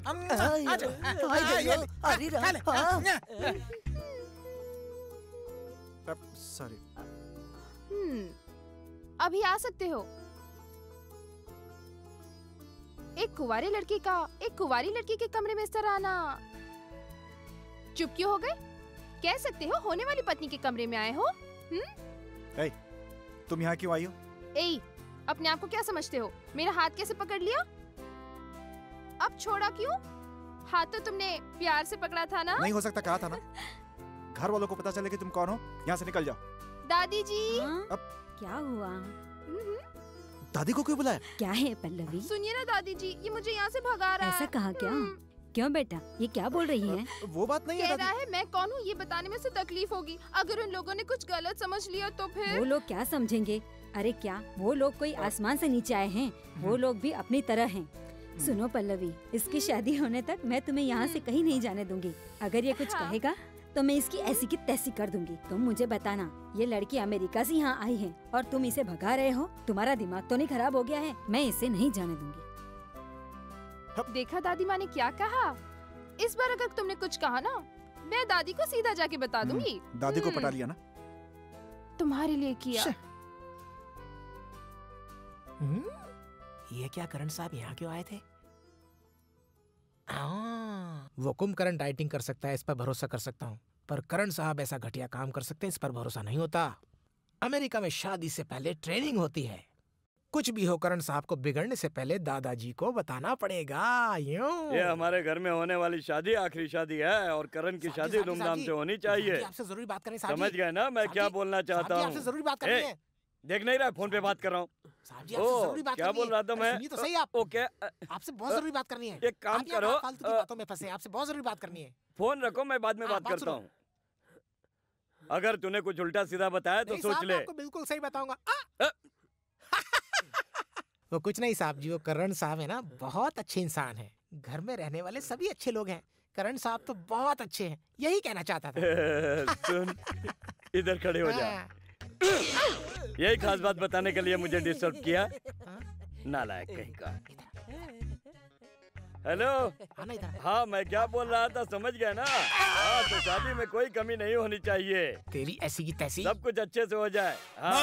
[SPEAKER 3] सॉरी।
[SPEAKER 5] अभी आ सकते हो। एक कुंवारी लड़की के कमरे में इस तरह आना। चुप क्यों हो गए? कह सकते हो होने वाली पत्नी के कमरे में आए हो।
[SPEAKER 3] ए, तुम यहाँ क्यों आई हो?
[SPEAKER 5] ए, अपने आप को क्या समझते हो? मेरा हाथ कैसे पकड़ लिया? अब छोड़ा क्यों? हाथ तो तुमने प्यार से पकड़ा था ना?
[SPEAKER 3] नहीं हो सकता, कहा था ना। घर वालों को पता चले कि तुम कौन हो, यहाँ से निकल जाओ।
[SPEAKER 5] दादी जी।
[SPEAKER 3] अब
[SPEAKER 7] क्या हुआ?
[SPEAKER 3] दादी को क्यों बुलाया?
[SPEAKER 7] क्या है पल्लवी?
[SPEAKER 5] सुनिए ना दादी जी, ये मुझे यहाँ से भगा रहा है।
[SPEAKER 7] ऐसा कहा क्या? क्यों बेटा, ये क्या बोल रही है?
[SPEAKER 3] वो बात नहीं
[SPEAKER 5] कह
[SPEAKER 3] है
[SPEAKER 5] रहा है मैं कौन हूँ ये बताने में उसे तकलीफ होगी। अगर उन लोगों ने कुछ गलत समझ लिया तो फिर
[SPEAKER 7] वो लोग क्या समझेंगे? अरे क्या वो लोग कोई आसमान से नीचे आए हैं? वो लोग भी अपनी तरह हैं। सुनो पल्लवी, इसकी शादी होने तक मैं तुम्हें यहाँ से कहीं नहीं जाने दूंगी। अगर ये कुछ कहेगा तो मैं इसकी ऐसी की तैसी कर दूंगी। तुम मुझे बताना, ये लड़की अमेरिका से यहाँ आई है और तुम इसे भगा रहे हो? तुम्हारा दिमाग तो नहीं खराब हो गया है? मैं इसे नहीं जाने दूंगी।
[SPEAKER 5] देखा दादी माँ ने क्या कहा? इस बार अगर तुमने कुछ कहा ना, मैं दादी को सीधा जाके बता दूंगी।
[SPEAKER 3] दादी को पटा लिया ना?
[SPEAKER 5] तुम्हारे लिए किया।
[SPEAKER 9] ये क्या करण साहब यहाँ क्यों आए थे? वो कुंभकर्ण डाइटिंग कर सकता है, इस पर भरोसा कर सकता हूँ, पर करण साहब ऐसा घटिया काम कर सकते हैं, इस पर भरोसा नहीं होता। अमेरिका में शादी से पहले ट्रेनिंग होती है। कुछ भी हो, करण साहब को बिगड़ने से पहले दादाजी को बताना पड़ेगा।
[SPEAKER 8] ये हमारे घर में होने वाली शादी आखिरी शादी है और करण की शादी धूमधाम से होनी चाहिए।
[SPEAKER 9] आपसे जरूरी बात करनी।
[SPEAKER 8] समझ गए ना मैं क्या बोलना चाहता हूँ?
[SPEAKER 9] आपसे जरूरी बात करनी है।
[SPEAKER 8] देख नहीं रहा, फोन पे बात कर रहा हूँ। क्या बोल रहा था मैं?
[SPEAKER 9] सुनिए तो सही आप।
[SPEAKER 8] ओके,
[SPEAKER 9] आपसे बहुत जरूरी बात करनी है।
[SPEAKER 8] एक काम करो,
[SPEAKER 9] फालतू की बातों में फंसे, आपसे बहुत जरूरी बात करनी है।
[SPEAKER 8] फोन रखो, मैं बाद में बात करता हूँ। अगर तूने कुछ उल्टा सीधा बताया तो सोच ले।
[SPEAKER 9] आपको बिल्कुल सही बताऊंगा। वो कुछ नहीं साहब जी, वो करण साहब है ना, बहुत अच्छे इंसान हैं। घर में रहने वाले सभी अच्छे लोग हैं। करण साहब तो बहुत अच्छे हैं, यही कहना चाहता था।
[SPEAKER 8] सुन, इधर खड़े हो जा। यही खास बात बताने के लिए मुझे डिस्टर्ब किया, नालायक कहीं का। हेलो। हाँ मैं क्या बोल रहा था समझ गया ना? हाँ तो शादी में कोई कमी नहीं होनी चाहिए।
[SPEAKER 9] तेरी ऐसी की तैसी।
[SPEAKER 8] सब कुछ अच्छे से हो जाए। हाँ।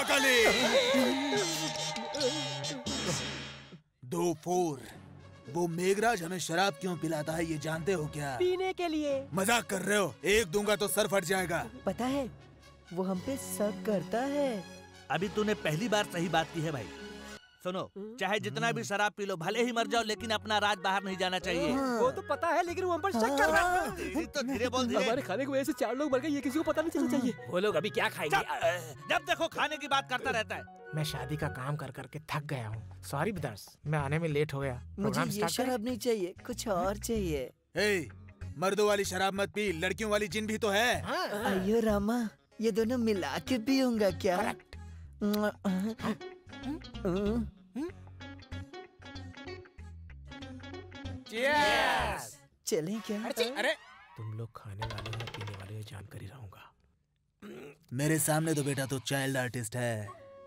[SPEAKER 19] 2-4 वो मेघराज हमें शराब क्यों पिलाता है ये जानते हो क्या?
[SPEAKER 10] पीने के लिए।
[SPEAKER 19] मजाक कर रहे हो? एक दूंगा तो सर फट जाएगा।
[SPEAKER 10] पता है वो हम पे शक करता है।
[SPEAKER 2] अभी तूने पहली बार सही बात की है भाई। सुनो, चाहे जितना भी शराब पी लो, भले ही मर जाओ, लेकिन अपना राज बाहर नहीं जाना चाहिए।
[SPEAKER 16] वो तो पता है, लेकिन वो हम पर शक कर रहा है।
[SPEAKER 2] तो धीरे बोल, धीरे।
[SPEAKER 16] हमारे खाने की वजह से 4 लोग मर गए, ये किसी को पता नहीं चलना चाहिए। वो लोग अभी क्या खाएंगे?
[SPEAKER 2] जब देखो खाने की बात करता रहता है।
[SPEAKER 9] मैं शादी का काम कर करके थक गया हूँ। सॉरी ब्रदर्स, मैं आने में लेट हो गया।
[SPEAKER 10] मुझे ये शराब नहीं चाहिए, कुछ और चाहिए।
[SPEAKER 19] मर्दों वाली शराब मत पी, लड़कियों वाली जिन भी तो है।
[SPEAKER 10] अयो रामा, ये दोनों मिला के पीऊंगा क्या? चलें क्या?
[SPEAKER 19] अरे
[SPEAKER 9] तुम लोग खाने वाले हो पीने वाले हो जानकर ही रहूंगा।
[SPEAKER 19] मेरे सामने तो बेटा तो चाइल्ड आर्टिस्ट है।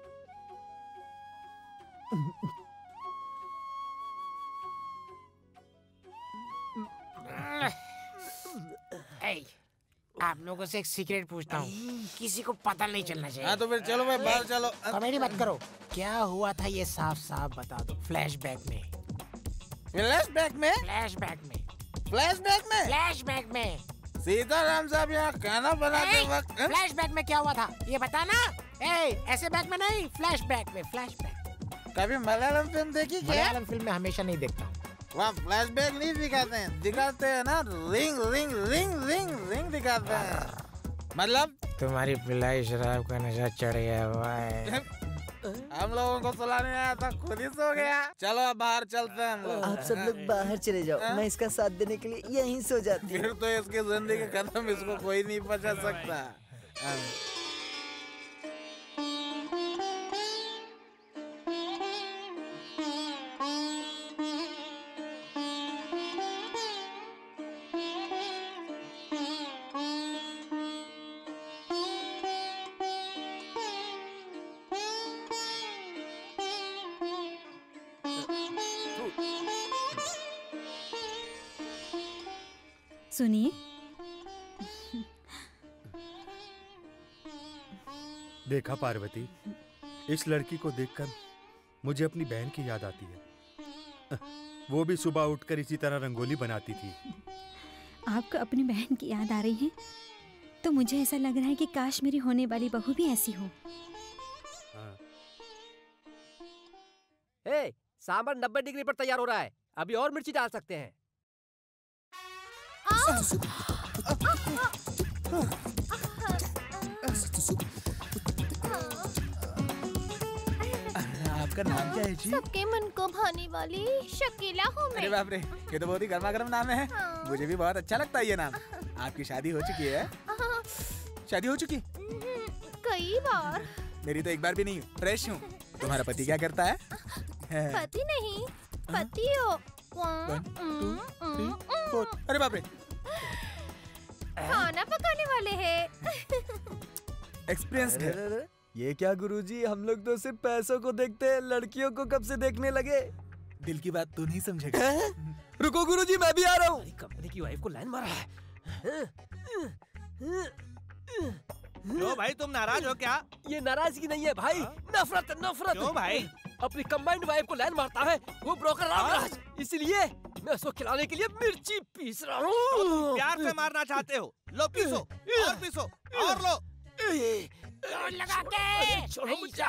[SPEAKER 9] आप लोगों से एक सीक्रेट पूछता हूँ, किसी को पता नहीं चलना चाहिए।
[SPEAKER 14] हाँ तो फिर चलो भाई बाहर चलो।
[SPEAKER 9] कॉमेडी मत करो। क्या हुआ था ये साफ साफ बता दो। फ्लैशबैक में।
[SPEAKER 14] फ्लैशबैक में?
[SPEAKER 9] फ्लैशबैक में।
[SPEAKER 14] फ्लैशबैक में?
[SPEAKER 9] फ्लैशबैक में।
[SPEAKER 14] सीताराम साहब यहाँ खाना बनाते वक्त
[SPEAKER 9] फ्लैशबैक में क्या हुआ था ये बताना। ऐसे बैक में नहीं, फ्लैशबैक में। फ्लैशबैक।
[SPEAKER 14] कभी मलयालम फिल्म देखी क्या?
[SPEAKER 9] मलयालम फिल्म में हमेशा नहीं देखता हूँ।
[SPEAKER 14] वहाँ फ्लैशबैक नहीं दिखाते हैं, दिखाते हैं ना ring ring ring ring ring दिखाते हैं। मतलब
[SPEAKER 9] तुम्हारी पिलाई शराब का नशा चढ़ गया भाई।
[SPEAKER 14] हम लोगों को सुलाने आया था, खुद ही सो गया। चलो अब बाहर चलते हैं हम लोग।
[SPEAKER 10] आप सब लोग बाहर चले जाओ, मैं इसका साथ देने के लिए यहीं सो जाती हूँ।
[SPEAKER 14] फिर तो इसकी जिंदगी खत्म, इसको कोई नहीं बचा सकता।
[SPEAKER 7] सुनिए,
[SPEAKER 1] देखा पार्वती, इस लड़की को देखकर मुझे अपनी बहन की याद आती है। वो भी सुबह उठकर इसी तरह रंगोली बनाती थी।
[SPEAKER 7] आपको अपनी बहन की याद आ रही है तो मुझे ऐसा लग रहा है कि काश मेरी होने वाली बहू भी ऐसी हो।
[SPEAKER 16] सांभर 90 डिग्री पर तैयार हो रहा है, अभी और मिर्ची डाल सकते हैं।
[SPEAKER 19] आपका नाम क्या है जी?
[SPEAKER 4] सबके मन को भाने वाली शकीला हूँ मैं।
[SPEAKER 19] अरे बाप रे, ये तो बहुत ही गर्मा गर्म नाम है। मुझे भी बहुत अच्छा लगता है ये नाम। आपकी शादी हो चुकी है? शादी हो चुकी?
[SPEAKER 4] कई बार।
[SPEAKER 19] मेरी तो एक बार भी नहीं। फ्रेश हूँ। तुम्हारा पति क्या करता है?
[SPEAKER 4] पति नहीं, पति हो।
[SPEAKER 19] 1 2 3 4। अरे बाप रे,
[SPEAKER 4] खाना पकाने वाले हैं।
[SPEAKER 19] एक्सपीरियंस है।
[SPEAKER 10] ये क्या गुरुजी, हम लोग तो सिर्फ पैसों को देखते हैं, लड़कियों को कब से देखने लगे।
[SPEAKER 19] दिल की बात तू नहीं समझेगा।
[SPEAKER 10] रुको गुरुजी, मैं भी आ रहा हूँ।
[SPEAKER 16] कंपनी की वाइफ को लाइन मारा है।
[SPEAKER 2] क्यों भाई, तुम नाराज हो क्या?
[SPEAKER 16] ये नाराजगी नहीं है भाई, नफरत नफरत।
[SPEAKER 2] क्यों भाई?
[SPEAKER 16] अपनी कंबाइंड वाइफ को लाइन मारता है वो ब्रोकर रामराज, इसलिए मैं उसको खिलाने के लिए मिर्ची पीस रहा हूँ।
[SPEAKER 2] तुम प्यार से मारना चाहते हो? लो पीसो और पीसो और लो।
[SPEAKER 9] लगा के
[SPEAKER 16] छोड़ो मुझे।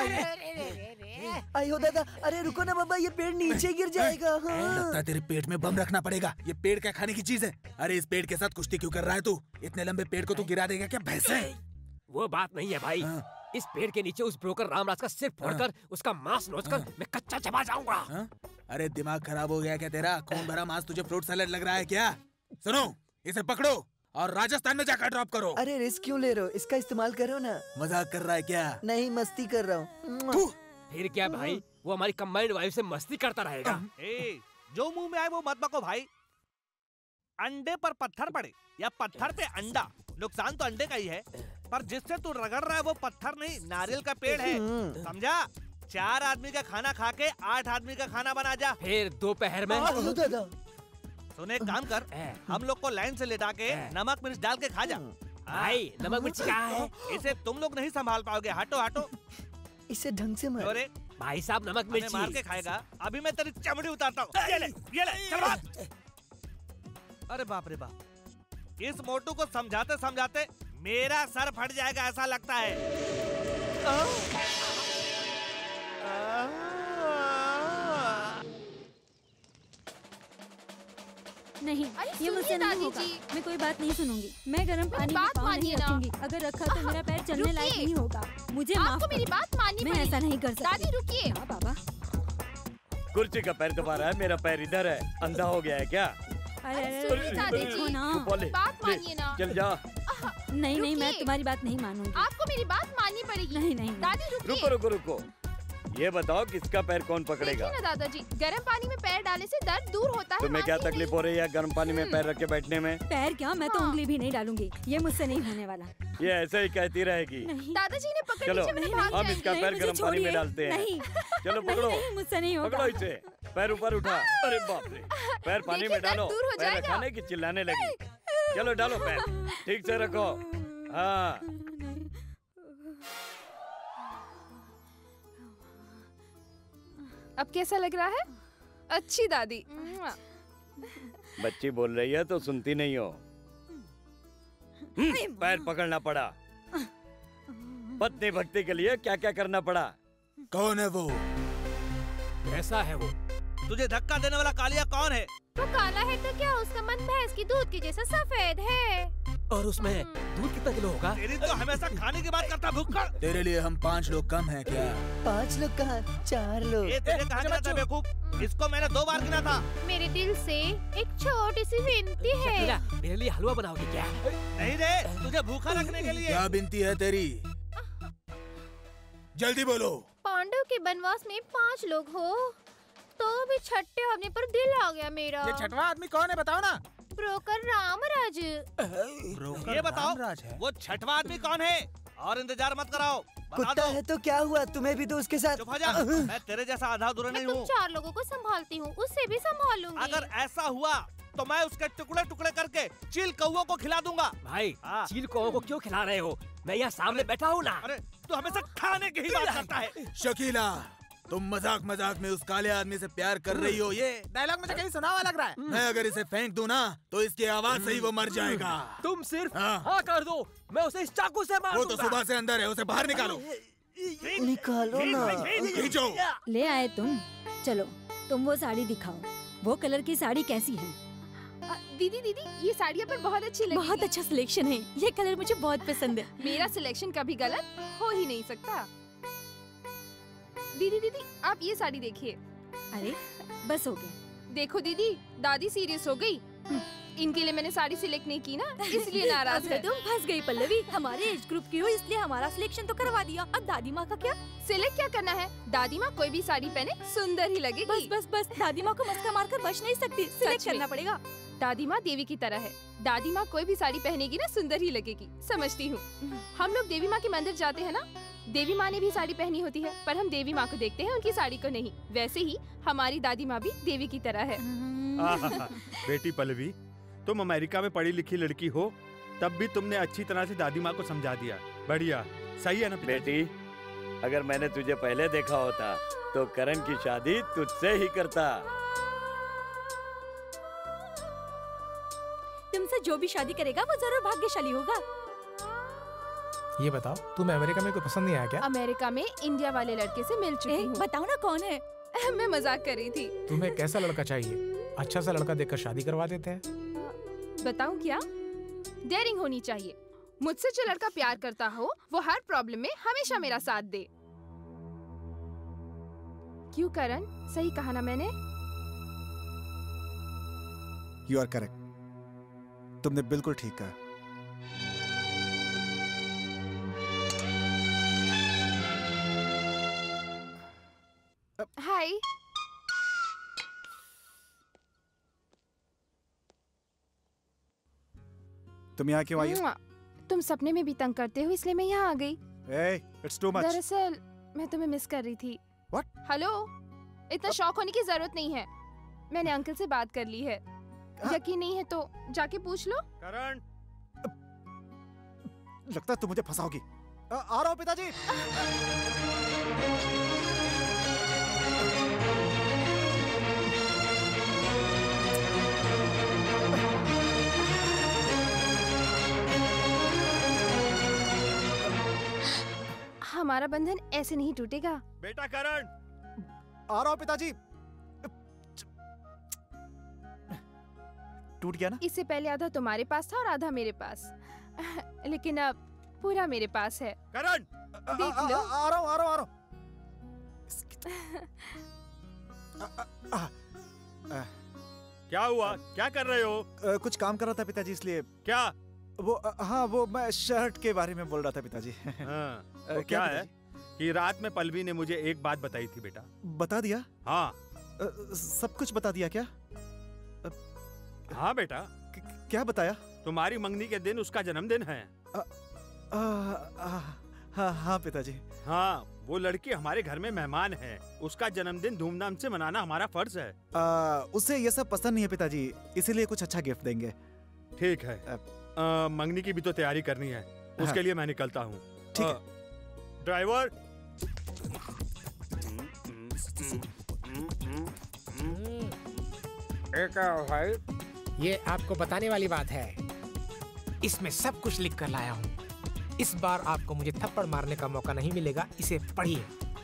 [SPEAKER 10] आयो दादा, अरे रुको ना बाबा, ये पेड़ नीचे गिर जाएगा।
[SPEAKER 19] लगता है तेरे पेट में बम रखना पड़ेगा। ये पेड़ क्या खाने की चीज है? अरे इस पेड़ के साथ कुश्ती क्यों कर रहा है तू? इतने लंबे पेड़ को तू गिरा देगा क्या? भैंस है?
[SPEAKER 16] वो बात नहीं है भाई। इस पेड़ के नीचे उस ब्रोकर रामराज का सिर फोड़कर उसका मांस नोचकर मैं कच्चा चबा जाऊंगा।
[SPEAKER 19] अरे दिमाग खराब हो गया क्या तेरा? खून भरा मांस तुझे फ्रूट सैलेड लग रहा है क्या? सुनो, इसे पकड़ो और राजस्थान में जाकर ड्रॉप करो।
[SPEAKER 10] अरे रिस्क क्यों ले रहे हो? इसका इस्तेमाल करो ना।
[SPEAKER 19] मजाक कर रहा है क्या?
[SPEAKER 10] नहीं, मस्ती कर रहा हूँ।
[SPEAKER 16] फिर क्या भाई, वो हमारी कंबाइंड वाइफ से मस्ती करता रहेगा।
[SPEAKER 2] जो मुंह में आए वो मत बको भाई। अंडे पर पत्थर पड़े या पत्थर पे अंडा, नुकसान तो अंडे का ही है, पर जिससे तू रगड़ रहा है वो पत्थर नहीं, नारियल का पेड़ है, समझा? 4 आदमी का खाना खा के 8 आदमी का खाना बना जा।
[SPEAKER 16] फिर दोपहर में
[SPEAKER 2] सुन एक काम कर, हम लोग को लाइन से लेटा के नमक मिर्च डाल के खा जा।
[SPEAKER 16] भाई नमक मिर्च कहाँ है?
[SPEAKER 2] इसे तुम लोग नहीं संभाल पाओगे, हटो हटो।
[SPEAKER 16] इसे ढंग से मार।
[SPEAKER 2] अरे
[SPEAKER 16] भाई साहब नमक मिर्च
[SPEAKER 2] मार के खाएगा, अभी मैं तेरी चमड़ी उतारता हूँ। ये ले चल भाग। अरे बाप रे बाप, इस मोटू को समझाते समझाते मेरा सर फट जाएगा ऐसा लगता है।
[SPEAKER 7] नहीं, ये मुझसे नहीं होगा। मैं कोई बात नहीं सुनूंगी। मैं गर्म पानी में पाँव नहीं रखूंगी। अगर रखा तो मेरा पैर चलने लायक नहीं होगा। मुझे माफ
[SPEAKER 20] मेरी बात माननी
[SPEAKER 7] मैं ऐसा नहीं कर सकती।
[SPEAKER 20] दादी रुकिए।
[SPEAKER 7] बाबा,
[SPEAKER 8] कुर्सी का पैर तुम्हारा है, मेरा पैर इधर है। अंधा हो गया है क्या?
[SPEAKER 7] अरे देखो ना,
[SPEAKER 20] बात मानिए ना।
[SPEAKER 8] चल जा।
[SPEAKER 7] नहीं, मैं तुम्हारी बात नहीं मानूंगी।
[SPEAKER 20] आपको मेरी बात माननी पड़ेगी।
[SPEAKER 7] नहीं।
[SPEAKER 20] दादी रुकिए।
[SPEAKER 8] रुको रुको रुको, ये बताओ किसका पैर कौन पकड़ेगा?
[SPEAKER 20] देखिए ना दादाजी, गर्म पानी में पैर डालने से दर्द दूर होता है।
[SPEAKER 8] तुम्हें क्या तकलीफ हो रही है गर्म पानी में पैर रख के बैठने में?
[SPEAKER 7] पैर क्या, मैं तो उंगली भी नहीं डालूंगी। ये मुझसे नहीं होने वाला।
[SPEAKER 8] ये ऐसे ही कहती रहेगी।
[SPEAKER 20] दादाजी ने पकड़
[SPEAKER 8] चलो
[SPEAKER 20] लीजिए,
[SPEAKER 8] हम इसका पैर गर्म पानी में डालते हैं। चलो पकड़ो,
[SPEAKER 7] मुझसे नहीं होगा।
[SPEAKER 8] पकड़ो इसे, पैर ऊपर उठा। अरे बाप रे, पैर पानी में डालो। पैर रखाने की चिल्लाने लगी। चलो डालो पैर, ठीक से रखो। हाँ
[SPEAKER 5] अब कैसा लग रहा है? अच्छी दादी।
[SPEAKER 8] बच्ची बोल रही है तो सुनती नहीं हो। पैर पकड़ना पड़ा। पत्नी भक्ति के लिए क्या क्या करना पड़ा।
[SPEAKER 19] कौन है वो?
[SPEAKER 16] कैसा है वो?
[SPEAKER 2] तुझे धक्का देने वाला कालिया कौन है?
[SPEAKER 4] तो काला है तो क्या, उसका मन भैंस की दूध के जैसा सफेद है।
[SPEAKER 16] और उसमें दूध कितना किलो होगा?
[SPEAKER 2] तेरी तो हमेशा खाने की बात करता भुक्कड़।
[SPEAKER 19] तेरे लिए हम 5 लोग कम हैं क्या?
[SPEAKER 12] 5 लोग कहाँ, 4 लोग।
[SPEAKER 2] ये तुझे कहाँ गिना था बेवकूफ? इसको मैंने 2 बार गिना था।
[SPEAKER 4] मेरे दिल से एक छोटी सी विनती है।
[SPEAKER 16] मेरे लिए हलवा बनाओगे क्या?
[SPEAKER 2] नहीं रे, तुझे भूखा रखने के लिए।
[SPEAKER 19] क्या विनती है तेरी? जल्दी बोलो।
[SPEAKER 4] पांडव के वनवास में 5 लोग हो तो भी छठे आदमी पर दिल आ गया मेरा।
[SPEAKER 19] ये छठवा आदमी कौन है बताओ ना।
[SPEAKER 4] ब्रोकर रामराज।
[SPEAKER 2] ये बताओ वो छठवा आदमी कौन है? और इंतजार मत कराओ,
[SPEAKER 12] कुत्ता है तो क्या हुआ, तुम्हें भी तो उसके साथ।
[SPEAKER 2] चुप हो जा, मैं तेरे जैसा आधा अधूरा नहीं हूँ।
[SPEAKER 4] 4 लोगों को संभालती हूँ, उससे भी संभाल लूंगी।
[SPEAKER 2] अगर ऐसा हुआ तो मैं उसके टुकड़े टुकड़े करके चील कौओं को खिला दूंगा।
[SPEAKER 16] भाई चील कौओं को क्यों खिला रहे हो? मैं यहाँ सामने बैठा हूँ ना।
[SPEAKER 2] अरे तू हमेशा खाने की ही बात करता है।
[SPEAKER 19] शकीला, तुम मजाक मजाक में उस काले आदमी से प्यार कर रही हो। ये डायलॉग मुझे कहीं सुना हुआ लग रहा है। मैं अगर इसे फेंक दूं ना तो इसकी आवाज से ही वो मर जाएगा।
[SPEAKER 16] तुम सिर्फ हाँ कर दो, मैं उसे इस चाकू से मार दूंगा।
[SPEAKER 19] वो तो सुबह से अंदर है, उसे बाहर निकालो।
[SPEAKER 12] निकालो ना।
[SPEAKER 19] खींचो।
[SPEAKER 7] ले आए तुम, चलो तुम वो साड़ी दिखाओ। वो कलर की साड़ी कैसी है?
[SPEAKER 5] दीदी ये साड़ियाँ पर बहुत अच्छी लगी।
[SPEAKER 7] बहुत अच्छा सिलेक्शन है, ये कलर मुझे बहुत पसंद है।
[SPEAKER 5] मेरा सिलेक्शन कभी गलत हो ही नहीं सकता। दीदी आप ये साड़ी देखिए।
[SPEAKER 7] अरे बस हो गया।
[SPEAKER 5] देखो दीदी, दादी सीरियस हो गई। इनके लिए मैंने साड़ी सिलेक्ट नहीं की ना, इसलिए नाराज है।
[SPEAKER 20] तुम फंस गई पल्लवी, हमारे एज ग्रुप की हो इसलिए हमारा सिलेक्शन तो करवा दिया। अब दादी माँ का क्या?
[SPEAKER 5] सिलेक्ट क्या करना है? दादी माँ कोई भी साड़ी पहने सुंदर ही लगेगी।
[SPEAKER 20] बस दादी माँ को मस्का मारकर बच नहीं सकती, सिलेक्ट करना पड़ेगा।
[SPEAKER 5] दादी माँ देवी की तरह है, दादी माँ कोई भी साड़ी पहनेगी ना सुंदर ही लगेगी। समझती हूँ। हम लोग देवी माँ के मंदिर जाते हैं ना, देवी माँ ने भी साड़ी पहनी होती है, पर हम देवी माँ को देखते हैं, उनकी साड़ी को नहीं। वैसे ही हमारी दादी माँ भी देवी की तरह है।
[SPEAKER 1] बेटी पल्लवी, तुम अमेरिका में पढ़ी लिखी लड़की हो, तब भी तुमने अच्छी तरह से दादी माँ को समझा दिया। बढ़िया, सही है ना
[SPEAKER 8] बेटी? अगर मैंने तुझे पहले देखा होता तो करण की शादी तुझसे ही करता।
[SPEAKER 20] तुमसे जो भी शादी करेगा वो जरूर भाग्यशाली होगा।
[SPEAKER 9] ये बताओ, तुम्हें अमेरिका में कोई पसंद नहीं आया क्या?
[SPEAKER 5] अमेरिका में इंडिया वाले लड़के से मिल चुकी हूँ।
[SPEAKER 20] बताओ ना कौन है?
[SPEAKER 5] मैं मजाक कर रही थी।
[SPEAKER 9] तुम्हें कैसा लड़का चाहिए? अच्छा सा लड़का देखकर शादी करवा देते हैं।
[SPEAKER 5] बताऊं क्या? डेयरिंग होनी चाहिए। मुझसे जो लड़का प्यार करता हो वो हर प्रॉब्लम में हमेशा मेरा साथ दे। क्यों करण, सही कहा ना मैंने?
[SPEAKER 3] यू आर करेक्ट, तुमने बिल्कुल ठीक कहा।
[SPEAKER 5] हाय।
[SPEAKER 3] तुम यहाँ क्यों आई हो?
[SPEAKER 5] तुम सपने में भी तंग करते हो इसलिए मैं यहाँ आ गई।
[SPEAKER 3] It's too much.
[SPEAKER 5] दरअसल मैं तुम्हें मिस कर रही थी।
[SPEAKER 3] What?
[SPEAKER 5] हेलो, इतना शौक होने की जरूरत नहीं है। मैंने अंकल से बात कर ली है। यकीन नहीं है तो जाके पूछ लो।
[SPEAKER 1] करण,
[SPEAKER 3] लगता है तुम मुझे फंसाओगी। आ रहा हूँ पिताजी।
[SPEAKER 5] हमारा बंधन ऐसे नहीं टूटेगा।
[SPEAKER 1] बेटा करण,
[SPEAKER 3] आ रहा हूँ पिताजी। टूट गया ना?
[SPEAKER 5] इससे पहले आधा तुम्हारे पास था और आधा मेरे पास, लेकिन अब पूरा मेरे पास है।
[SPEAKER 1] करण,
[SPEAKER 5] देख लो।
[SPEAKER 3] आ रहा हूँ।
[SPEAKER 1] क्या हुआ? क्या कर रहे हो?
[SPEAKER 3] कुछ काम कर रहा था पिताजी, इसलिए।
[SPEAKER 1] क्या?
[SPEAKER 3] वो मैं शर्ट के बारे में बोल रहा था पिताजी।
[SPEAKER 1] तो क्या है कि रात में पल्लवी ने मुझे एक बात बताई थी बेटा।
[SPEAKER 3] बता दिया?
[SPEAKER 1] हाँ।
[SPEAKER 3] सब कुछ बता दिया क्या?
[SPEAKER 1] हाँ बेटा।
[SPEAKER 3] क्या बताया?
[SPEAKER 1] तुम्हारी मंगनी के दिन उसका जन्मदिन है।
[SPEAKER 3] हाँ पिताजी।
[SPEAKER 1] हाँ, वो लड़की हमारे घर में मेहमान है। उसका जन्मदिन धूमधाम से मनाना हमारा फर्ज है।
[SPEAKER 3] उसे ये सब पसंद नहीं है पिताजी, इसीलिए कुछ अच्छा गिफ्ट देंगे।
[SPEAKER 1] ठीक है। मंगनी की भी तो तैयारी करनी है। उसके लिए मैं निकलता हूँ।
[SPEAKER 3] ठीक है।
[SPEAKER 1] ड्राइवर।
[SPEAKER 9] भाई, ये आपको बताने वाली बात है। इसमें सब कुछ लिख कर लाया हूँ। इस बार आपको मुझे थप्पड़ मारने का मौका नहीं मिलेगा। इसे पढ़िए।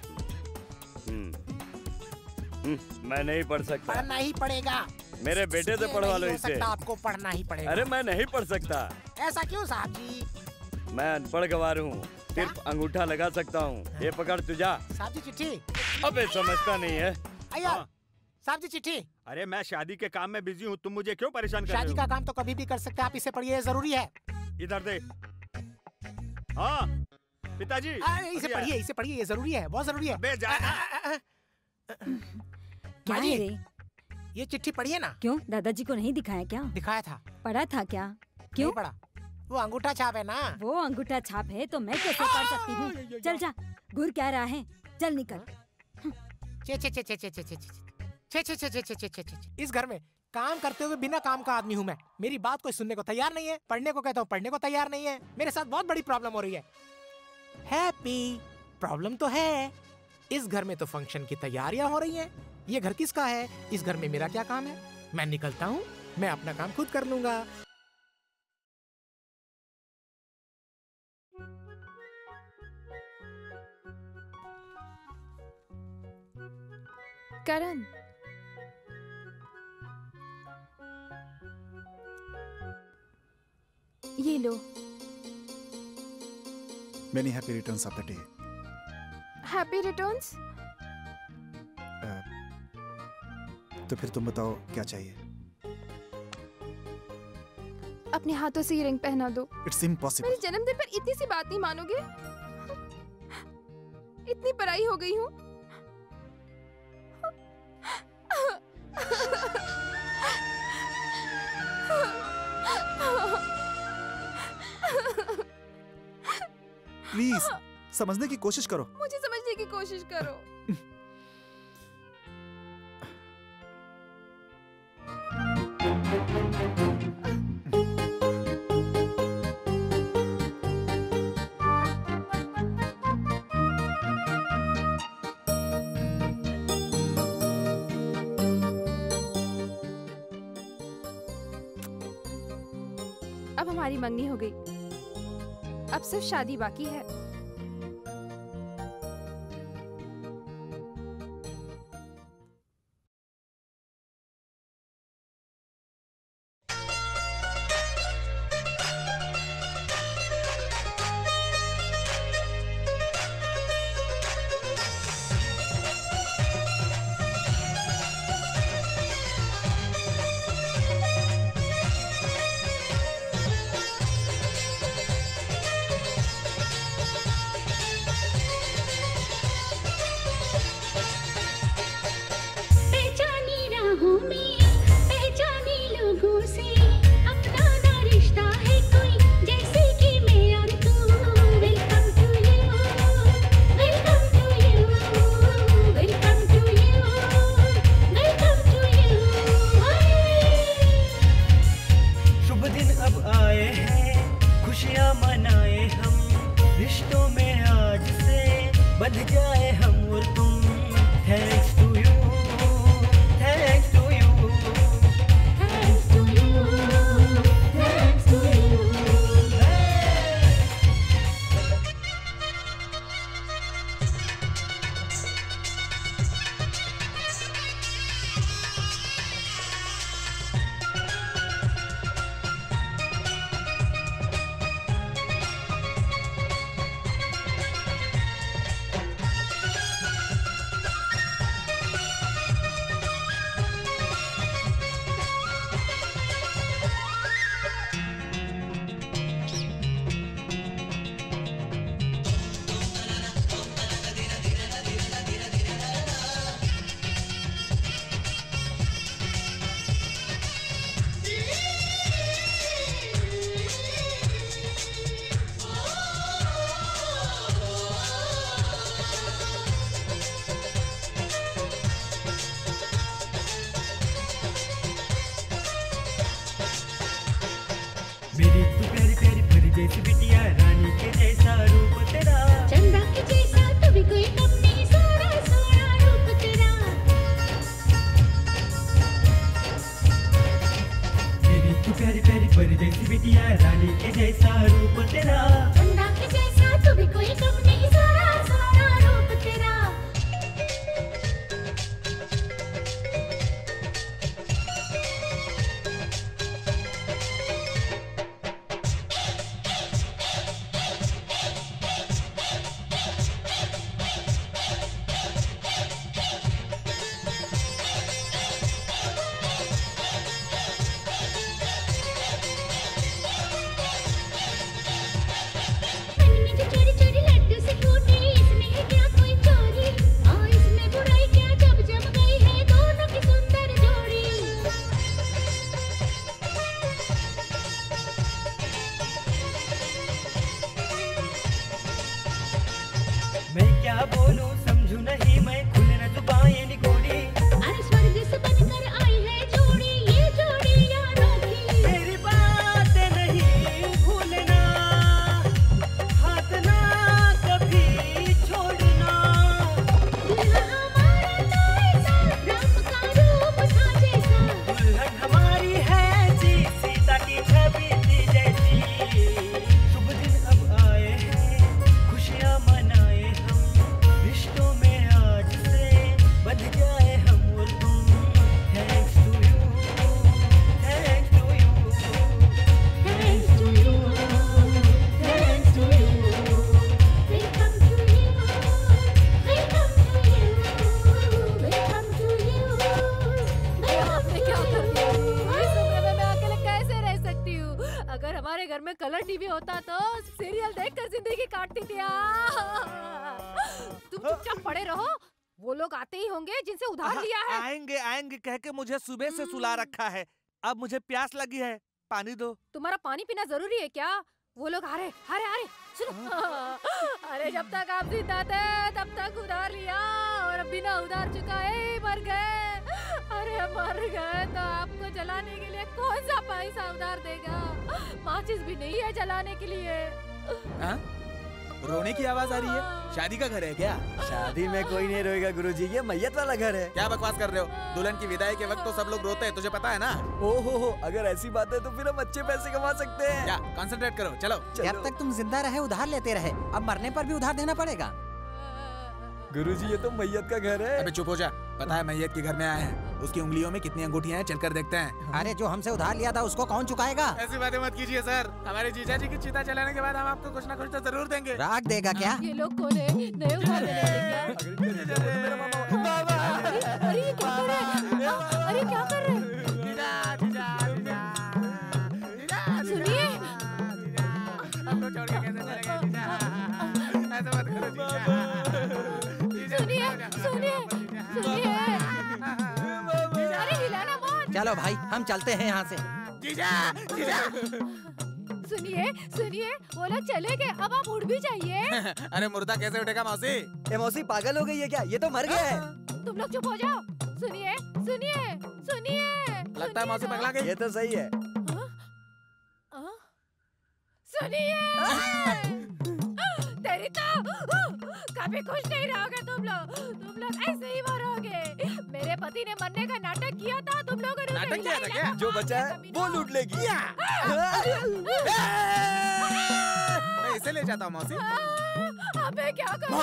[SPEAKER 8] मैं नहीं पढ़ सकता।
[SPEAKER 16] पढ़ना ही पड़ेगा।
[SPEAKER 8] मेरे बेटे से पढ़वा लो इसे।
[SPEAKER 16] आपको पढ़ना ही पड़ेगा।
[SPEAKER 8] अरे मैं नहीं पढ़ सकता।
[SPEAKER 16] ऐसा क्यों साहब जी?
[SPEAKER 8] मैं अनपढ़ गवार हूँ, सिर्फ अंगूठा लगा सकता हूँ। ये पकड़ तुझा।
[SPEAKER 16] साहब जी चिट्ठी।
[SPEAKER 8] अबे समझता नहीं है।
[SPEAKER 16] साहब जी चिट्ठी।
[SPEAKER 1] अरे मैं शादी के काम में बिजी हूँ, तुम मुझे क्यों परेशान कर रहे हो?
[SPEAKER 16] शादी का काम तो कभी भी कर सकते हैं, आप इसे पढ़िए, जरूरी है।
[SPEAKER 1] इधर दे। हाँ पिताजी,
[SPEAKER 16] इसे पढ़िए, ये जरूरी है, बहुत जरूरी है।
[SPEAKER 1] बे जा।
[SPEAKER 7] क्या है रे?
[SPEAKER 16] ये चिट्ठी पढ़िए ना।
[SPEAKER 7] क्यों, दादाजी को नहीं दिखाया क्या?
[SPEAKER 16] दिखाया था।
[SPEAKER 7] पढ़ा था क्या? क्यों
[SPEAKER 16] पढ़ा? वो अंगूठा छाप है ना।
[SPEAKER 7] वो अंगूठा छाप है तो मैं कैसे पढ़ सकती हूँ? चल जा, घूर क्या रहा है? चल निकल।
[SPEAKER 16] इस घर में काम करते हुए बिना काम का आदमी हूँ मैं। मेरी बात कोई सुनने को तैयार नहीं है। पढ़ने को कहता हूँ, पढ़ने को तैयार नहीं है। मेरे साथ बहुत बड़ी प्रॉब्लम हो रही है। हैप्पी, प्रॉब्लम तो है।
[SPEAKER 9] इस घर में तो फंक्शन की तैयारियां हो रही हैं।
[SPEAKER 16] ये घर किसका है? इस घर में मेरा क्या काम है?
[SPEAKER 9] मैं निकलता हूँ, मैं अपना काम खुद कर लूंगा।
[SPEAKER 5] करण, ये लो।
[SPEAKER 3] Many happy returns of the day.
[SPEAKER 5] Happy returns.
[SPEAKER 3] तो फिर तुम बताओ क्या चाहिए?
[SPEAKER 5] अपने हाथों से ये रिंग पहना दो।
[SPEAKER 3] It's impossible.
[SPEAKER 5] मेरे जन्मदिन पर इतनी सी बात नहीं मानोगे? इतनी पराई हो गई हूँ।
[SPEAKER 3] प्लीज समझने की कोशिश करो।
[SPEAKER 5] मुझे समझने की कोशिश करो। अब हमारी मंगनी हो गई, अब सिर्फ शादी बाकी है।
[SPEAKER 18] मेरी तू प्यारी प्यारी परी जैसी बिटिया, रानी के जैसा रूप तेरा,
[SPEAKER 17] चंदा के जैसा तू भी कोई कम नहीं, सोना सोना रूप तेरा।
[SPEAKER 18] मेरी तू प्यारी प्यारी परी जैसी बिटिया, रानी के जैसा रूप तेरा,
[SPEAKER 17] चंदा के जैसा तू भी कोई कम नहीं, सोना सोना रूप तेरा। चोरी चोरी लड्डू से फूटे, इसमें है क्या कोई चोरी? और इसमें बुराई क्या जब जम गई है दोनों की सुंदर जोड़ी।
[SPEAKER 18] मैं क्या बोलूं समझू नहीं मैं, खुले न जुबान निकोड़ी,
[SPEAKER 17] अरे स्वर्ग से बनकर आई है जोड़ी, ये जोड़ी यारों की।
[SPEAKER 18] मेरी बातें नहीं भूलना, हाथ ना कभी छोड़ना।
[SPEAKER 17] दुल्हा हमारा तो ऐसा, राम का रूप था जैसा,
[SPEAKER 18] दुल्हन हमारी है जी, सीता की छवि थी जैसी। शुभ दिन अब आए हैं, खुशियाँ मनाए हम, रिश्तों में आज से बंध जाए हम और तुम। Thanks to you, thanks to you,
[SPEAKER 17] thanks to you, thanks to you, welcome to you, welcome to you, welcome to you,
[SPEAKER 4] आपने क्या कर दिया? इस उम्र में मैं अकेले कैसे रह सकती हूँ? अगर हमारे घर में कलर टीवी होता तो सीरियल देखकर जिंदगी काटती थी। तुम चुपचाप पड़े रहो, वो लोग आते ही होंगे जिनसे उधार लिया है।
[SPEAKER 2] आएंगे आएंगे कह के मुझे सुबह से सुला रखा है। अब मुझे प्यास लगी है, पानी दो।
[SPEAKER 4] तुम्हारा पानी पीना जरूरी है क्या? वो लोग आ रहे सुनो। अरे जब तक आप जिंदा थे तब तक उधार लिया, और अब बिना उधार चुकाए मर गए। अरे मर गए तो आपको जलाने के लिए कौन सा पैसा उधार देगा? माचिस भी नहीं है जलाने के लिए।
[SPEAKER 14] हाँ? रोने की आवाज आ रही है। शादी का घर है क्या?
[SPEAKER 21] शादी में कोई नहीं रोएगा गुरुजी, ये मैयत वाला घर है।
[SPEAKER 14] क्या बकवास कर रहे हो? दुल्हन की विदाई के वक्त तो सब लोग रोते हैं, तुझे पता है ना?
[SPEAKER 21] ओहो, अगर ऐसी बात है तो फिर हम अच्छे पैसे कमा सकते हैं।
[SPEAKER 14] क्या? कंसंट्रेट करो, चलो।
[SPEAKER 12] जब तक तुम जिंदा रहे उधार लेते रहे, अब मरने पर भी उधार देना पड़ेगा।
[SPEAKER 21] गुरुजी ये तो मैयत का घर है।
[SPEAKER 14] अबे चुप हो जा। पता है मैयत के घर में आए हैं, उसकी उंगलियों में कितनी अंगूठियां हैं, चलकर देखते हैं।
[SPEAKER 12] अरे जो हमसे उधार लिया था उसको कौन चुकाएगा?
[SPEAKER 14] ऐसी बातें मत कीजिए सर, हमारे जीजा जी की चिता चलाने के बाद हम आपको कुछ ना कुछ तो जरूर देंगे।
[SPEAKER 12] राग देगा क्या?
[SPEAKER 4] ये लोग कौन है? नए उधार लेने वाले क्या? अरे ये क्या कर रहे हैं? अरे क्या कर रहे हैं? सुनिए,
[SPEAKER 14] हमको छोड़ के कैसे चलेगा जीजा? ऐसा मत करो जीजा।
[SPEAKER 4] सुनिए, अरे हिलाना मत।
[SPEAKER 12] चलो भाई हम चलते हैं यहाँ से।
[SPEAKER 14] जीजा, जीजा।
[SPEAKER 4] सुनिए, वो लोग चले गए, अब आप उड़ भी जाइए।
[SPEAKER 14] अरे मुर्दा कैसे उठेगा मौसी?
[SPEAKER 21] ये मौसी पागल हो गई है क्या? ये तो मर गया है।
[SPEAKER 4] तुम लोग चुप हो जाओ। सुनिए।
[SPEAKER 14] लगता है मौसी पगला गई।
[SPEAKER 21] ये तो सही है।
[SPEAKER 4] सुनिए, तेरी तो कभी खुश नहीं रहोगे तुम लोग ऐसे ही मरोगे। मेरे पति ने मरने का नाटक किया था, तुम लोगों ने
[SPEAKER 14] नाटक किया था क्या?
[SPEAKER 21] जो बचा है वो लूट लेगी।
[SPEAKER 14] मैं इसे ले जाता हूँ मौसी।
[SPEAKER 4] अबे क्या करूं?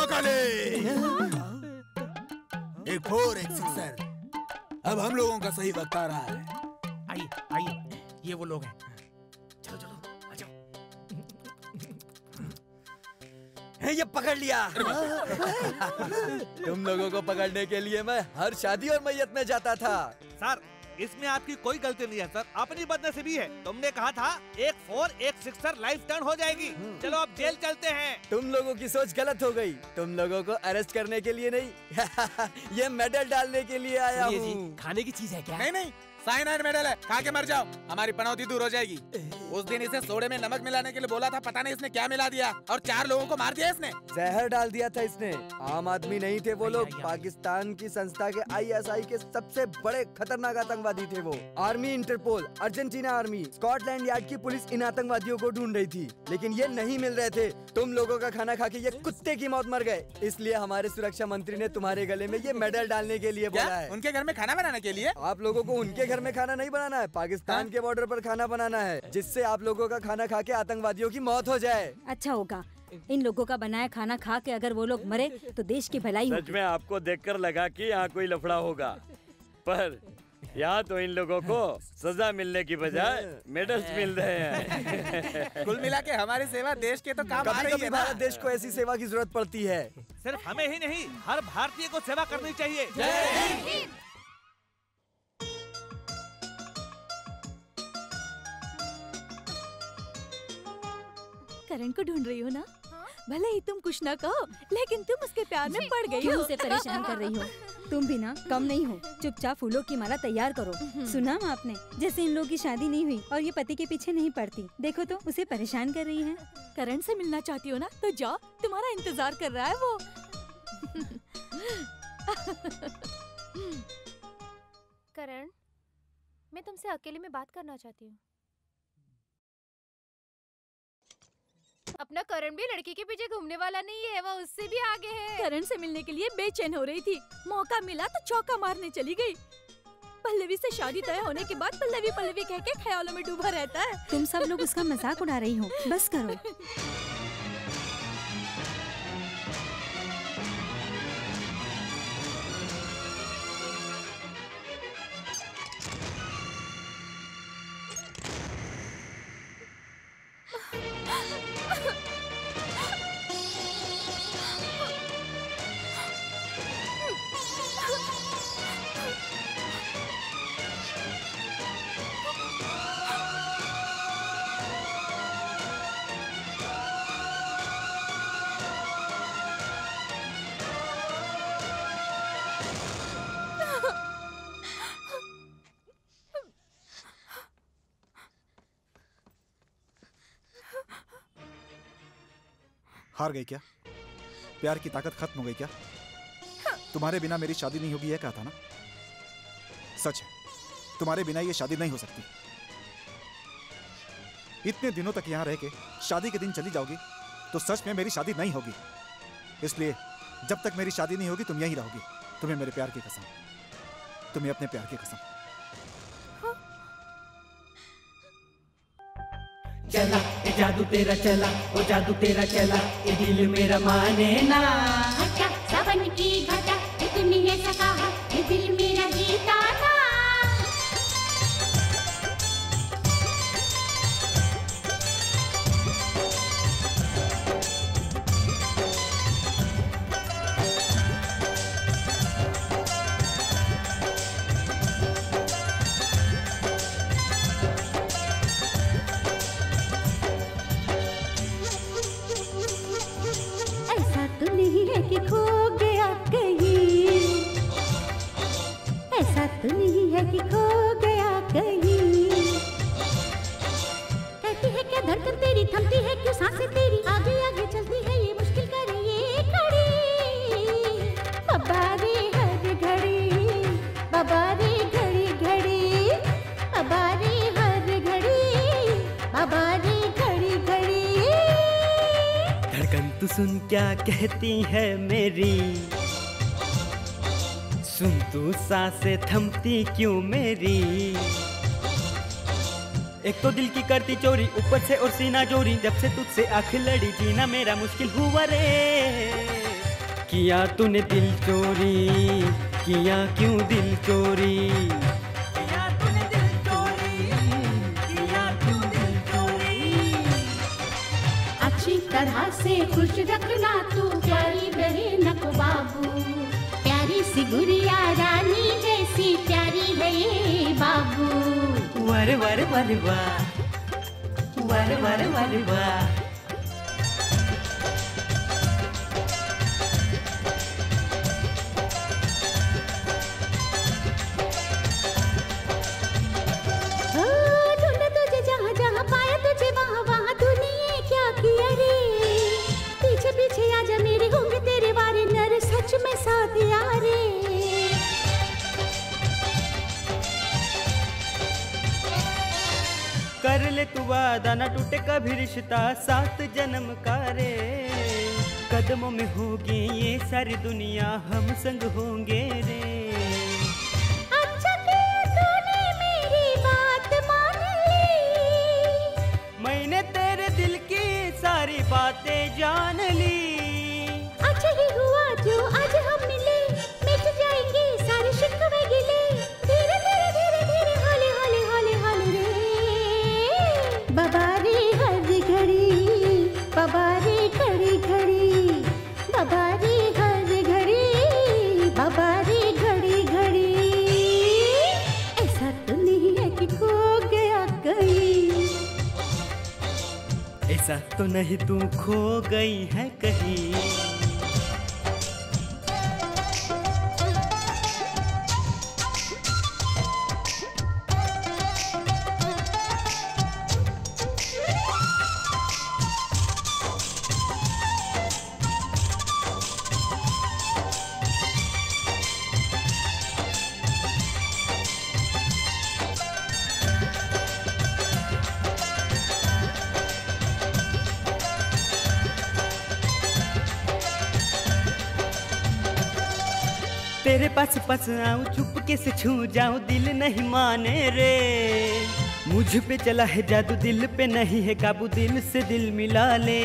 [SPEAKER 14] एक 4 एक 6। अब हम लोगों का सही वक्त आ रहा है।
[SPEAKER 16] आइए, ये वो लोग हैं। चलो आ जाओ।
[SPEAKER 21] ये पकड़ लिया। तुम लोगों को पकड़ने के लिए मैं हर शादी और मैयत में जाता था।
[SPEAKER 2] सर इसमें आपकी कोई गलती नहीं है सर, अपनी बदनसीबी है। तुमने कहा था एक 4 एक 6 लाइफ टर्न हो जाएगी। चलो अब जेल चलते हैं।
[SPEAKER 21] तुम लोगों की सोच गलत हो गई। तुम लोगों को अरेस्ट करने के लिए नहीं, ये मेडल डालने के लिए आया हूँ।
[SPEAKER 13] खाने की चीज है क्या?
[SPEAKER 14] नहीं, साइनाइड मेडल है, खा के मर जाओ, हमारी पनौती दूर हो जाएगी। उस दिन इसे सोडे में नमक मिलाने के लिए बोला था, पता नहीं इसने क्या मिला दिया और 4 लोगों को मार दिया इसने।
[SPEAKER 21] जहर डाल दिया था इसने। आम आदमी नहीं थे वो लोग, पाकिस्तान की संस्था के ISI के सबसे बड़े खतरनाक आतंकवादी थे वो। Army, Interpol, Argentina army, Scotland Yard की पुलिस इन आतंकवादियों को ढूंढ रही थी, लेकिन ये नहीं मिल रहे थे। तुम लोगों का खाना खा के ये कुत्ते की मौत मर गए, इसलिए हमारे सुरक्षा मंत्री ने तुम्हारे गले में ये मेडल डालने के लिए बोला है।
[SPEAKER 14] उनके घर में खाना बनाने के लिए?
[SPEAKER 21] आप लोगों को उनके घर में खाना नहीं बनाना है, पाकिस्तान के बॉर्डर पर खाना बनाना है, जिससे आप लोगों का खाना खा के आतंकवादियों की मौत हो जाए।
[SPEAKER 7] अच्छा होगा, इन लोगों का बनाया खाना खा के अगर वो लोग मरे तो देश की भलाई होगी।
[SPEAKER 8] सच में आपको देखकर लगा कि यहाँ कोई लफड़ा होगा, पर यहाँ तो इन लोगों को सजा मिलने की बजाय मेडल्स मिल रहे हैं।
[SPEAKER 14] कुल मिला के हमारी सेवा देश के तो काम आ रही है ना।
[SPEAKER 21] भारत देश को ऐसी सेवा की जरूरत पड़ती है।
[SPEAKER 2] सिर्फ हमें ही नहीं, हर भारतीय को सेवा करनी चाहिए।
[SPEAKER 20] करण को ढूंढ रही हो ना? भले ही तुम कुछ ना कहो, लेकिन तुम उसके प्यार में पड़ गई
[SPEAKER 7] क्यों
[SPEAKER 20] हो।
[SPEAKER 7] उसे परेशान कर रही हो? तुम भी ना कम नहीं हो, चुपचाप फूलों की माला तैयार करो। सुना आपने, जैसे इन लोगों की शादी नहीं हुई और ये पति के पीछे नहीं पड़ती। देखो तो उसे परेशान कर रही है।
[SPEAKER 20] करण से मिलना चाहती हो ना, तो जाओ, तुम्हारा इंतजार कर रहा है वो।
[SPEAKER 4] करण, मैं तुमसे अकेले में बात करना चाहती हूँ। अपना करण भी लड़की के पीछे घूमने वाला नहीं है, वो उससे भी आगे है।
[SPEAKER 20] करण से मिलने के लिए बेचैन हो रही थी, मौका मिला तो चौका मारने चली गई। पल्लवी से शादी तय होने के बाद पल्लवी पल्लवी कह के ख्यालों में डूबा रहता है।
[SPEAKER 7] तुम सब लोग उसका मजाक उड़ा रही हो, बस करो।
[SPEAKER 3] हार गई क्या? प्यार की ताकत खत्म हो गई क्या? तुम्हारे बिना मेरी शादी नहीं होगी, यह कहा था ना? सच है, तुम्हारे बिना ये शादी नहीं हो सकती। इतने दिनों तक यहां रह के शादी के दिन चली जाओगी तो सच में मेरी शादी नहीं होगी। इसलिए जब तक मेरी शादी नहीं होगी तुम यहीं रहोगी। तुम्हें मेरे प्यार की कसम, तुम्हें अपने प्यार की कसम।
[SPEAKER 11] चला ए जादू तेरा चला, ओ जादू तेरा चला, ए दिल मेरा माने ना।
[SPEAKER 17] घटा सावन की घटा, ये तूने ऐसा कहा, ये दिल मेरा जीता ना। ऐसा तो नहीं है कि खो गया कहीं, ऐसा तो नहीं है कि खो गया कहीं। कहती है क्या धड़कन तेरी थमती है क्यों सांसें तेरी आगे आगे चलती है ये मुश्किल करे ये खड़ी। बाबा रे हर घड़ी, बाबा रे घड़ी घड़ी, बाबा रे हर घड़ी, बाबा रे घड़ी घड़ी।
[SPEAKER 11] धड़कन तू सुन क्या कहती है मेरी, सुन तू सांसें थमती क्यों मेरी। एक तो दिल की करती चोरी, ऊपर से और सीना जोरी, जब से तुझसे आँख लड़ी जीना मेरा मुश्किल हुआ रे। किया तूने दिल चोरी, किया क्यों दिल चोरी, किया तूने दिल चोरी, किया क्यों दिल चोरी।
[SPEAKER 17] अच्छी तरह से खुश रखना तू प्यारी बहन को बाबू, प्यारी सी गुड़िया रानी जैसी प्यारी है ये बाबू।
[SPEAKER 11] वर वर वर वाह, वर वर वर वाह।
[SPEAKER 17] ढूंढ तुझे जहाँ जहाँ पाया
[SPEAKER 11] कर ले तू वादा ना टूटे कभी रिश्ता 7 जन्म का रे। कदमों में होगी ये सारी दुनिया हम संग होंगे रे।
[SPEAKER 17] अच्छा किया तूने मेरी बात मान ली,
[SPEAKER 11] मैंने तेरे दिल की सारी बातें जान ली।
[SPEAKER 17] अच्छा ही हुआ जो आज हम मिले, मिट जाएंगे सारे शिकवे गिले। धीरे धीरे धीरे धीरे हौले हौले हौले हौले रे। बाबा रे हर घड़ी, बाबा रे घड़ी घड़ी, बाबा रे हर घड़ी, बाबा रे घड़ी घड़ी। ऐसा तो नहीं है कि खो गया कहीं,
[SPEAKER 11] ऐसा तो नहीं तू खो गई है कहीं। तेरे पास पास आऊं चुपके से छू जाऊं दिल नहीं माने रे। मुझ पे चला है जादू दिल पे नहीं है काबू, दिल से दिल मिला ले।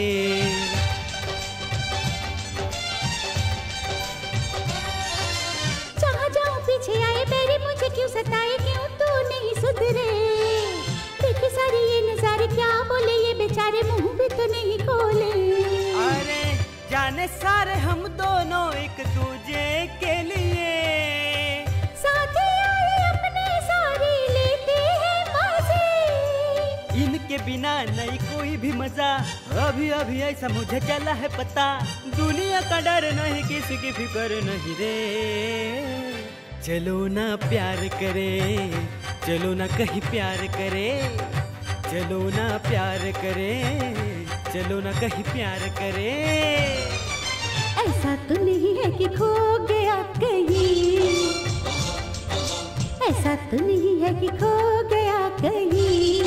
[SPEAKER 17] जहाँ जाऊँ पीछे आए मेरे, मुझे क्यों सताए, क्यों तू नहीं सुधरे। देखे सारे ये नजारे क्या बोले ये बेचारे, मुंह भी तो नहीं खोले।
[SPEAKER 11] अरे जाने सारे हम दोनों एक दूजे के लिए,
[SPEAKER 17] साथ आए अपने सारे लेते हैं मजे।
[SPEAKER 11] इनके बिना नहीं कोई भी मजा, अभी अभी ऐसा मुझे चला है पता। दुनिया का डर नहीं किसी की फिक्र नहीं रे। चलो ना प्यार करे, चलो ना कहीं प्यार करे। चलो ना प्यार करे, चलो ना कहीं प्यार करे।
[SPEAKER 17] ऐसा तो नहीं है कि खो गया कहीं, ऐसा तो नहीं है कि खो गया कहीं।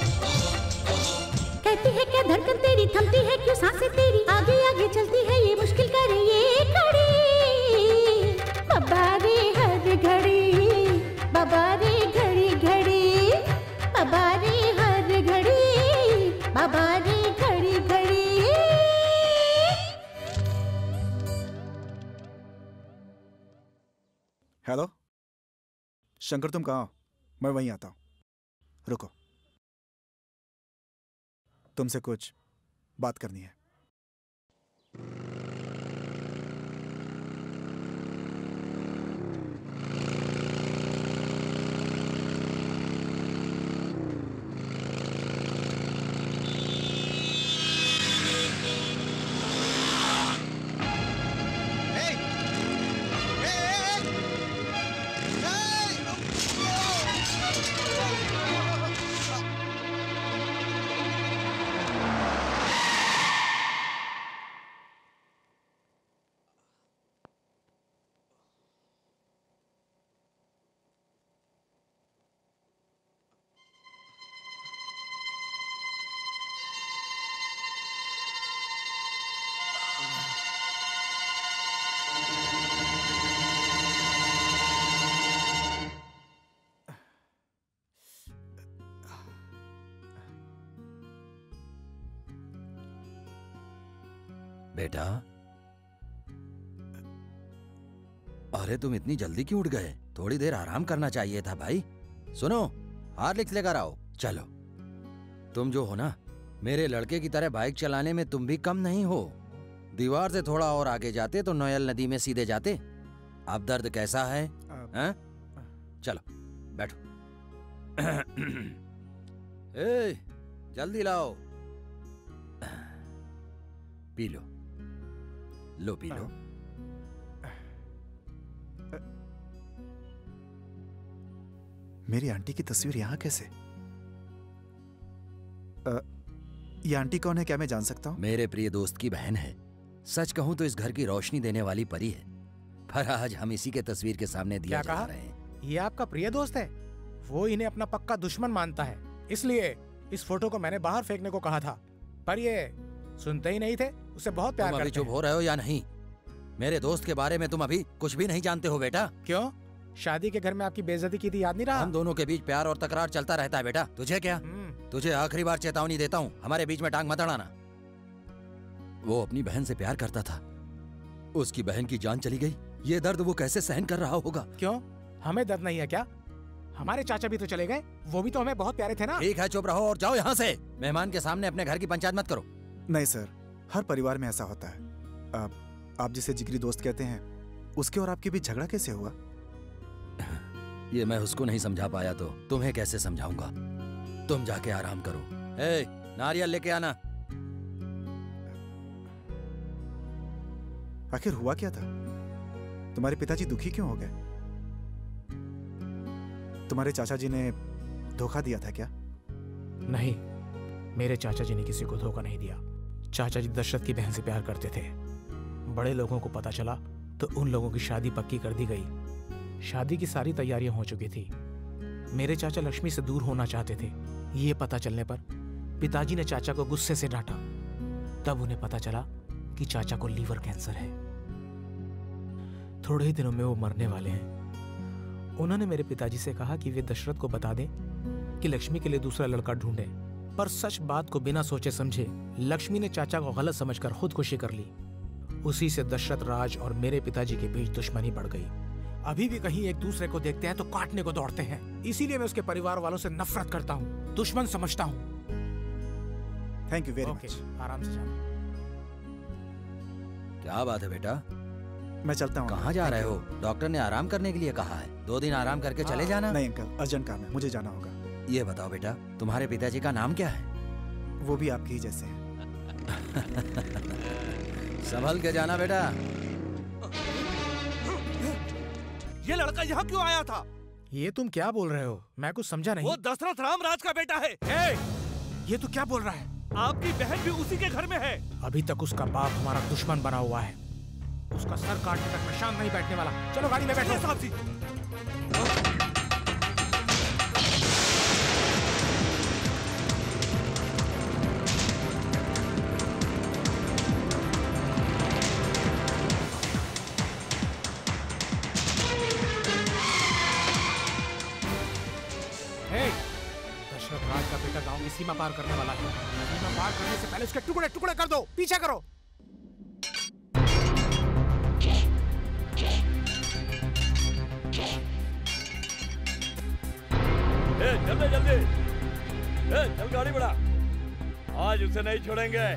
[SPEAKER 17] कहती है क्या धड़कन तेरी थमती है क्यों सांसें तेरी, आगे आगे चलती है ये मुश्किल करे ये खड़ी। बाबा रे हर घड़ी, बाबा रे घड़ी घड़ी, बाबा रे हर घड़ी, बाबा रे घड़ी घड़ी।
[SPEAKER 3] हेलो शंकर, तुम कहाँ हो? मैं वहीं आता हूँ, रुको, तुमसे कुछ बात करनी है।
[SPEAKER 15] बेटा, अरे तुम इतनी जल्दी क्यों उठ गए? थोड़ी देर आराम करना चाहिए था भाई। सुनो, हार्लिक्स लेकर आओ। चलो, तुम जो हो ना, मेरे लड़के की तरह बाइक चलाने में तुम भी कम नहीं हो। दीवार से थोड़ा और आगे जाते तो नोयल नदी में सीधे जाते। अब दर्द कैसा है? हैं? चलो बैठो। ए, जल्दी लाओ, पी लो, लो पी लो।
[SPEAKER 3] मेरी आंटी की तस्वीर यहाँ कैसे? ये आंटी कौन है, क्या मैं जान सकता हूँ?
[SPEAKER 15] मेरे प्रिय दोस्त की बहन है। सच कहूँ तो इस घर की रोशनी देने वाली परी है, पर आज हम इसी के तस्वीर के सामने दिया जा रहे हैं।
[SPEAKER 16] ये आपका प्रिय दोस्त है? वो इन्हें अपना पक्का दुश्मन मानता है। इसलिए इस फोटो को मैंने बाहर फेंकने को कहा था, पर ये सुनते ही नहीं थे। उससे बहुत प्यार
[SPEAKER 15] तुम
[SPEAKER 16] करते
[SPEAKER 15] अभी चुप
[SPEAKER 16] हैं।
[SPEAKER 15] हो रहे हो या नहीं? मेरे दोस्त के बारे में तुम अभी कुछ भी नहीं जानते हो बेटा।
[SPEAKER 16] क्यों? शादी के घर में आपकी बेइज्जती की थी, याद नहीं रहा?
[SPEAKER 15] हम दोनों के बीच प्यार और तकरार चलता रहता है बेटा। तुझे क्या? तुझे आखिरी बार चेतावनी देता हूँ, हमारे बीच में टांग मत अड़ाना। वो अपनी बहन से प्यार करता था, उसकी बहन की जान चली गई। ये दर्द वो कैसे सहन कर रहा होगा?
[SPEAKER 16] क्यों, हमें दर्द नहीं है क्या? हमारे चाचा भी तो चले गए, वो भी तो हमें बहुत प्यारे थे ना।
[SPEAKER 15] ठीक है, चुप रहो और जाओ यहाँ से। मेहमान के सामने अपने घर की पंचायत मत करो।
[SPEAKER 3] नहीं सर, हर परिवार में ऐसा होता है। आप जिसे जिगरी दोस्त कहते हैं, उसके और आपके बीच झगड़ा कैसे हुआ?
[SPEAKER 15] ये मैं उसको नहीं समझा पाया तो तुम्हें कैसे समझाऊंगा? तुम जाके आराम करो। ए, नारियल लेके आना।
[SPEAKER 3] आखिर हुआ क्या था? तुम्हारे पिताजी दुखी क्यों हो गए? तुम्हारे चाचा जी ने धोखा दिया था क्या?
[SPEAKER 16] नहीं, मेरे चाचा जी ने किसी को धोखा नहीं दिया। चाचा जी दशरथ की बहन से प्यार करते थे। बड़े लोगों को पता चला तो उन लोगों की शादी पक्की कर दी गई। शादी की सारी तैयारियां हो चुकी थी। मेरे चाचा लक्ष्मी से दूर होना चाहते थे। ये पता चलने पर पिताजी ने चाचा को गुस्से से डांटा। तब उन्हें पता चला कि चाचा को लीवर कैंसर है। थोड़े ही दिनों में वो मरने वाले हैं। उन्होंने मेरे पिताजी से कहा कि वे दशरथ को बता दें कि लक्ष्मी के लिए दूसरा लड़का ढूंढें। पर सच बात को बिना सोचे समझे लक्ष्मी ने चाचा को गलत समझकर खुदकुशी कर ली। उसी से दशरथ राज और मेरे पिताजी के बीच दुश्मनी बढ़ गई। अभी भी कहीं एक दूसरे को देखते हैं तो काटने को दौड़ते हैं। इसीलिए मैं उसके परिवार वालों से नफरत करता हूँ, दुश्मन समझता हूँ।
[SPEAKER 3] Thank you very much.
[SPEAKER 16] आराम से जाना।
[SPEAKER 15] क्या बात है बेटा?
[SPEAKER 3] मैं चलता हूँ।
[SPEAKER 15] कहाँ जा रहे हो? डॉक्टर ने आराम करने के लिए कहा है। 2 दिन आराम करके चले जाना।
[SPEAKER 3] नहीं अंकल, अर्जेंट काम है, मुझे जाना होगा।
[SPEAKER 15] ये बताओ बेटा, तुम्हारे पिताजी का नाम क्या है?
[SPEAKER 3] वो भी आपके ही जैसे हैं।
[SPEAKER 15] संभल के जाना बेटा।
[SPEAKER 2] ये लड़का यहाँ क्यों आया था?
[SPEAKER 16] ये तुम क्या बोल रहे हो? मैं कुछ समझा नहीं।
[SPEAKER 2] वो दशरथ रामराज का बेटा है।
[SPEAKER 16] ये तू क्या बोल रहा है?
[SPEAKER 2] आपकी बहन भी उसी के घर में है।
[SPEAKER 16] अभी तक उसका बाप हमारा दुश्मन बना हुआ है। उसका सर काटने तक मैं शांत नहीं बैठने वाला। चलो गाड़ी में बैठो।
[SPEAKER 2] साहब जी।
[SPEAKER 16] दशरथ राज का बेटा गांव की सीमा पार करने वाला है। सीमा पार करने से पहले उसके टुकड़े टुकड़े कर दो। पीछे करो।
[SPEAKER 8] जल्दी जल्दी, चल गाड़ी बढ़ा। आज उसे नहीं छोड़ेंगे।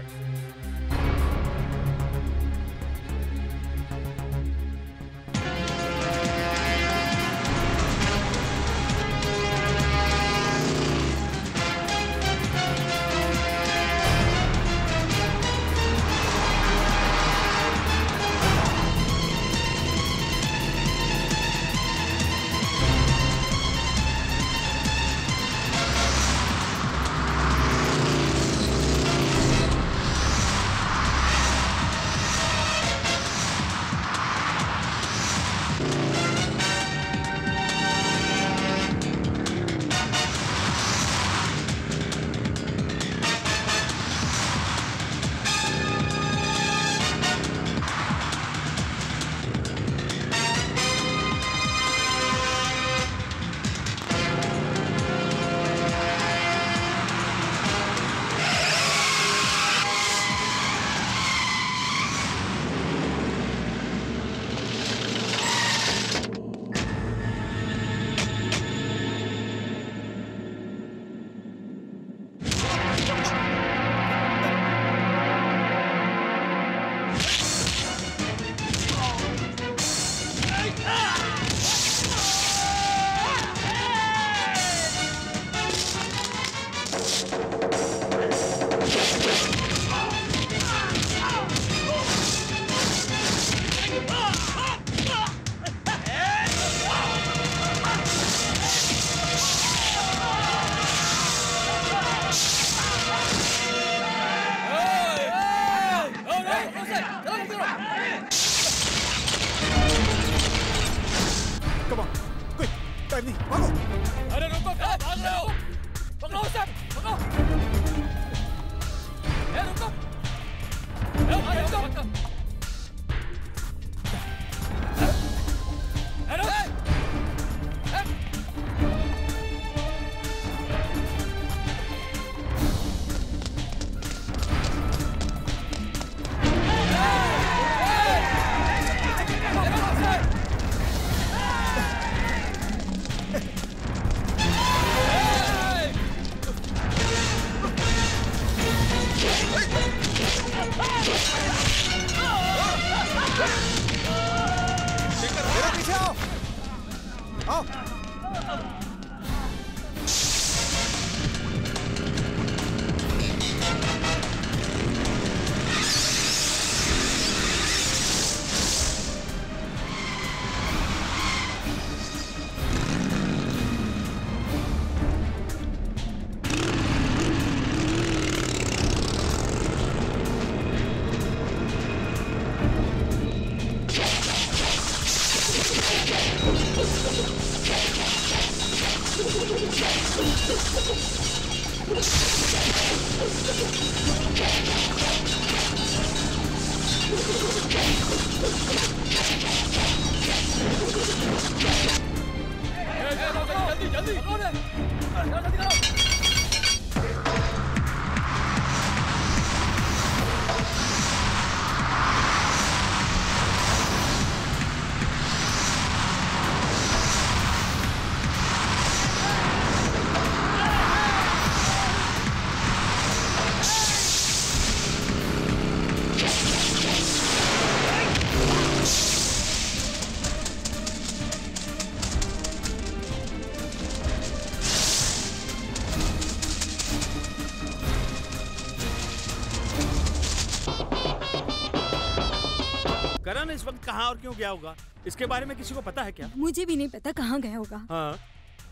[SPEAKER 1] करण इस वक्त कहाँ और क्यों गया होगा, इसके बारे में किसी को पता है क्या?
[SPEAKER 20] मुझे भी नहीं पता कहाँ गया होगा।
[SPEAKER 1] हाँ,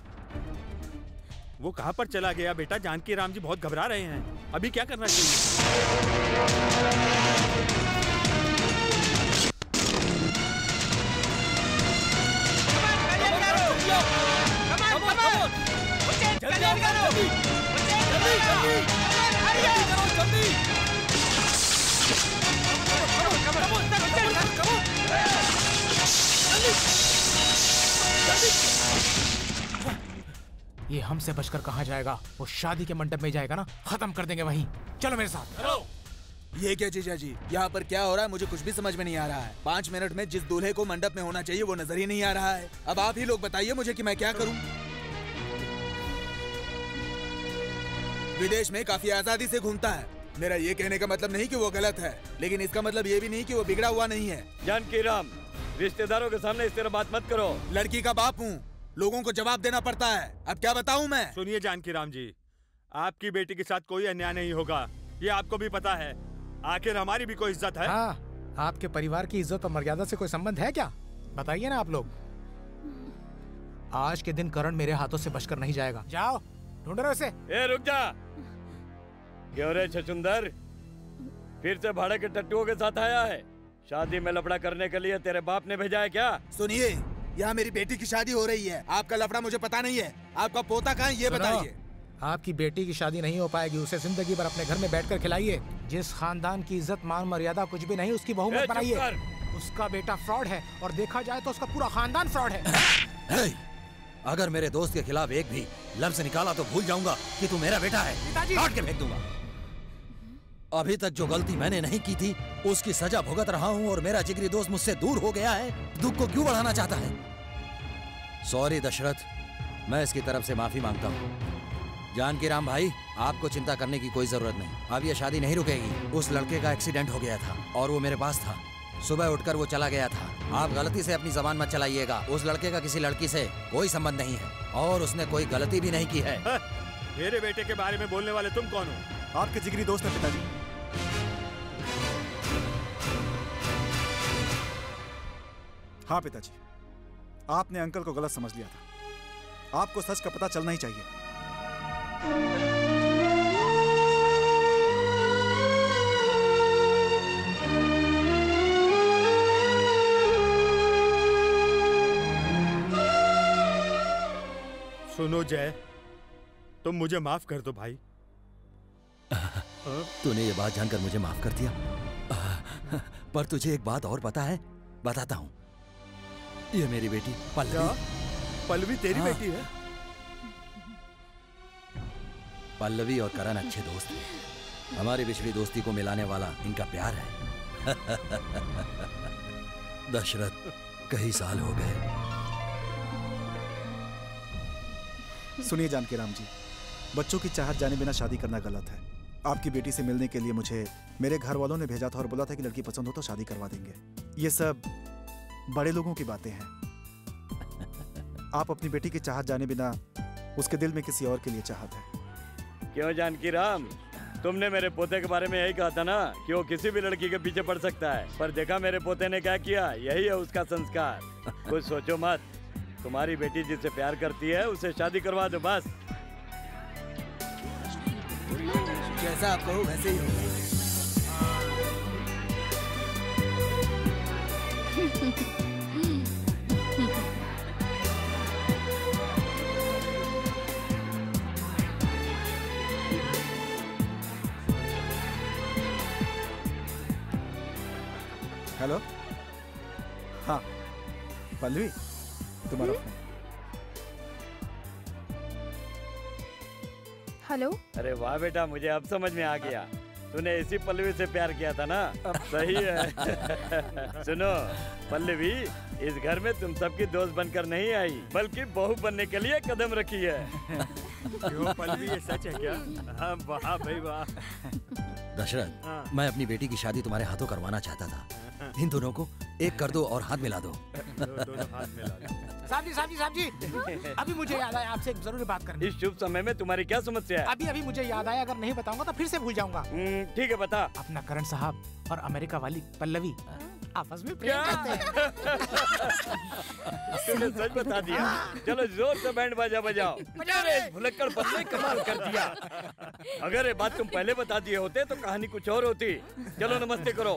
[SPEAKER 1] वो कहाँ पर चला गया बेटा? जानकी राम जी बहुत घबरा रहे हैं, अभी क्या करना
[SPEAKER 16] ये हमसे बचकर कहाँ जाएगा? वो शादी के मंडप में जाएगा ना, खत्म कर देंगे वहीं। चलो मेरे साथ।
[SPEAKER 14] ये क्या जीजा जी, यहाँ पर क्या हो रहा है मुझे कुछ भी समझ में नहीं आ रहा है। 5 मिनट में जिस दूल्हे को मंडप में होना चाहिए वो नजर ही नहीं आ रहा है। अब आप ही लोग बताइए मुझे कि मैं क्या करूँ। विदेश में काफी आजादी से घूमता है। मेरा ये कहने का मतलब नहीं कि वो गलत है, लेकिन इसका मतलब ये भी नहीं कि वो बिगड़ा हुआ नहीं है।
[SPEAKER 8] जानकी राम, रिश्तेदारों के सामने इस तरह बात मत करो।
[SPEAKER 14] लड़की का बाप हूँ, लोगों को जवाब देना पड़ता है। अब क्या बताऊं मैं?
[SPEAKER 1] सुनिए जानकी राम जी, आपकी बेटी के साथ कोई अन्याय नहीं होगा, ये आपको भी पता है। आखिर हमारी भी कोई इज्जत है।
[SPEAKER 16] हाँ, आपके परिवार की इज्जत और मर्यादा से कोई संबंध है क्या? बताइए ना आप लोग। आज के दिन करण मेरे हाथों से बचकर नहीं जाएगा। जाओ ढूंढ रहे उसे।
[SPEAKER 8] रुक जा। क्यों रे छछुंदर, फिर से भाड़े के टट्टुओं के साथ आया है? शादी में लफड़ा करने के लिए तेरे बाप ने भेजा है क्या?
[SPEAKER 14] सुनिए, यहाँ मेरी बेटी की शादी हो रही है। आपका लफड़ा मुझे पता नहीं है। आपका पोता कहाँ है ये बताइए।
[SPEAKER 16] आपकी बेटी की शादी नहीं हो पाएगी, उसे जिंदगी भर अपने घर में बैठकर खिलाइए। जिस खानदान की इज्जत मान मर्यादा कुछ भी नहीं, उसकी बहू मत बनाइए। उसका बेटा फ्रॉड है और देखा जाए तो उसका पूरा खानदान फ्रॉड है।
[SPEAKER 15] अगर मेरे दोस्त के खिलाफ एक भी लफ्ज निकाला तो भूल जाऊंगा कि तू मेरा बेटा है, काट के फेंक दूंगा। अभी तक जो गलती मैंने नहीं की थी उसकी सजा भुगत रहा हूँ और मेरा जिगरी दोस्त मुझसे दूर हो गया है। दुख को क्यों बढ़ाना चाहता है? सॉरी दशरथ, मैं इसकी तरफ से माफी मांगता हूँ। जानकी राम भाई, आपको चिंता करने की कोई जरूरत नहीं। अब ये शादी नहीं रुकेगी। उस लड़के का एक्सीडेंट हो गया था और वो मेरे पास था। सुबह उठकर वो चला गया था। आप गलती से अपनी जबान मत चलाइएगा। उस लड़के का किसी लड़की से कोई संबंध नहीं है और उसने कोई गलती भी नहीं की है।
[SPEAKER 1] मेरे बेटे के बारे में बोलने वाले तुम कौन हो?
[SPEAKER 3] आपके जिगरी दोस्त है पिताजी। हाँ पिताजी, आपने अंकल को गलत समझ लिया था। आपको सच का पता चलना ही चाहिए।
[SPEAKER 1] सुनो जय, तुम मुझे माफ कर दो भाई।
[SPEAKER 15] तूने ये बात जानकर मुझे माफ कर दिया, पर तुझे एक बात और पता है? बताता हूँ। ये मेरी बेटी पल्लवी।
[SPEAKER 1] पल्लवी तेरी बेटी है?
[SPEAKER 15] पल्लवी और करण अच्छे दोस्त हैं। हमारी पिछली दोस्ती को मिलाने वाला इनका प्यार है। दशरथ, कई साल हो गए।
[SPEAKER 3] सुनिए जानकी राम जी, बच्चों की चाहत जाने बिना शादी करना गलत है। आपकी बेटी से मिलने के लिए मुझे मेरे घर वालों ने भेजा था और बोला था कि लड़की पसंद हो तो शादी करवा देंगे। ये सब बड़े लोगों की बातें हैं। आप अपनी बेटी की चाहत जाने बिना उसके दिल में किसी और के लिए चाहत है।
[SPEAKER 8] क्यों जानकी राम, तुमने मेरे पोते के बारे में यही कहा था ना कि वो किसी भी लड़की के पीछे पड़ सकता है, पर देखा मेरे पोते ने क्या किया। यही है उसका संस्कार। कुछ सोचो मत, तुम्हारी बेटी जिससे प्यार करती है उसे शादी करवा दो बस।
[SPEAKER 14] जैसा आप कहो वैसे ही होगा।
[SPEAKER 3] हेलो। हाँ पल्लवी, तुम्हारा फोन।
[SPEAKER 5] हेलो।
[SPEAKER 8] अरे वाह बेटा, मुझे अब समझ में आ गया, तूने इसी पल्लवी से प्यार किया था ना। सही है। सुनो पल्लवी, इस घर में तुम सबकी दोस्त बनकर नहीं आई, बल्कि बहू बनने के लिए कदम रखी है।
[SPEAKER 1] क्यों पल्लवी, ये सच है क्या? हाँ वाह भाई वाह।
[SPEAKER 15] दशरथ, मैं अपनी बेटी की शादी तुम्हारे हाथों करवाना चाहता था। इन दोनों को एक कर दो और हाथ मिला दो।
[SPEAKER 1] दोनों हाथ मिला दो।
[SPEAKER 9] साहब जी, अभी मुझे याद आया, आपसे एक जरूरी बात करनी है।
[SPEAKER 8] इस शुभ समय में तुम्हारी क्या समस्या है?
[SPEAKER 9] अभी मुझे याद आया, अगर नहीं बताऊंगा तो फिर से भूल जाऊंगा।
[SPEAKER 8] ठीक है बता।
[SPEAKER 9] अपना करण साहब और अमेरिका वाली पल्लवी आपस में प्रेम
[SPEAKER 8] क्या?
[SPEAKER 9] करते हैं।
[SPEAKER 8] तूने सच बता दिया। चलो जोर से बैंड बाजा बजाओ। अरे भुलक्कड़ बंदे कमाल कर दिया। अगर ये बात तुम पहले बता दिए होते तो कहानी कुछ और होती। चलो नमस्ते करो।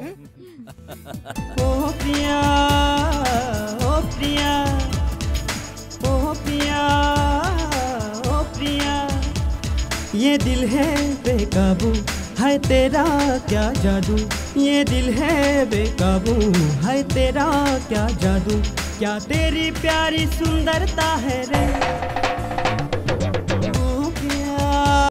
[SPEAKER 11] ओ प्रिया, ओ प्रिया, ओ प्रिया, ओ प्रिया, ये दिल है बेकाबू, है तेरा क्या जादू। ये दिल है बेकाबू, है तेरा क्या जादू। क्या तेरी प्यारी सुंदरता है रे,